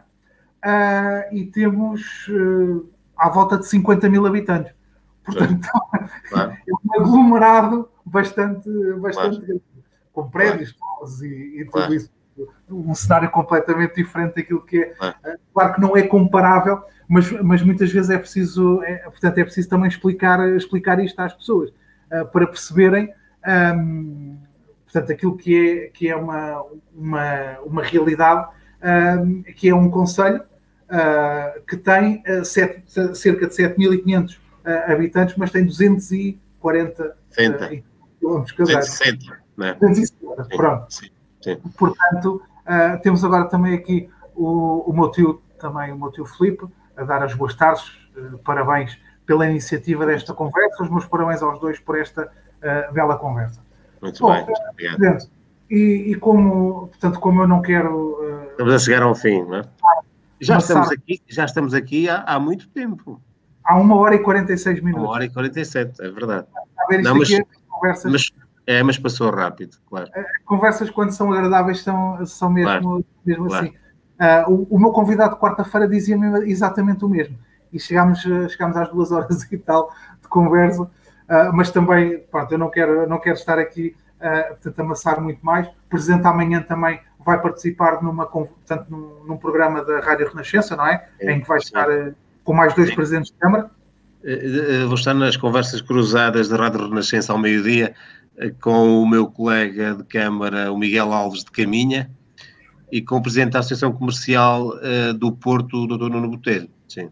Uh, e temos uh, à volta de cinquenta mil habitantes. Portanto, claro. É um aglomerado bastante, bastante claro. grande, com prédios claro. e, e tudo claro. isso. Um cenário completamente diferente daquilo que é. Claro, uh, claro que não é comparável, mas, mas muitas vezes é preciso, é, portanto, é preciso também explicar, explicar isto às pessoas, uh, para perceberem um, portanto, aquilo que é, que é uma, uma, uma realidade, um, que é um concelho uh, que tem uh, sete, cerca de sete mil e quinhentos uh, habitantes, mas tem duzentos e quarenta quilómetros quadrados. duzentos e sessenta, não é? duzentos e sessenta, pronto. Sim, sim. Portanto, uh, temos agora também aqui o, o meu tio, também o meu tio Filipe, a dar as boas tardes, uh, parabéns pela iniciativa desta conversa, os meus parabéns aos dois por esta uh, bela conversa. Muito Bom, bem, obrigado. Presidente, e, e como, portanto, como eu não quero... Uh, estamos a chegar ao fim, não é? Já estamos aqui, já estamos aqui há, há muito tempo. Há uma hora e quarenta e seis minutos. Uma hora e quarenta e sete, é verdade. A ver, isto não, mas, aqui, conversas, mas, é, mas passou rápido, claro. Conversas, quando são agradáveis, são, são mesmo, claro, mesmo claro. assim. Uh, o, o meu convidado de quarta-feira dizia-me exatamente o mesmo. E chegámos, chegámos às duas horas e tal de conversa. Uh, mas também, pronto, eu não quero, não quero estar aqui uh, portanto, amassar muito mais. O Presidente amanhã também vai participar numa, portanto, num, num programa da Rádio Renascença, não é? É em que vai estar uh, com mais dois Sim. Presidentes de Câmara. Uh, vou estar nas conversas cruzadas da Rádio Renascença ao meio-dia uh, com o meu colega de Câmara, o Miguel Alves de Caminha, e com o Presidente da Associação Comercial uh, do Porto, o doutor Nuno Botelho. Sim.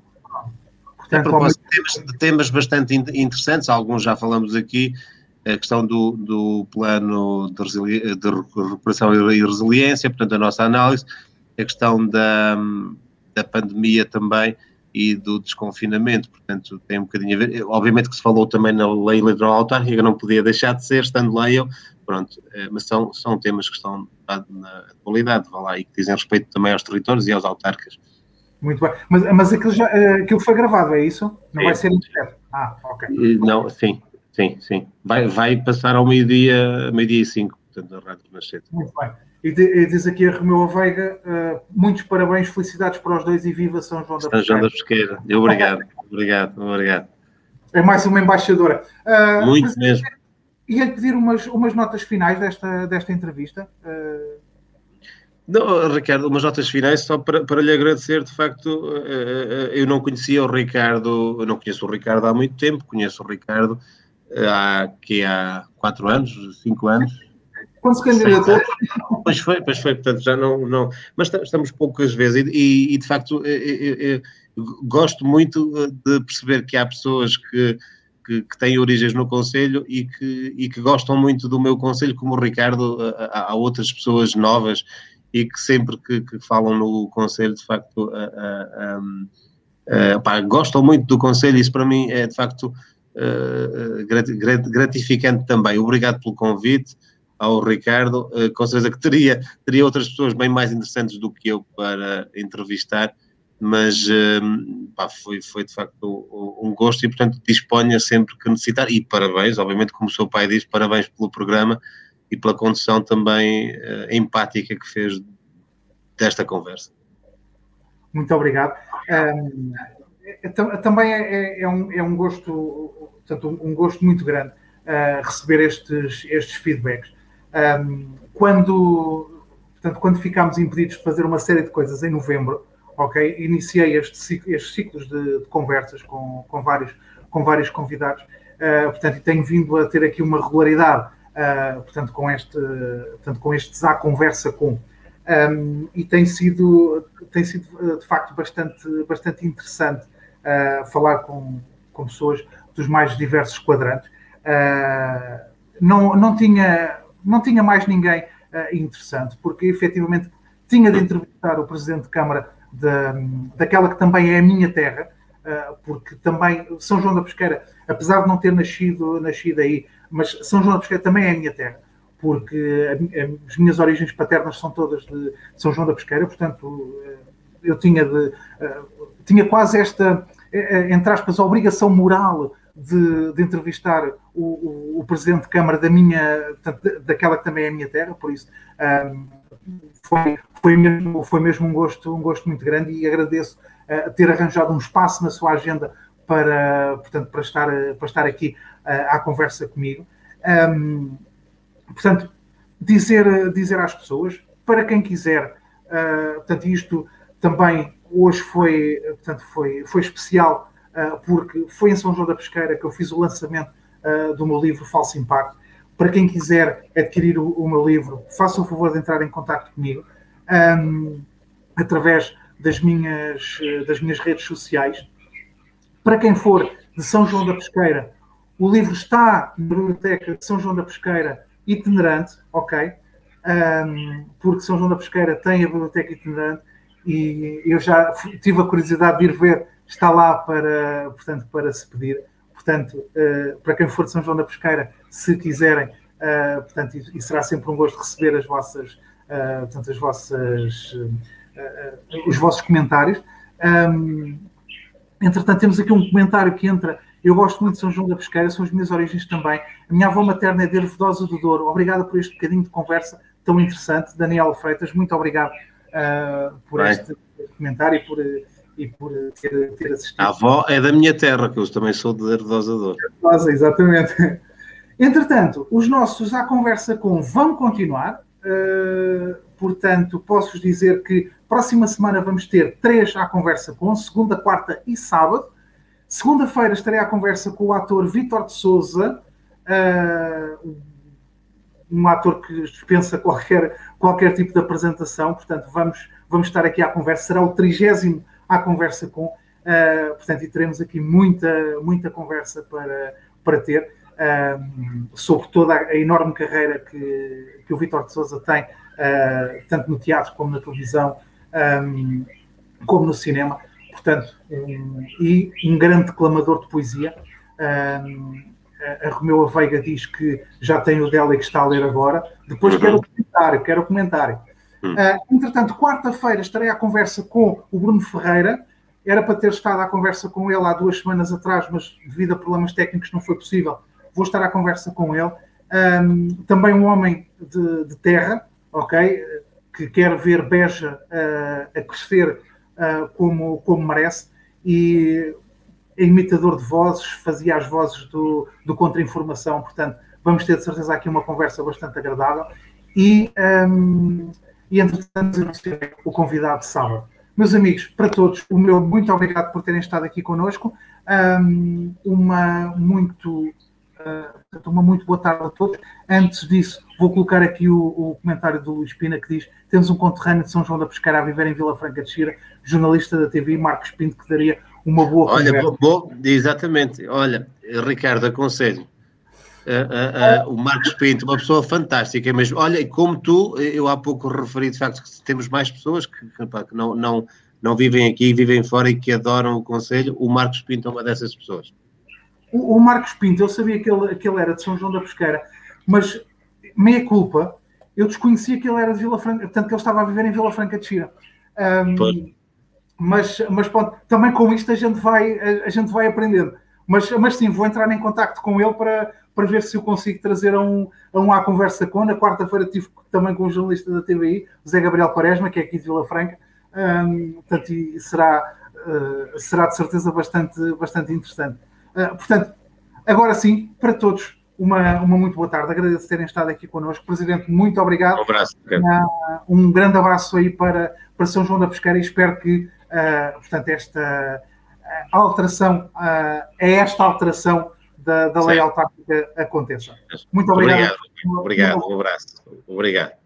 A propósito de temas, de temas bastante interessantes, alguns já falamos aqui, a questão do, do plano de, resili- de recuperação e resiliência, portanto a nossa análise, a questão da, da pandemia também e do desconfinamento, portanto tem um bocadinho a ver, obviamente que se falou também na lei eleitoral autárquica, não podia deixar de ser, estando lá eu, pronto, mas são, são temas que estão na atualidade, vá lá, e que dizem respeito também aos territórios e aos autarcas. Muito bem. Mas, mas aquilo, já, aquilo foi gravado, é isso? Não sim. vai ser em direto? Ah, ok. Não, sim, sim, sim. Vai, vai passar ao meio-dia, meio-dia e cinco, portanto, na Rádio Renascença. Muito bem. E, de, e diz aqui a Romeu Veiga, uh, muitos parabéns, felicidades para os dois e viva São João da Pesqueira. São João da Pesqueira. Obrigado, obrigado, obrigado. É mais uma embaixadora. Uh, Muito mesmo. Ia-lhe pedir umas, umas notas finais desta, desta entrevista. Uh, Não, Ricardo, umas notas finais só para, para lhe agradecer, de facto, eu não conhecia o Ricardo, eu não conheço o Ricardo há muito tempo, conheço o Ricardo há, que há quatro anos, cinco anos. Quando se candidatou? Pois foi, pois foi, portanto já não, não mas estamos poucas vezes e, e de facto eu, eu, eu gosto muito de perceber que há pessoas que, que, que têm origens no Conselho e que, e que gostam muito do meu Conselho, como o Ricardo, há, há outras pessoas novas e que sempre que, que falam no Conselho, de facto, uh, uh, uh, pá, gostam muito do Conselho, isso para mim é, de facto, uh, grat, gratificante também. Obrigado pelo convite ao Ricardo, uh, com certeza que teria, teria outras pessoas bem mais interessantes do que eu para entrevistar, mas uh, pá, foi, foi, de facto, um, um gosto e, portanto, disponha sempre que necessitar. E parabéns, obviamente, como o seu pai diz, parabéns pelo programa e pela condução também uh, empática que fez desta conversa. Muito obrigado. Um, é, também é, é, um, é um gosto, portanto, um, um gosto muito grande uh, receber estes, estes feedbacks. Um, quando, portanto, quando ficámos impedidos de fazer uma série de coisas em novembro, ok, iniciei este, estes ciclos de, de conversas com, com, vários, com vários convidados, uh, portanto, e tenho vindo a ter aqui uma regularidade Uh, portanto, com este, portanto, com estes à conversa com. Um, e tem sido, tem sido, de facto, bastante, bastante interessante uh, falar com, com pessoas dos mais diversos quadrantes. Uh, não, não, tinha, não tinha mais ninguém uh, interessante, porque, efetivamente, tinha de entrevistar o Presidente de Câmara de, daquela que também é a minha terra, uh, porque também São João da Pesqueira, apesar de não ter nascido, nascido aí, mas São João da Pesqueira também é a minha terra, porque as minhas origens paternas são todas de São João da Pesqueira, portanto, eu tinha, de, tinha quase esta, entre aspas, obrigação moral de, de entrevistar o, o, o Presidente de Câmara da minha, daquela que também é a minha terra, por isso foi, foi, mesmo, foi mesmo um gosto, um gosto muito grande, e agradeço ter arranjado um espaço na sua agenda para, portanto, para, estar, para estar aqui à conversa comigo. Um, Portanto, dizer, dizer às pessoas, para quem quiser, uh, portanto, isto também hoje foi, portanto, foi, foi especial, uh, porque foi em São João da Pesqueira que eu fiz o lançamento uh, do meu livro Falso Impacto. Para quem quiser adquirir o, o meu livro, faça o favor de entrar em contato comigo, um, através das minhas, das minhas redes sociais. Para quem for de São João da Pesqueira, o livro está na Biblioteca de São João da Pesqueira itinerante, ok? Um, porque São João da Pesqueira tem a biblioteca itinerante e eu já tive a curiosidade de ir ver, está lá para, portanto, para se pedir. Portanto, uh, para quem for de São João da Pesqueira, se quiserem, uh, portanto, e, e será sempre um gosto receber as vossas, uh, portanto, as vossas, uh, uh, os vossos comentários. Um, entretanto, temos aqui um comentário que entra. Eu gosto muito de São João da Pesqueira, são as minhas origens também. A minha avó materna é de Ervedosa do Douro. Obrigada por este bocadinho de conversa tão interessante. Daniela Freitas, muito obrigado uh, por Bem. este comentário e por, e por ter, ter assistido. A avó é da minha terra, que eu também sou de Ervedosa do Douro. Ervedosa, exatamente. Entretanto, os nossos À Conversa Com vão continuar. Uh, portanto, posso-vos dizer que próxima semana vamos ter três À Conversa Com, segunda, quarta e sábado. Segunda-feira estarei à conversa com o ator Vítor de Souza, uh, um ator que dispensa qualquer, qualquer tipo de apresentação, portanto vamos, vamos estar aqui à conversa, será o trigésimo À Conversa Com, uh, portanto, e teremos aqui muita, muita conversa para, para ter, uh, sobre toda a enorme carreira que, que o Vítor de Souza tem, uh, tanto no teatro como na televisão, um, como no cinema. Portanto, um, e um grande declamador de poesia. Um, a Romeu Veiga diz que já tem o dela e que está a ler agora. Depois uhum. quero o comentário, quero o comentário. Uhum. Uh, entretanto, quarta-feira estarei à conversa com o Bruno Ferreira. Era para ter estado à conversa com ele há duas semanas atrás, mas devido a problemas técnicos não foi possível. Vou estar à conversa com ele. Um, também um homem de, de terra, ok? Que quer ver Beja uh, a crescer Uh, como, como merece, e é imitador de vozes, fazia as vozes do, do Contra-Informação, portanto, vamos ter de certeza aqui uma conversa bastante agradável, e, um, e entretanto, o convidado de sábado. Meus amigos, para todos, o meu muito obrigado por terem estado aqui connosco, um, uma muito... Uh, uma muito boa tarde a todos. Antes disso, vou colocar aqui o, o comentário do Luís Pina, que diz: temos um conterrâneo de São João da Pesqueira a viver em Vila Franca de Xira, jornalista da T V I, Marcos Pinto, que daria uma boa Olha, conversa. Bom, exatamente. Olha, Ricardo, aconselho. Uh, uh, uh, o Marcos Pinto, uma pessoa fantástica mesmo. Olha, e como tu, eu há pouco referi de facto que temos mais pessoas que, que, que não, não, não vivem aqui, vivem fora e que adoram o conselho. O Marcos Pinto é uma dessas pessoas. O, o Marcos Pinto, eu sabia que ele, que ele era de São João da Pesqueira, mas, meia culpa, eu desconhecia que ele era de Vila Franca, portanto que ele estava a viver em Vila Franca de Xira. Um, mas, mas pronto, também com isto a gente vai, a, a gente vai aprendendo. Mas, mas sim, vou entrar em contacto com ele para, para ver se eu consigo trazer a um, a um À Conversa Com. Na quarta-feira estive também com o jornalista da T V I, José Gabriel Quaresma, que é aqui de Vila Franca. Um, portanto, e será, uh, será de certeza bastante, bastante interessante. Uh, portanto, agora sim, para todos, uma, uma muito boa tarde. Agradeço terem estado aqui connosco. Presidente, muito obrigado. Um abraço. Uh, um grande abraço aí para, para São João da Pesqueira e espero que, uh, portanto, esta uh, alteração, uh, é esta alteração da, da lei autárquica aconteça. Muito obrigado. Obrigado. Obrigado. Um abraço. Obrigado.